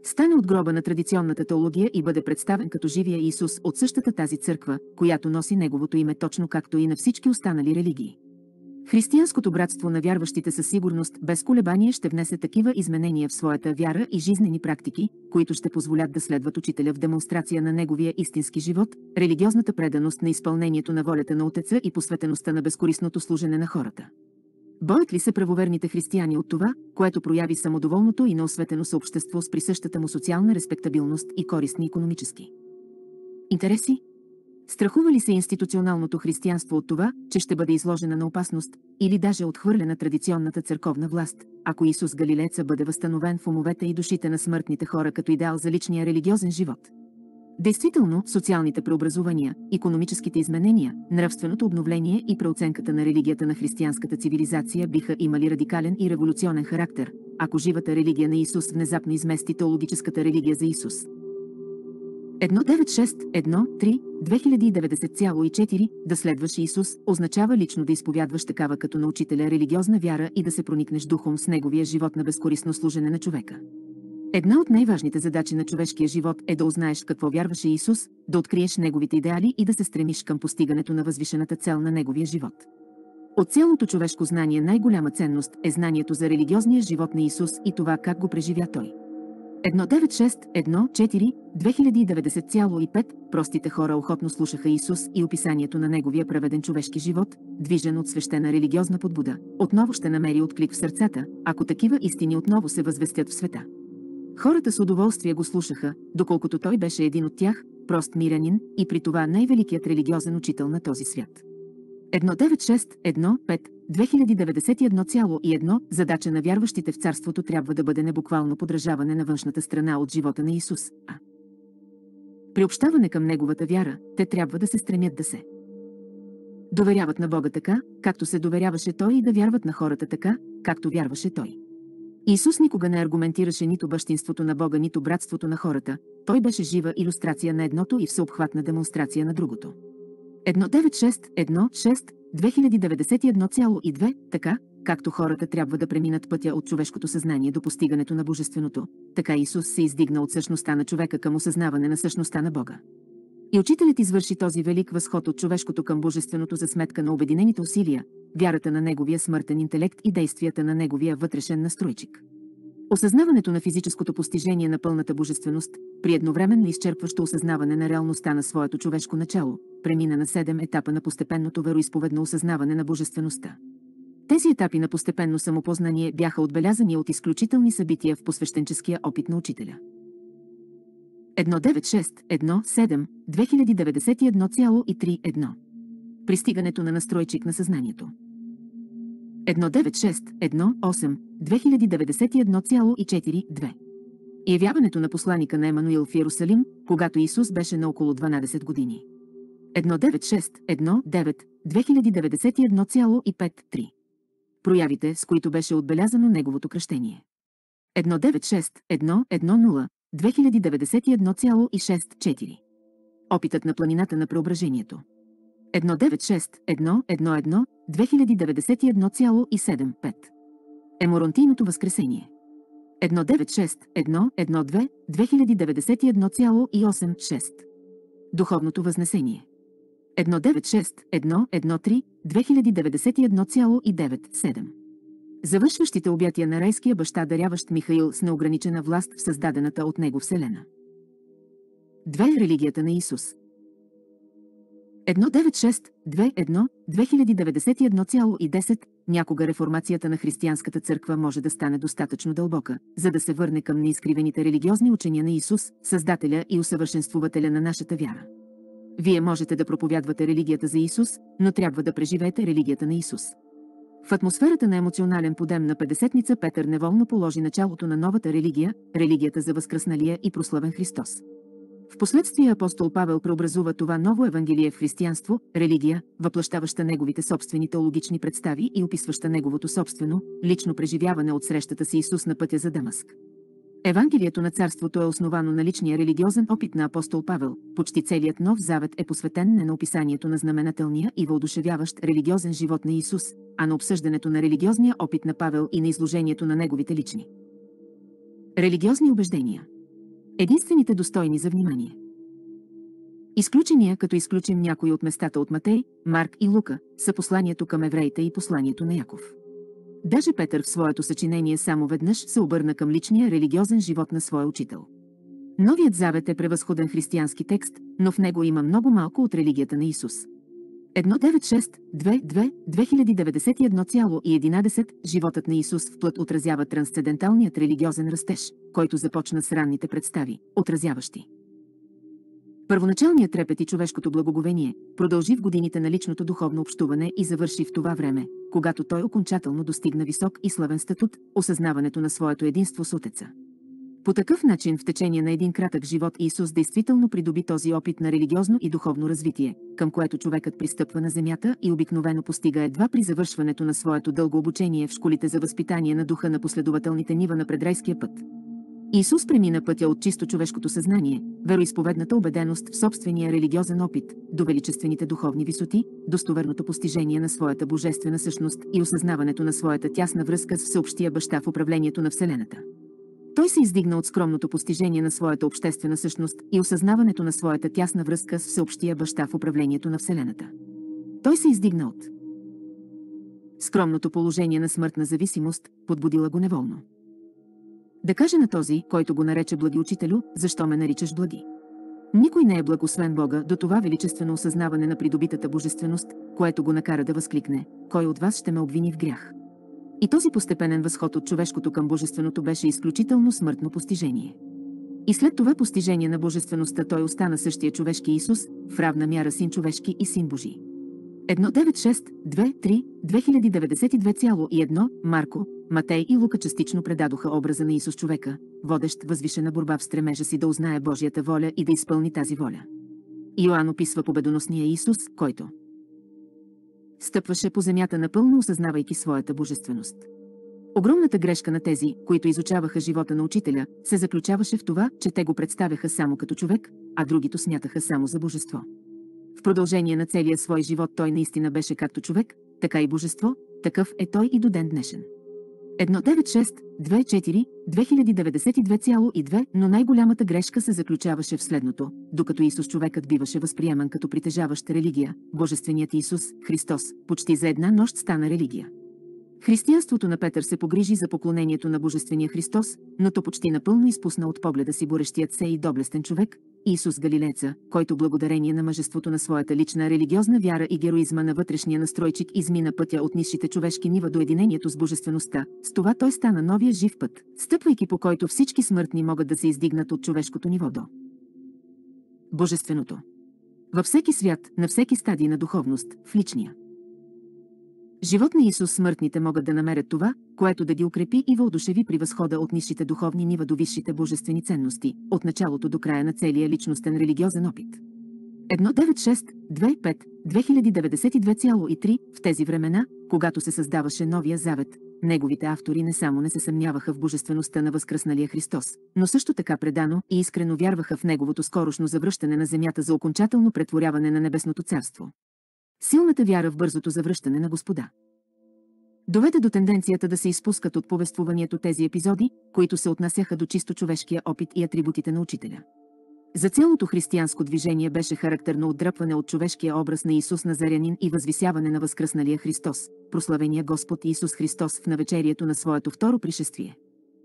Стане от гроба на традиционната теология и бъде представен като живия Исус от същата тази църква, която носи неговото име точно както и на всички останали религии. Християнското братство на вярващите със сигурност без колебание ще внесе такива изменения в своята вяра и жизнени практики, които ще позволят да следват учителя в демонстрация на неговия истински живот, религиозната преданост на изпълнението на волята на Отеца и посветеността на безкорисното служене на хората. Боят ли се правоверните християни от това, което прояви самодоволното и неосветено съобщество с присъщата му социална респектабилност и корисни икономически интереси? Страхува ли се институционалното християнство от това, че ще бъде изложена на опасност или даже отхвърлена традиционната църковна власт, ако Исус Галилееца бъде възстановен в умовете и душите на смъртните хора като идеал за личния религиозен живот? Действително, социалните преобразувания, икономическите изменения, нравственото обновление и преоценката на религията на християнската цивилизация биха имали радикален и революционен характер, ако живата религия на Исус внезапно измести теологическата религия за Исус. едно девет шест едно три две хиляди и деветдесет цяло и четири да следваш Исус означава лично да изповядваш такава като на учителя религиозна вяра и да се проникнеш духом с неговия живот на безкорисно служене на човека. Една от най-важните задачи на човешкия живот е да узнаеш какво вярваше Исус, да откриеш неговите идеали и да се стремиш към постигането на възвишената цел на неговия живот. От цялото човешко знание най-голяма ценност е знанието за религиозния живот на Исус и това как го преживя той. едно девет шест едно четири две хиляди и деветдесет цяло и пет простите хора охотно слушаха Исус и описанието на неговия праведен човешки живот, движен от свещена религиозна подбуда, отново ще намери отклик в сърцата, ако такива истини отново се възвестят в света. Хората с удоволствие го слушаха, доколкото той беше един от тях, прост мирянин и при това най-великият религиозен учител на този свят. едно девет шест едно пет две хиляди деветдесет и едно цяло и едно задача на вярващите в царството трябва да бъде не буквално подражаване на външната страна от живота на Исус, а приобщаване към неговата вяра. Те трябва да се стремят да се доверяват на Бога така, както се доверяваше той, и да вярват на хората така, както вярваше той. Исус никога не аргументираше нито бащинството на Бога, нито братството на хората. Той беше жива илюстрация на едното и всеобхватна демонстрация на другото. едно девет шест едно шест две хиляди деветдесет и едно цяло и две така, както хората трябва да преминат пътя от човешкото съзнание до постигането на божественото, така Исус се издигна от същността на човека към осъзнаване на същността на Бога. И учителят извърши този велик възход от човешкото към божественото за сметка на обединените усилия, вярата на неговия смъртен интелект и действията на неговия вътрешен настройчик. Осъзнаването на физическото постижение на пълната божественост, при едновременно изчерпващо осъзнаване на реалността на своето човешко начало, премина на седем етапа на постепенното вероизповедно осъзнаване на божествеността. Тези етапи на постепенно самопознание бяха отбелязани от изключителни събития в посвещенческия опит на учителя. едно девет шест едно седем две хиляди деветдесет и едно цяло и три едно Пристигането на настройчик на съзнанието. едно девет шест едно осем две хиляди деветдесет и едно цяло и четири две Явяването на посланика на Емануил в Йерусалим, когато Исус беше на около дванадесет години. едно девет шест едно девет две хиляди деветдесет и едно цяло и пет три Проявите, с които беше отбелязано неговото кръщение. едно девет шест едно едно нула две хиляди деветдесет и едно цяло и шест четири Опитът на планината на преображението. едно девет шест едно едно едно две хиляди деветдесет и едно цяло и седем пет Еморонтийното възкресение. едно девет шест едно едно две две хиляди деветдесет и едно цяло и осем шест Духовното възнесение. едно девет шест едно едно три две хиляди деветдесет и едно цяло и девет седем Завършващите обятия на райския баща, даряващ Михаил с неограничена власт в създадената от него вселена. две Религията на Исус. едно девет шест две едно две хиляди деветдесет и едно цяло и десет Някога реформацията на християнската църква може да стане достатъчно дълбока, за да се върне към неизкривените религиозни учения на Исус, Създателя и усъвършенствувателя на нашата вяра. Вие можете да проповядвате религията за Исус, но трябва да преживеете религията на Исус. В атмосферата на емоционален подем на Петдесетница Петър неволно положи началото на новата религия, религията за възкръсналия и прославен Христос. Впоследствие апостол Павел преобразува това ново евангелие в християнство, религия, въплъщаваща неговите собствени теологични представи и описваща неговото собствено, лично преживяване от срещата с Исус на пътя за Дамаск. Евангелието на царството е основано на личния религиозен опит на апостол Павел. Почти целият Нов Завет е посветен не на описанието на знаменателния и въодушевяващ религиозен живот на Исус, а на обсъждането на религиозния опит на Павел и на изложението на неговите лични религиозни убеждения. Единствените достойни за внимание. Изключения, като изключим някои от местата от Матей, Марк и Лука, са посланието към евреите и посланието на Яков. Даже Петър в своето съчинение само веднъж се обърна към личния религиозен живот на своя учител. Новият завет е превъзходен християнски текст, но в него има много малко от религията на Исус. едно девет шест две две две хиляди деветдесет и едно цяло и единадесет Животът на Исус в плът отразява трансценденталният религиозен растеж, който започна с ранните представи, отразяващи първоначалният трепет и човешкото благоговение, продължи в годините на личното духовно общуване и завърши в това време, когато той окончателно достигна висок и славен статут, осъзнаването на своето единство с Отеца. По такъв начин в течение на един кратък живот Исус действително придоби този опит на религиозно и духовно развитие, към което човекът пристъпва на земята и обикновено постига едва при завършването на своето дълго обучение в школите за възпитание на духа на последователните нива на предрайския път. Исус премина пътя от чисто човешкото съзнание, вероизповедната убеденост в собствения религиозен опит, до величествените духовни висоти, достоверното постижение на своята божествена същност и осъзнаването на своята тясна връзка с всеобщия баща в управлението на Вселената. Той се издигна от скромното постижение на своята обществена същност и осъзнаването на своята тясна връзка с всеобщия баща в управлението на Вселената. Той се издигна от скромното положение на смъртна зависимост, подбудила го неволно да каже на този, който го нарече благи учителю, защо ме наричаш благи? Никой не е благ освен Бога, до това величествено осъзнаване на придобитата божественост, което го накара да възкликне: кой от вас ще ме обвини в грях? И този постепенен възход от човешкото към божественото беше изключително смъртно постижение. И след това постижение на божествеността той остана същия човешки Исус, в равна мяра син човешки и син Божи. едно девет шест две три две хиляди деветдесет и две цяло и едно Марко, Матей и Лука частично предадоха образа на Исус човека, водещ възвишена борба в стремежа си да узнае Божията воля и да изпълни тази воля. Йоан описва победоносния Исус, който стъпваше по земята напълно осъзнавайки своята божественост. Огромната грешка на тези, които изучаваха живота на учителя, се заключаваше в това, че те го представяха само като човек, а другито смятаха само за божество. В продължение на целия свой живот той наистина беше както човек, така и божество, такъв е той и до ден днешен. едно девет шест две четири две хиляди деветдесет и две цяло и две Но най-голямата грешка се заключаваше в следното: докато Исус човекът биваше възприеман като притежаващ религия, божественият Исус, Христос, почти за една нощ стана религия. Християнството на Петър се погрижи за поклонението на божествения Христос, но то почти напълно изпусна от погледа си борещият се и доблестен човек, Исус Галилеца, който благодарение на мъжеството на своята лична религиозна вяра и героизма на вътрешния настройчик измина пътя от нисшите човешки нива до единението с божествеността. С това той стана новия жив път, стъпвайки по който всички смъртни могат да се издигнат от човешкото ниво до божественото. Във всеки свят, на всеки стадий на духовност, в личния живот на Исус смъртните могат да намерят това, което да ги укрепи и въодушеви при възхода от нисшите духовни нива до висшите божествени ценности, от началото до края на целия личностен религиозен опит. едно девет шест две пет две хиляди деветдесет и две цяло и три В тези времена, когато се създаваше Новия завет, неговите автори не само не се съмняваха в божествеността на възкръсналия Христос, но също така предано и искрено вярваха в неговото скорошно завръщане на земята за окончателно претворяване на небесното царство. Силната вяра в бързото завръщане на Господа доведе до тенденцията да се изпускат от повествуванието тези епизоди, които се отнасяха до чисто човешкия опит и атрибутите на учителя. За цялото християнско движение беше характерно отдръпване от човешкия образ на Исус Назарянин и възвисяване на възкръсналия Христос, прославения Господ Исус Христос в навечерието на своето второ пришествие.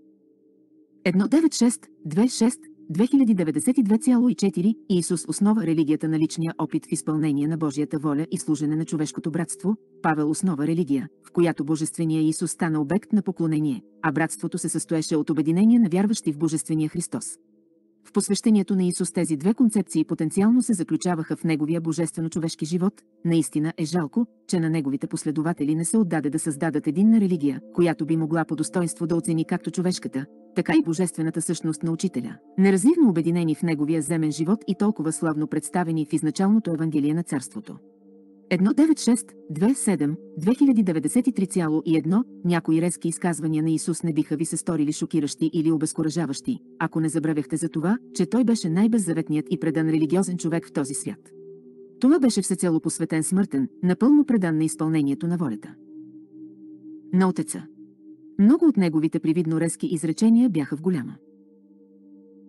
едно девет шест две шест две хиляди деветдесет и две цяло и четири Исус основа религията на личния опит в изпълнение на Божията воля и служене на човешкото братство, Павел основа религия, в която божественият Исус стана обект на поклонение, а братството се състоеше от обединение на вярващи в божествения Христос. В посвещението на Исус тези две концепции потенциално се заключаваха в неговия божествено-човешки живот. Наистина е жалко, че на неговите последователи не се отдаде да създадат единна религия, която би могла по достоинство да оцени както човешката, така и божествената същност на учителя, неразривно обединени в неговия земен живот и толкова славно представени в изначалното Евангелие на Царството. едно девет шест две седем две хиляди деветдесет и три цяло и едно Някои резки изказвания на Исус не биха ви се сторили шокиращи или обезкуражаващи, ако не забравяхте за това, че той беше най-беззаветният и предан религиозен човек в този свят. Това беше всецело посветен смъртен, напълно предан на изпълнението на волята на Отеца. Много от неговите привидно резки изречения бяха в голяма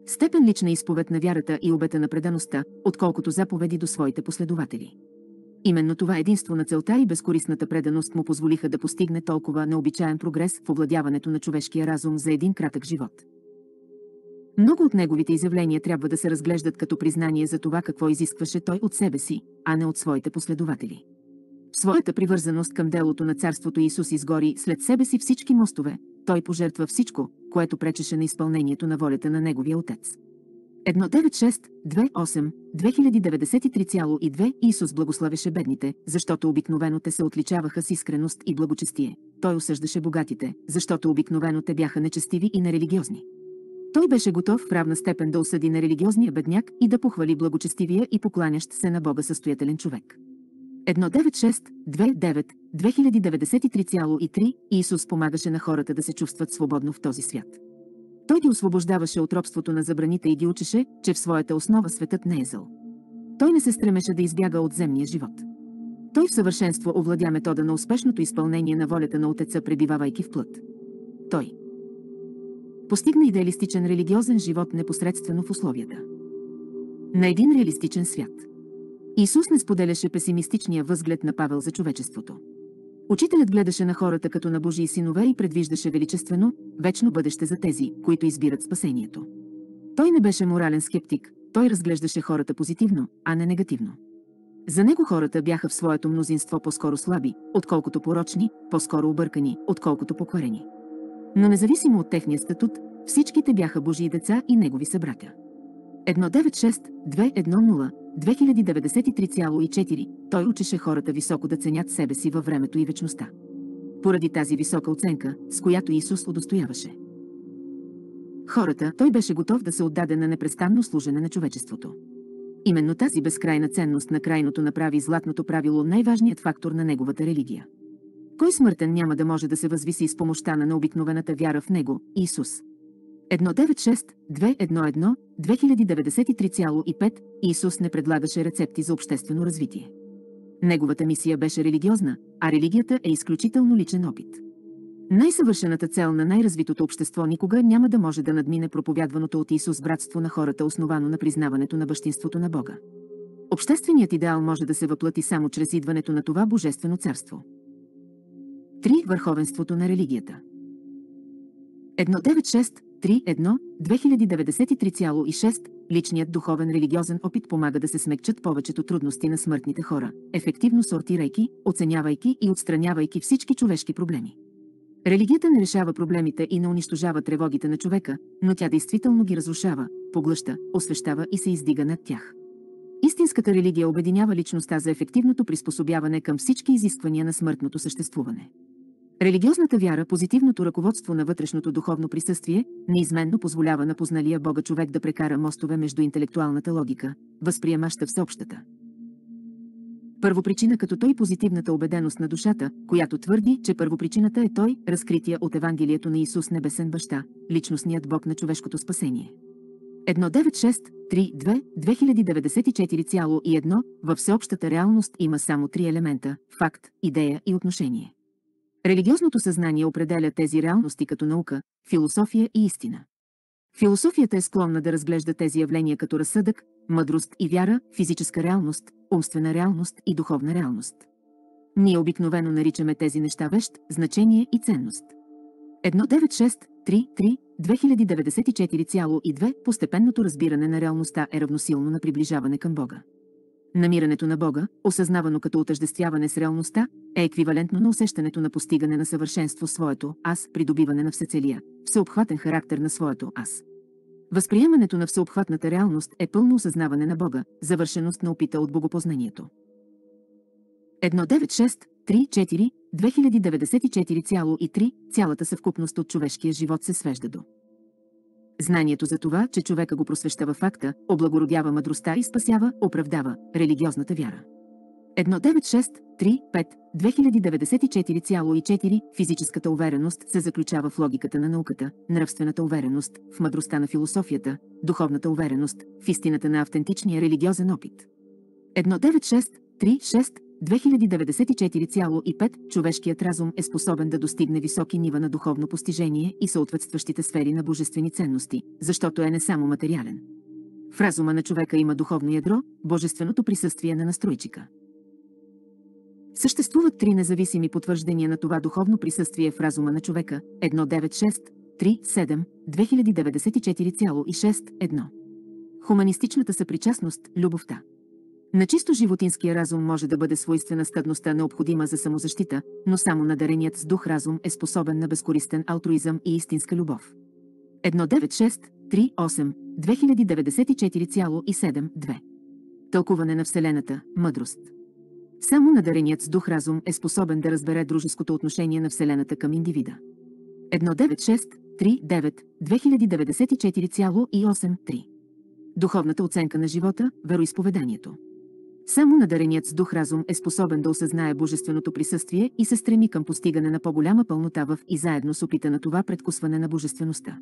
степен лична изповед на вярата и обета на предаността, отколкото заповеди до своите последователи. Именно това единство на целта и безкорисната преданост му позволиха да постигне толкова необичаен прогрес в овладяването на човешкия разум за един кратък живот. Много от неговите изявления трябва да се разглеждат като признание за това какво изискваше той от себе си, а не от своите последователи. В своята привързаност към делото на царството Исус изгори след себе си всички мостове, той пожертва всичко, което пречеше на изпълнението на волята на неговия Отец. едно девет шест две осем две хиляди деветдесет и три цяло и две Исус благославяше бедните, защото обикновено те се отличаваха с искреност и благочестие. Той осъждаше богатите, защото обикновено те бяха нечестиви и нерелигиозни. Той беше готов в равна степен да осъди нерелигиозния бедняк и да похвали благочестивия и покланящ се на Бога състоятелен човек. едно девет шест две девет две хиляди деветдесет и три цяло и три Исус помагаше на хората да се чувстват свободно в този свят. Той ги освобождаваше от робството на забраните и ги учеше, че в своята основа светът не е зъл. Той не се стремеше да избяга от земния живот. Той в съвършенство овладя метода на успешното изпълнение на волята на Отеца, пребивавайки в плът. Той постигна идеалистичен религиозен живот непосредствено в условията на един реалистичен свят. Исус не споделяше песимистичния възглед на Павел за човечеството. Учителят гледаше на хората като на Божии синове и предвиждаше величествено, вечно бъдеще за тези, които избират спасението. Той не беше морален скептик, той разглеждаше хората позитивно, а не негативно. За него хората бяха в своето мнозинство по-скоро слаби, отколкото порочни, по-скоро объркани, отколкото покварени. Но независимо от техния статут, всичките бяха Божии деца и негови събратя. едно девет шест две едно нула две хиляди деветдесет и три цяло и четири Той учеше хората високо да ценят себе си във времето и вечността. Поради тази висока оценка, с която Исус удостояваше хората, той беше готов да се отдаде на непрестанно служене на човечеството. Именно тази безкрайна ценност на крайното направи златното правило най-важният фактор на неговата религия. Кой смъртен няма да може да се възвиси с помощта на необикновената вяра в него, Исус? едно девет шест две едно едно две хиляди деветдесет и три цяло и пет Исус не предлагаше рецепти за обществено развитие. Неговата мисия беше религиозна, а религията е изключително личен опит. Най-съвършената цел на най-развитото общество никога няма да може да надмине проповядваното от Исус братство на хората, основано на признаването на бащинството на Бога. Общественият идеал може да се въплъти само чрез идването на това божествено царство. три Върховенството на религията. едно девет шест три едно две хиляди деветдесет и три цяло и шест Личният духовен религиозен опит помага да се смекчат повечето трудности на смъртните хора, ефективно сортирайки, оценявайки и отстранявайки всички човешки проблеми. Религията не решава проблемите и не унищожава тревогите на човека, но тя действително ги разрушава, поглъща, освещава и се издига над тях. Истинската религия обединява личността за ефективното приспособяване към всички изисквания на смъртното съществуване. Религиозната вяра, позитивното ръководство на вътрешното духовно присъствие, неизменно позволява на позналия Бога човек да прекара мостове между интелектуалната логика, възприемаща всеобщата първопричина като той позитивната убеденост на душата, която твърди, че първопричината е той, разкрития от Евангелието на Исус Небесен Баща, личностният Бог на човешкото спасение. едно девет шест три две две хиляди деветдесет и четири цяло и едно Във всеобщата реалност има само три елемента – факт, идея и отношение. Религиозното съзнание определя тези реалности като наука, философия и истина. Философията е склонна да разглежда тези явления като разсъдък, мъдрост и вяра, физическа реалност, умствена реалност и духовна реалност. Ние обикновено наричаме тези неща вещ, значение и ценност. едно девет шест три три две хиляди деветдесет и четири цяло и две Постепенното разбиране на реалността е равносилно на приближаване към Бога. Намирането на Бога, осъзнавано като отъждествяване с реалността, е еквивалентно на усещането на постигане на съвършенство своето аз, придобиване на всецелия, всеобхватен характер на своето аз. Възприемането на всеобхватната реалност е пълно осъзнаване на Бога, завършеност на опита от богопознанието. едно девет шест три четири две хиляди деветдесет и четири цяло и три Цялата съвкупност от човешкия живот се свежда до знанието за това, че човека го просвещава факта, облагородява мъдростта и спасява, оправдава религиозната вяра. едно девет шест три пет две хиляди деветдесет и четири цяло и четири Физическата увереност се заключава в логиката на науката, нравствената увереност, в мъдростта на философията, духовната увереност, в истината на автентичния религиозен опит. едно девет шест три шест две хиляди деветдесет и четири цяло и пет. Човешкият разум е способен да достигне високи нива на духовно постижение и съответстващите сфери на божествени ценности, защото е не само материален. В разума на човека има духовно ядро, божественото присъствие на настройчика. Съществуват три независими потвърждения на това духовно присъствие в разума на човека – едно девет шест три седем две хиляди деветдесет и четири цяло и шест едно. Хуманистичната съпричастност – любовта. На чисто животинския разум може да бъде свойствена стъдността, необходима за самозащита, но само надареният с дух разум е способен на безкористен алтруизъм и истинска любов. едно девет шест три осем две хиляди деветдесет и четири цяло и седем две. Тълкуване на Вселената – мъдрост. Само надареният с дух разум е способен да разбере дружеското отношение на Вселената към индивида. едно девет шест три девет две хиляди деветдесет и четири цяло и осем три. Духовната оценка на живота – вероизповеданието. Само надареният с дух разум е способен да осъзнае божественото присъствие и се стреми към постигане на по-голяма пълнота в и заедно с опита на това предкусване на божествеността.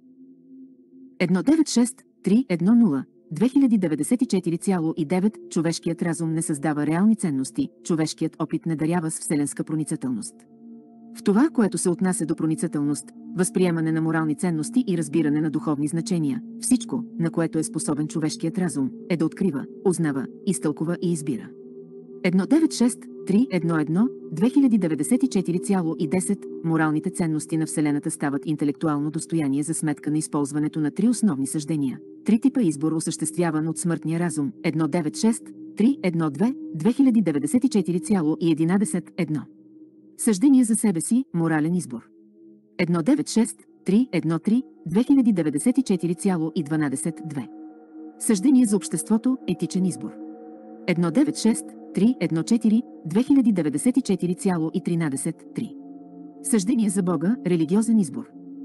едно девет шест три едно нула две хиляди деветдесет и четири цяло и девет. Човешкият разум не създава реални ценности, човешкият опит не дарява с вселенска проницателност. В това, което се отнася до проницателност, възприемане на морални ценности и разбиране на духовни значения, всичко, на което е способен човешкият разум, е да открива, узнава, изтълкува и избира. едно девет шест три едно едно две хиляди деветдесет и четири цяло и десет. Моралните ценности на Вселената стават интелектуално достояние за сметка на използването на три основни съждения. Три типа избор, осъществяван от смъртния разум. едно девет шест три едно две две хиляди деветдесет и четири цяло и единадесет едно. Съждение за себе си – морален избор. едно девет шест три едно три две хиляди деветдесет и четири цяло и дванадесет две. Съждение за обществото – етичен избор. едно девет шест три едно четири две хиляди деветдесет и четири цяло и тринадесет три. Съждение за Бога – религиозен избор.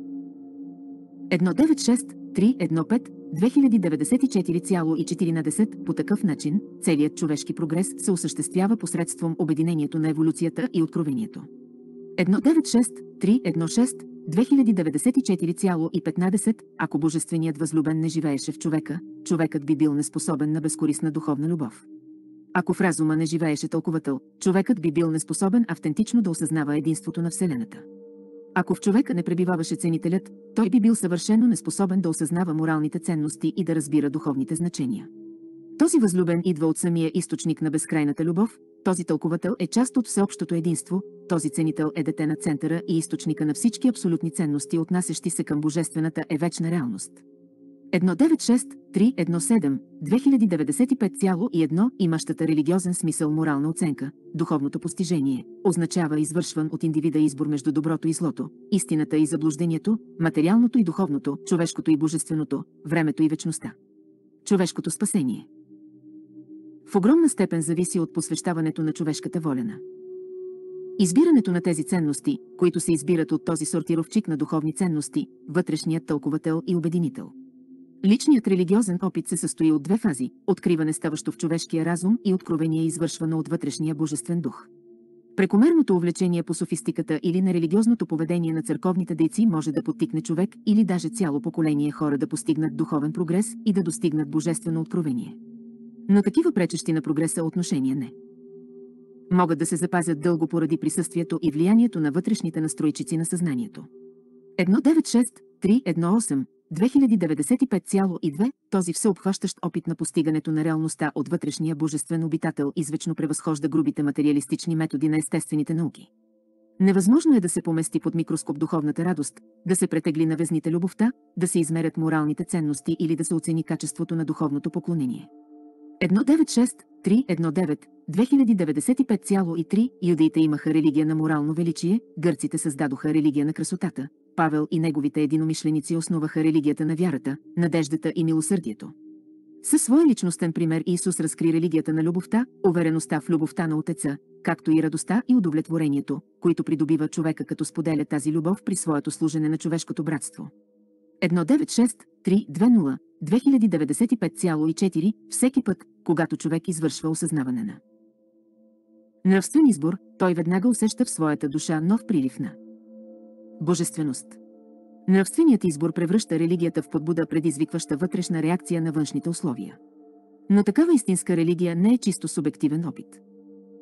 едно девет шест три едно пет две хиляди деветдесет и четири цяло и четиринадесет. По такъв начин, целият човешки прогрес се осъществява посредством обединението на еволюцията и откровението. едно девет шест три едно шест две хиляди деветдесет и четири цяло и петнадесет. Ако божественият възлюбен не живееше в човека, човекът би бил неспособен на безкорисна духовна любов. Ако в разума не живееше тълкувател, човекът би бил неспособен автентично да осъзнава единството на Вселената. Ако в човека не пребиваваше ценителят, той би бил съвършено неспособен да осъзнава моралните ценности и да разбира духовните значения. Този възлюбен идва от самия източник на безкрайната любов, този тълкувател е част от всеобщото единство, този ценител е дете на центъра и източника на всички абсолютни ценности, отнасящи се към божествената е вечна реалност. едно девет шест три едно седем две хиляди деветдесет и пет цяло и едно. Имащата религиозен смисъл морална оценка, духовното постижение, означава извършван от индивида избор между доброто и злото, истината и заблуждението, материалното и духовното, човешкото и божественото, времето и вечността. Човешкото спасение в огромна степен зависи от посвещаването на човешката воля. Избирането на тези ценности, които се избират от този сортировчик на духовни ценности, вътрешният тълкувател и обединител. Личният религиозен опит се състои от две фази – откриване ставащо в човешкия разум и откровение, извършвано от вътрешния божествен дух. Прекомерното увлечение по софистиката или на религиозното поведение на църковните дейци може да подтикне човек или даже цяло поколение хора да постигнат духовен прогрес и да достигнат божествено откровение. Но такива пречещи на прогреса отношения не могат да се запазят дълго поради присъствието и влиянието на вътрешните настройчици на съзнанието. едно девет шест три едно осем две хиляди деветдесет и пет цяло и две. Този всеобхващащ опит на постигането на реалността от вътрешния божествен обитател извечно превъзхожда грубите материалистични методи на естествените науки. Невъзможно е да се помести под микроскоп духовната радост, да се претегли на везните любовта, да се измерят моралните ценности или да се оцени качеството на духовното поклонение. едно девет шест три едно девет две хиляди деветдесет и пет цяло и три. Юдеите имаха религия на морално величие, гърците създадоха религия на красотата, Павел и неговите единомишленици основаха религията на вярата, надеждата и милосърдието. Със своя личностен пример Исус разкри религията на любовта, увереността в любовта на Отеца, както и радостта и удовлетворението, които придобива човека като споделя тази любов при своето служене на човешкото братство. едно девет шест три две нула две хиляди деветдесет и пет цяло и четири. Всеки път, когато човек извършва осъзнаване на нравствен избор, той веднага усеща в своята душа нов прилив на божественост. Нравственият избор превръща религията в подбуда, предизвикваща вътрешна реакция на външните условия. Но такава истинска религия не е чисто субективен опит.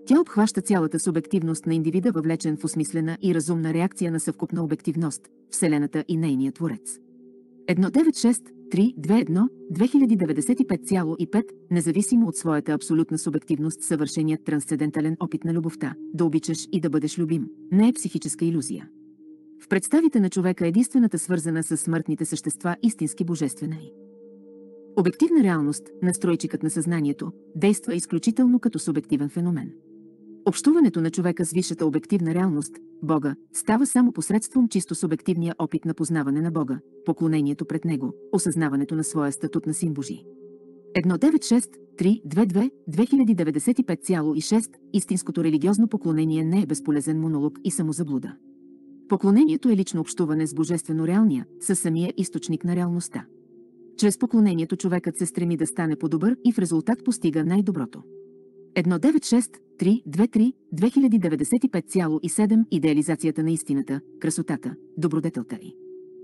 Тя обхваща цялата субективност на индивида, въвлечен в осмислена и разумна реакция на съвкупна обективност, Вселената и нейния Творец. едно девет шест три две едно две хиляди деветдесет и пет цяло и пет Независимо от своята абсолютна субективност, съвършеният трансцендентален опит на любовта, да обичаш и да бъдеш любим, не е психическа илюзия. В представите на човека единствената свързана с смъртните същества истински божествена и обективна реалност, настройчикът на съзнанието, действа изключително като субективен феномен. Общуването на човека с висшата обективна реалност, Бога, става само посредством чисто субективния опит на познаване на Бога, поклонението пред Него, осъзнаването на своя статут на син Божий. едно девет шест три две две две хиляди деветдесет и пет цяло и шест Истинското религиозно поклонение не е безполезен монолог и самозаблуда. Поклонението е лично общуване с божествено реалния, със самия източник на реалността. Чрез поклонението човекът се стреми да стане по-добър и в резултат постига най-доброто. едно девет шест три две три две хиляди деветдесет и пет цяло и седем Идеализацията на истината, красотата, добродетелта й.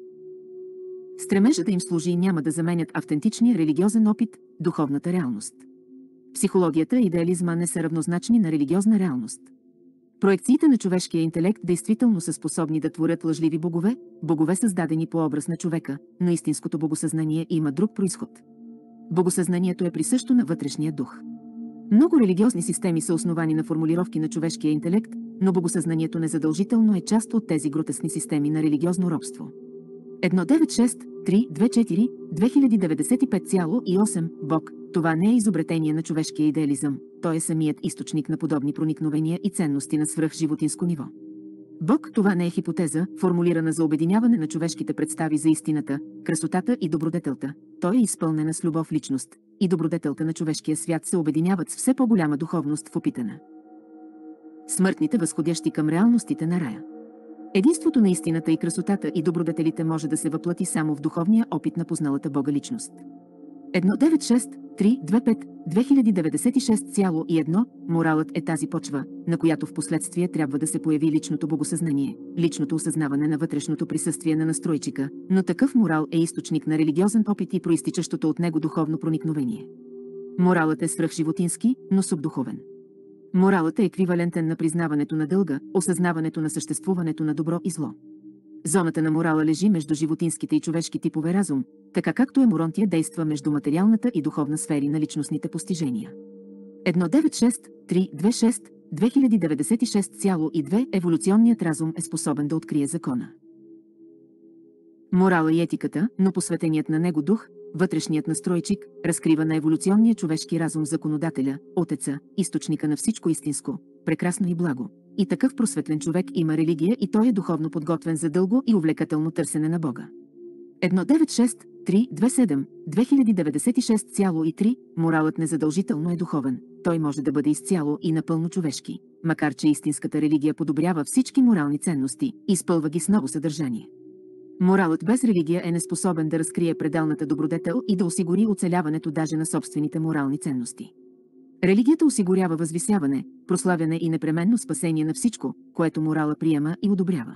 Стремежът да им служи няма да заменят автентичния религиозен опит, духовната реалност. Психологията и идеализма не са равнозначни на религиозна реалност. Проекциите на човешкия интелект действително са способни да творят лъжливи богове, богове създадени по образ на човека, но истинското богосъзнание има друг произход. Богосъзнанието е присъщо на вътрешния дух. Много религиозни системи са основани на формулировки на човешкия интелект, но богосъзнанието незадължително е част от тези гротескни системи на религиозно робство. едно девет шест три две четири две хиляди деветдесет и пет цяло и осем Бог, това не е изобретение на човешкия идеализъм, той е самият източник на подобни проникновения и ценности на свръхживотинско ниво. Бог, това не е хипотеза, формулирана за обединяване на човешките представи за истината, красотата и добродетелта. Той е изпълнена с любов личност, и добродетелта на човешкия свят се обединяват с все по-голяма духовност в опитана. Смъртните, възходящи към реалностите на рая. Единството на истината и красотата и добродетелите може да се въплати само в духовния опит на позналата Бога личност. едно девет шест три две пет две хиляди деветдесет и шест цяло и едно Моралът е тази почва, на която в последствие трябва да се появи личното богосъзнание, личното осъзнаване на вътрешното присъствие на настройчика, но такъв морал е източник на религиозен опит и проистичащото от него духовно проникновение. Моралът е свръхживотински, но субдуховен. Моралът е еквивалентен на признаването на дълга, осъзнаването на съществуването на добро и зло. Зоната на морала лежи между животинските и човешки типове разум, така както еморонтия действа между материалната и духовна сфери на личностните постижения. едно девет шест три две шест две хиляди деветдесет и шест цяло и две Еволюционният разум е способен да открие закона. Морала и етиката, но посветеният на него дух, вътрешният настройчик, разкрива на еволюционния човешки разум законодателя, отеца, източника на всичко истинско, прекрасно и благо. И такъв просветлен човек има религия и той е духовно подготвен за дълго и увлекателно търсене на Бога. едно девет шест три две седем две хиляди деветдесет и шест цяло и три Моралът незадължително е духовен, той може да бъде изцяло и напълно човешки, макар че истинската религия подобрява всички морални ценности, изпълва ги с ново съдържание. Моралът без религия е неспособен да разкрие пределната добродетел и да осигури оцеляването даже на собствените морални ценности. Религията осигурява възвисяване, прославяне и непременно спасение на всичко, което морала приема и одобрява.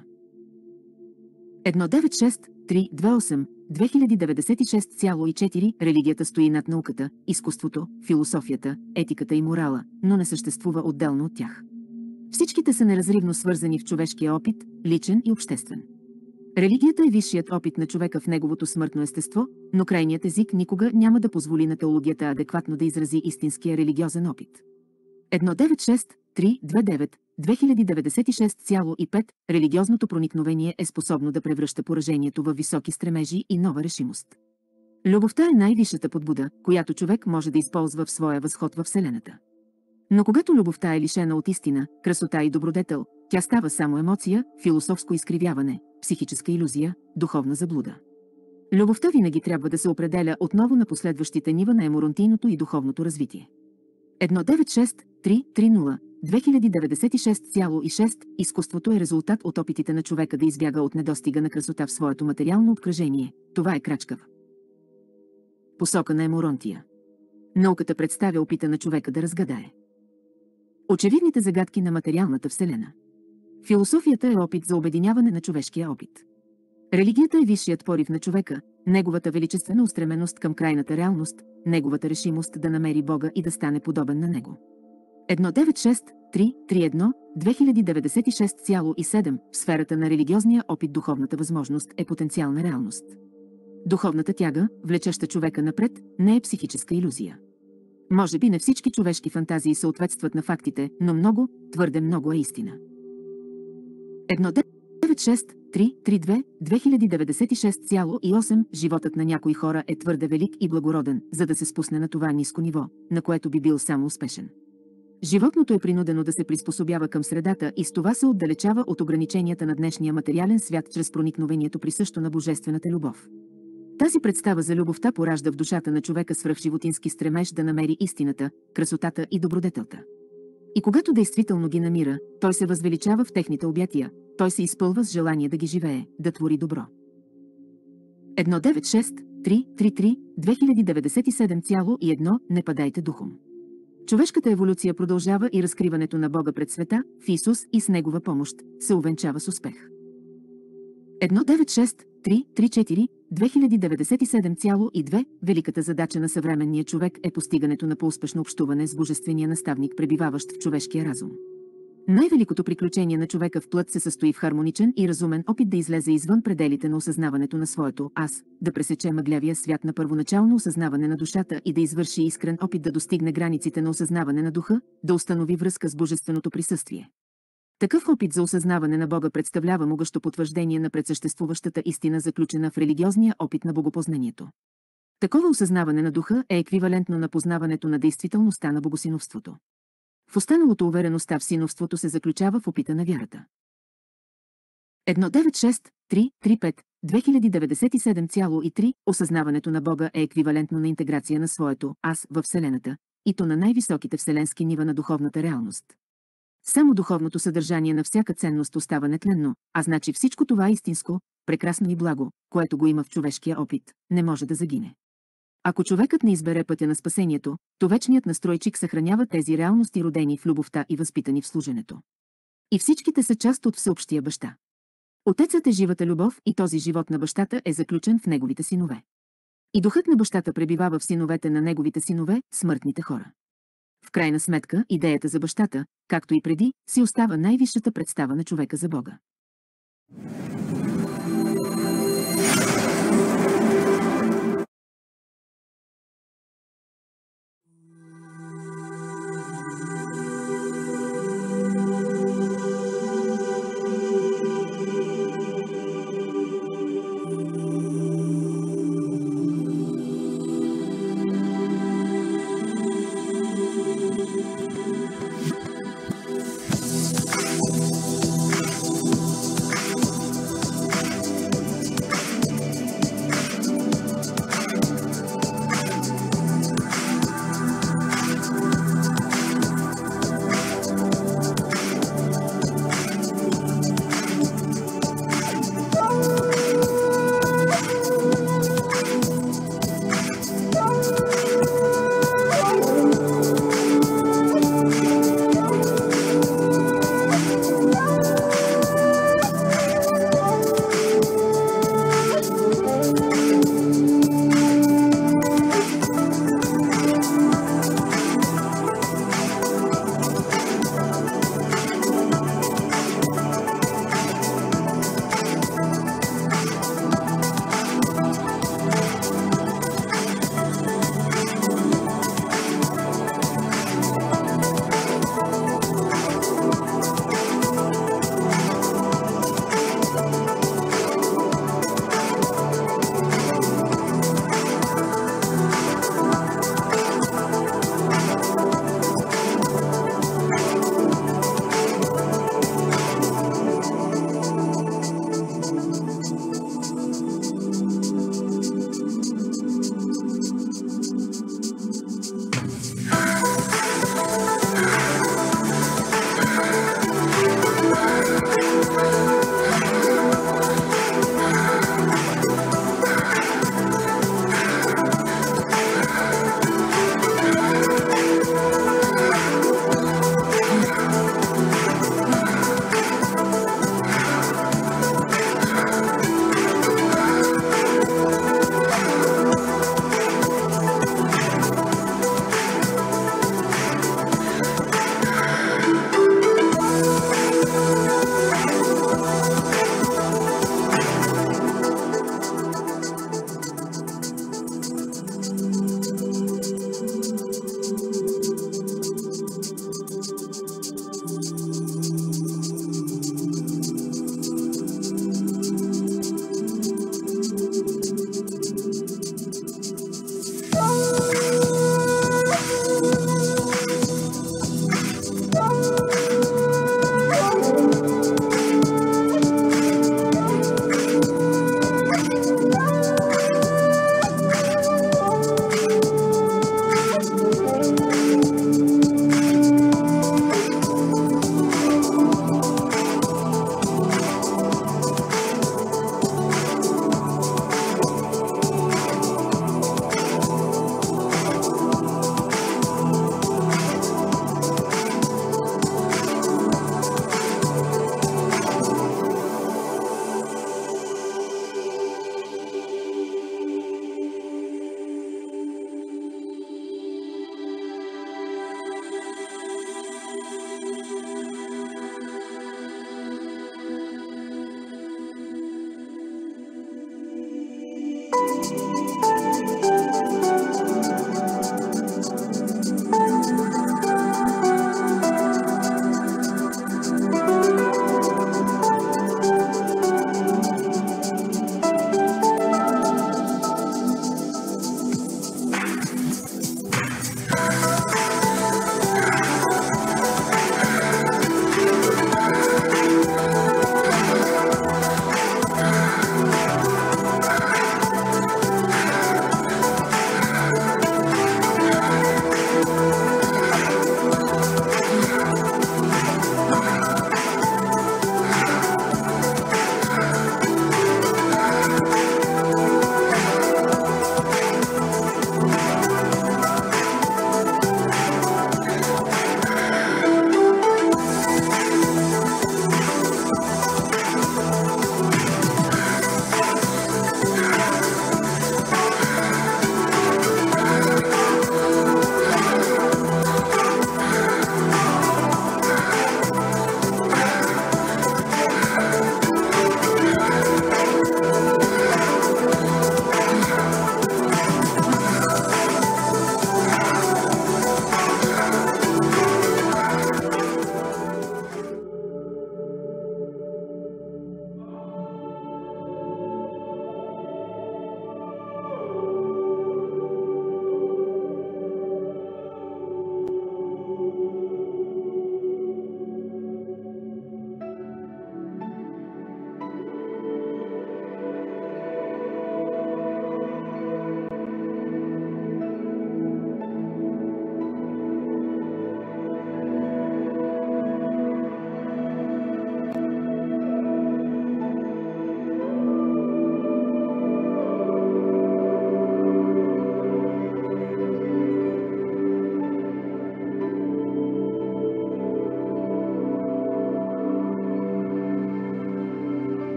едно девет шест три две осем две хиляди деветдесет и шест цяло и четири Религията стои над науката, изкуството, философията, етиката и морала, но не съществува отделно от тях. Всичките са неразривно свързани в човешкия опит, личен и обществен. Религията е висшият опит на човека в неговото смъртно естество, но крайният език никога няма да позволи на теологията адекватно да изрази истинския религиозен опит. едно девет шест три две девет две хиляди деветдесет и шест цяло и пет Религиозното проникновение е способно да превръща поражението във високи стремежи и нова решимост. Любовта е най-висшата подбуда, която човек може да използва в своя възход във Вселената. Но когато любовта е лишена от истина, красота и добродетел, тя става само емоция, философско изкривяване, психическа илюзия, духовна заблуда. Любовта винаги трябва да се определя отново на последващите нива на еморонтийното и духовното развитие. едно девет шест три три нула две хиляди деветдесет и шест цяло и шест Изкуството е резултат от опитите на човека да избяга от недостига на красота в своето материално обкръжение. Това е крачка в посока на еморонтия. Науката представя опита на човека да разгадае очевидните загадки на материалната вселена. Философията е опит за обединяване на човешкия опит. Религията е висшият порив на човека, неговата величествена устременост към крайната реалност, неговата решимост да намери Бога и да стане подобен на него. едно девет шест три три едно две хиляди деветдесет и шест цяло и седем. В сферата на религиозния опит духовната възможност е потенциална реалност. Духовната тяга, влечеща човека напред, не е психическа илюзия. Може би не всички човешки фантазии съответстват на фактите, но много, твърде много е истина. едно девет шест три три две две хиляди деветдесет и шест цяло и осем. Животът на някои хора е твърде велик и благороден, за да се спусне на това ниско ниво, на което би бил само успешен. Животното е принудено да се приспособява към средата и с това се отдалечава от ограниченията на днешния материален свят чрез проникновението присъщо на божествената любов. Тази представа за любовта поражда в душата на човека свръхживотински стремеж да намери истината, красотата и добродетелта. И когато действително ги намира, той се възвеличава в техните обятия, той се изпълва с желание да ги живее, да твори добро. едно девет шест три три три две хиляди деветдесет и седем цяло и едно. Не падайте духом. Човешката еволюция продължава и разкриването на Бога пред света, в Исус и с Негова помощ, се увенчава с успех. едно девет шест три три четири две хиляди деветдесет и седем цяло и две. Великата задача на съвременния човек е постигането на по-успешно общуване с божествения наставник, пребиваващ в човешкия разум. Най-великото приключение на човека в плът се състои в хармоничен и разумен опит да излезе извън пределите на осъзнаването на своето аз, да пресече мъглявия свят на първоначално осъзнаване на душата и да извърши искрен опит да достигне границите на осъзнаване на духа, да установи връзка с божественото присъствие. Такъв опит за осъзнаване на Бога представлява могъщо потвърждение на предсъществуващата истина, заключена в религиозния опит на богопознанието. Такова осъзнаване на духа е еквивалентно на познаването на действителността на богосиновството. В останалото увереността в синовството се заключава в опита на вярата. едно девет шест три три пет две хиляди деветдесет и седем цяло и три. Осъзнаването на Бога е еквивалентно на интеграция на своето аз във Вселената, и то на най-високите вселенски нива на духовната реалност. Само духовното съдържание на всяка ценност остава нетленно, а значи всичко това истинско, прекрасно и благо, което го има в човешкия опит, не може да загине. Ако човекът не избере пътя на спасението, то вечният настройчик съхранява тези реалности, родени в любовта и възпитани в служенето. И всичките са част от всеобщия баща. Отецът е живата любов и този живот на бащата е заключен в неговите синове. И духът на бащата пребивава в синовете на неговите синове, смъртните хора. В крайна сметка, идеята за бащата, както и преди, си остава най-висшата представа на човека за Бога.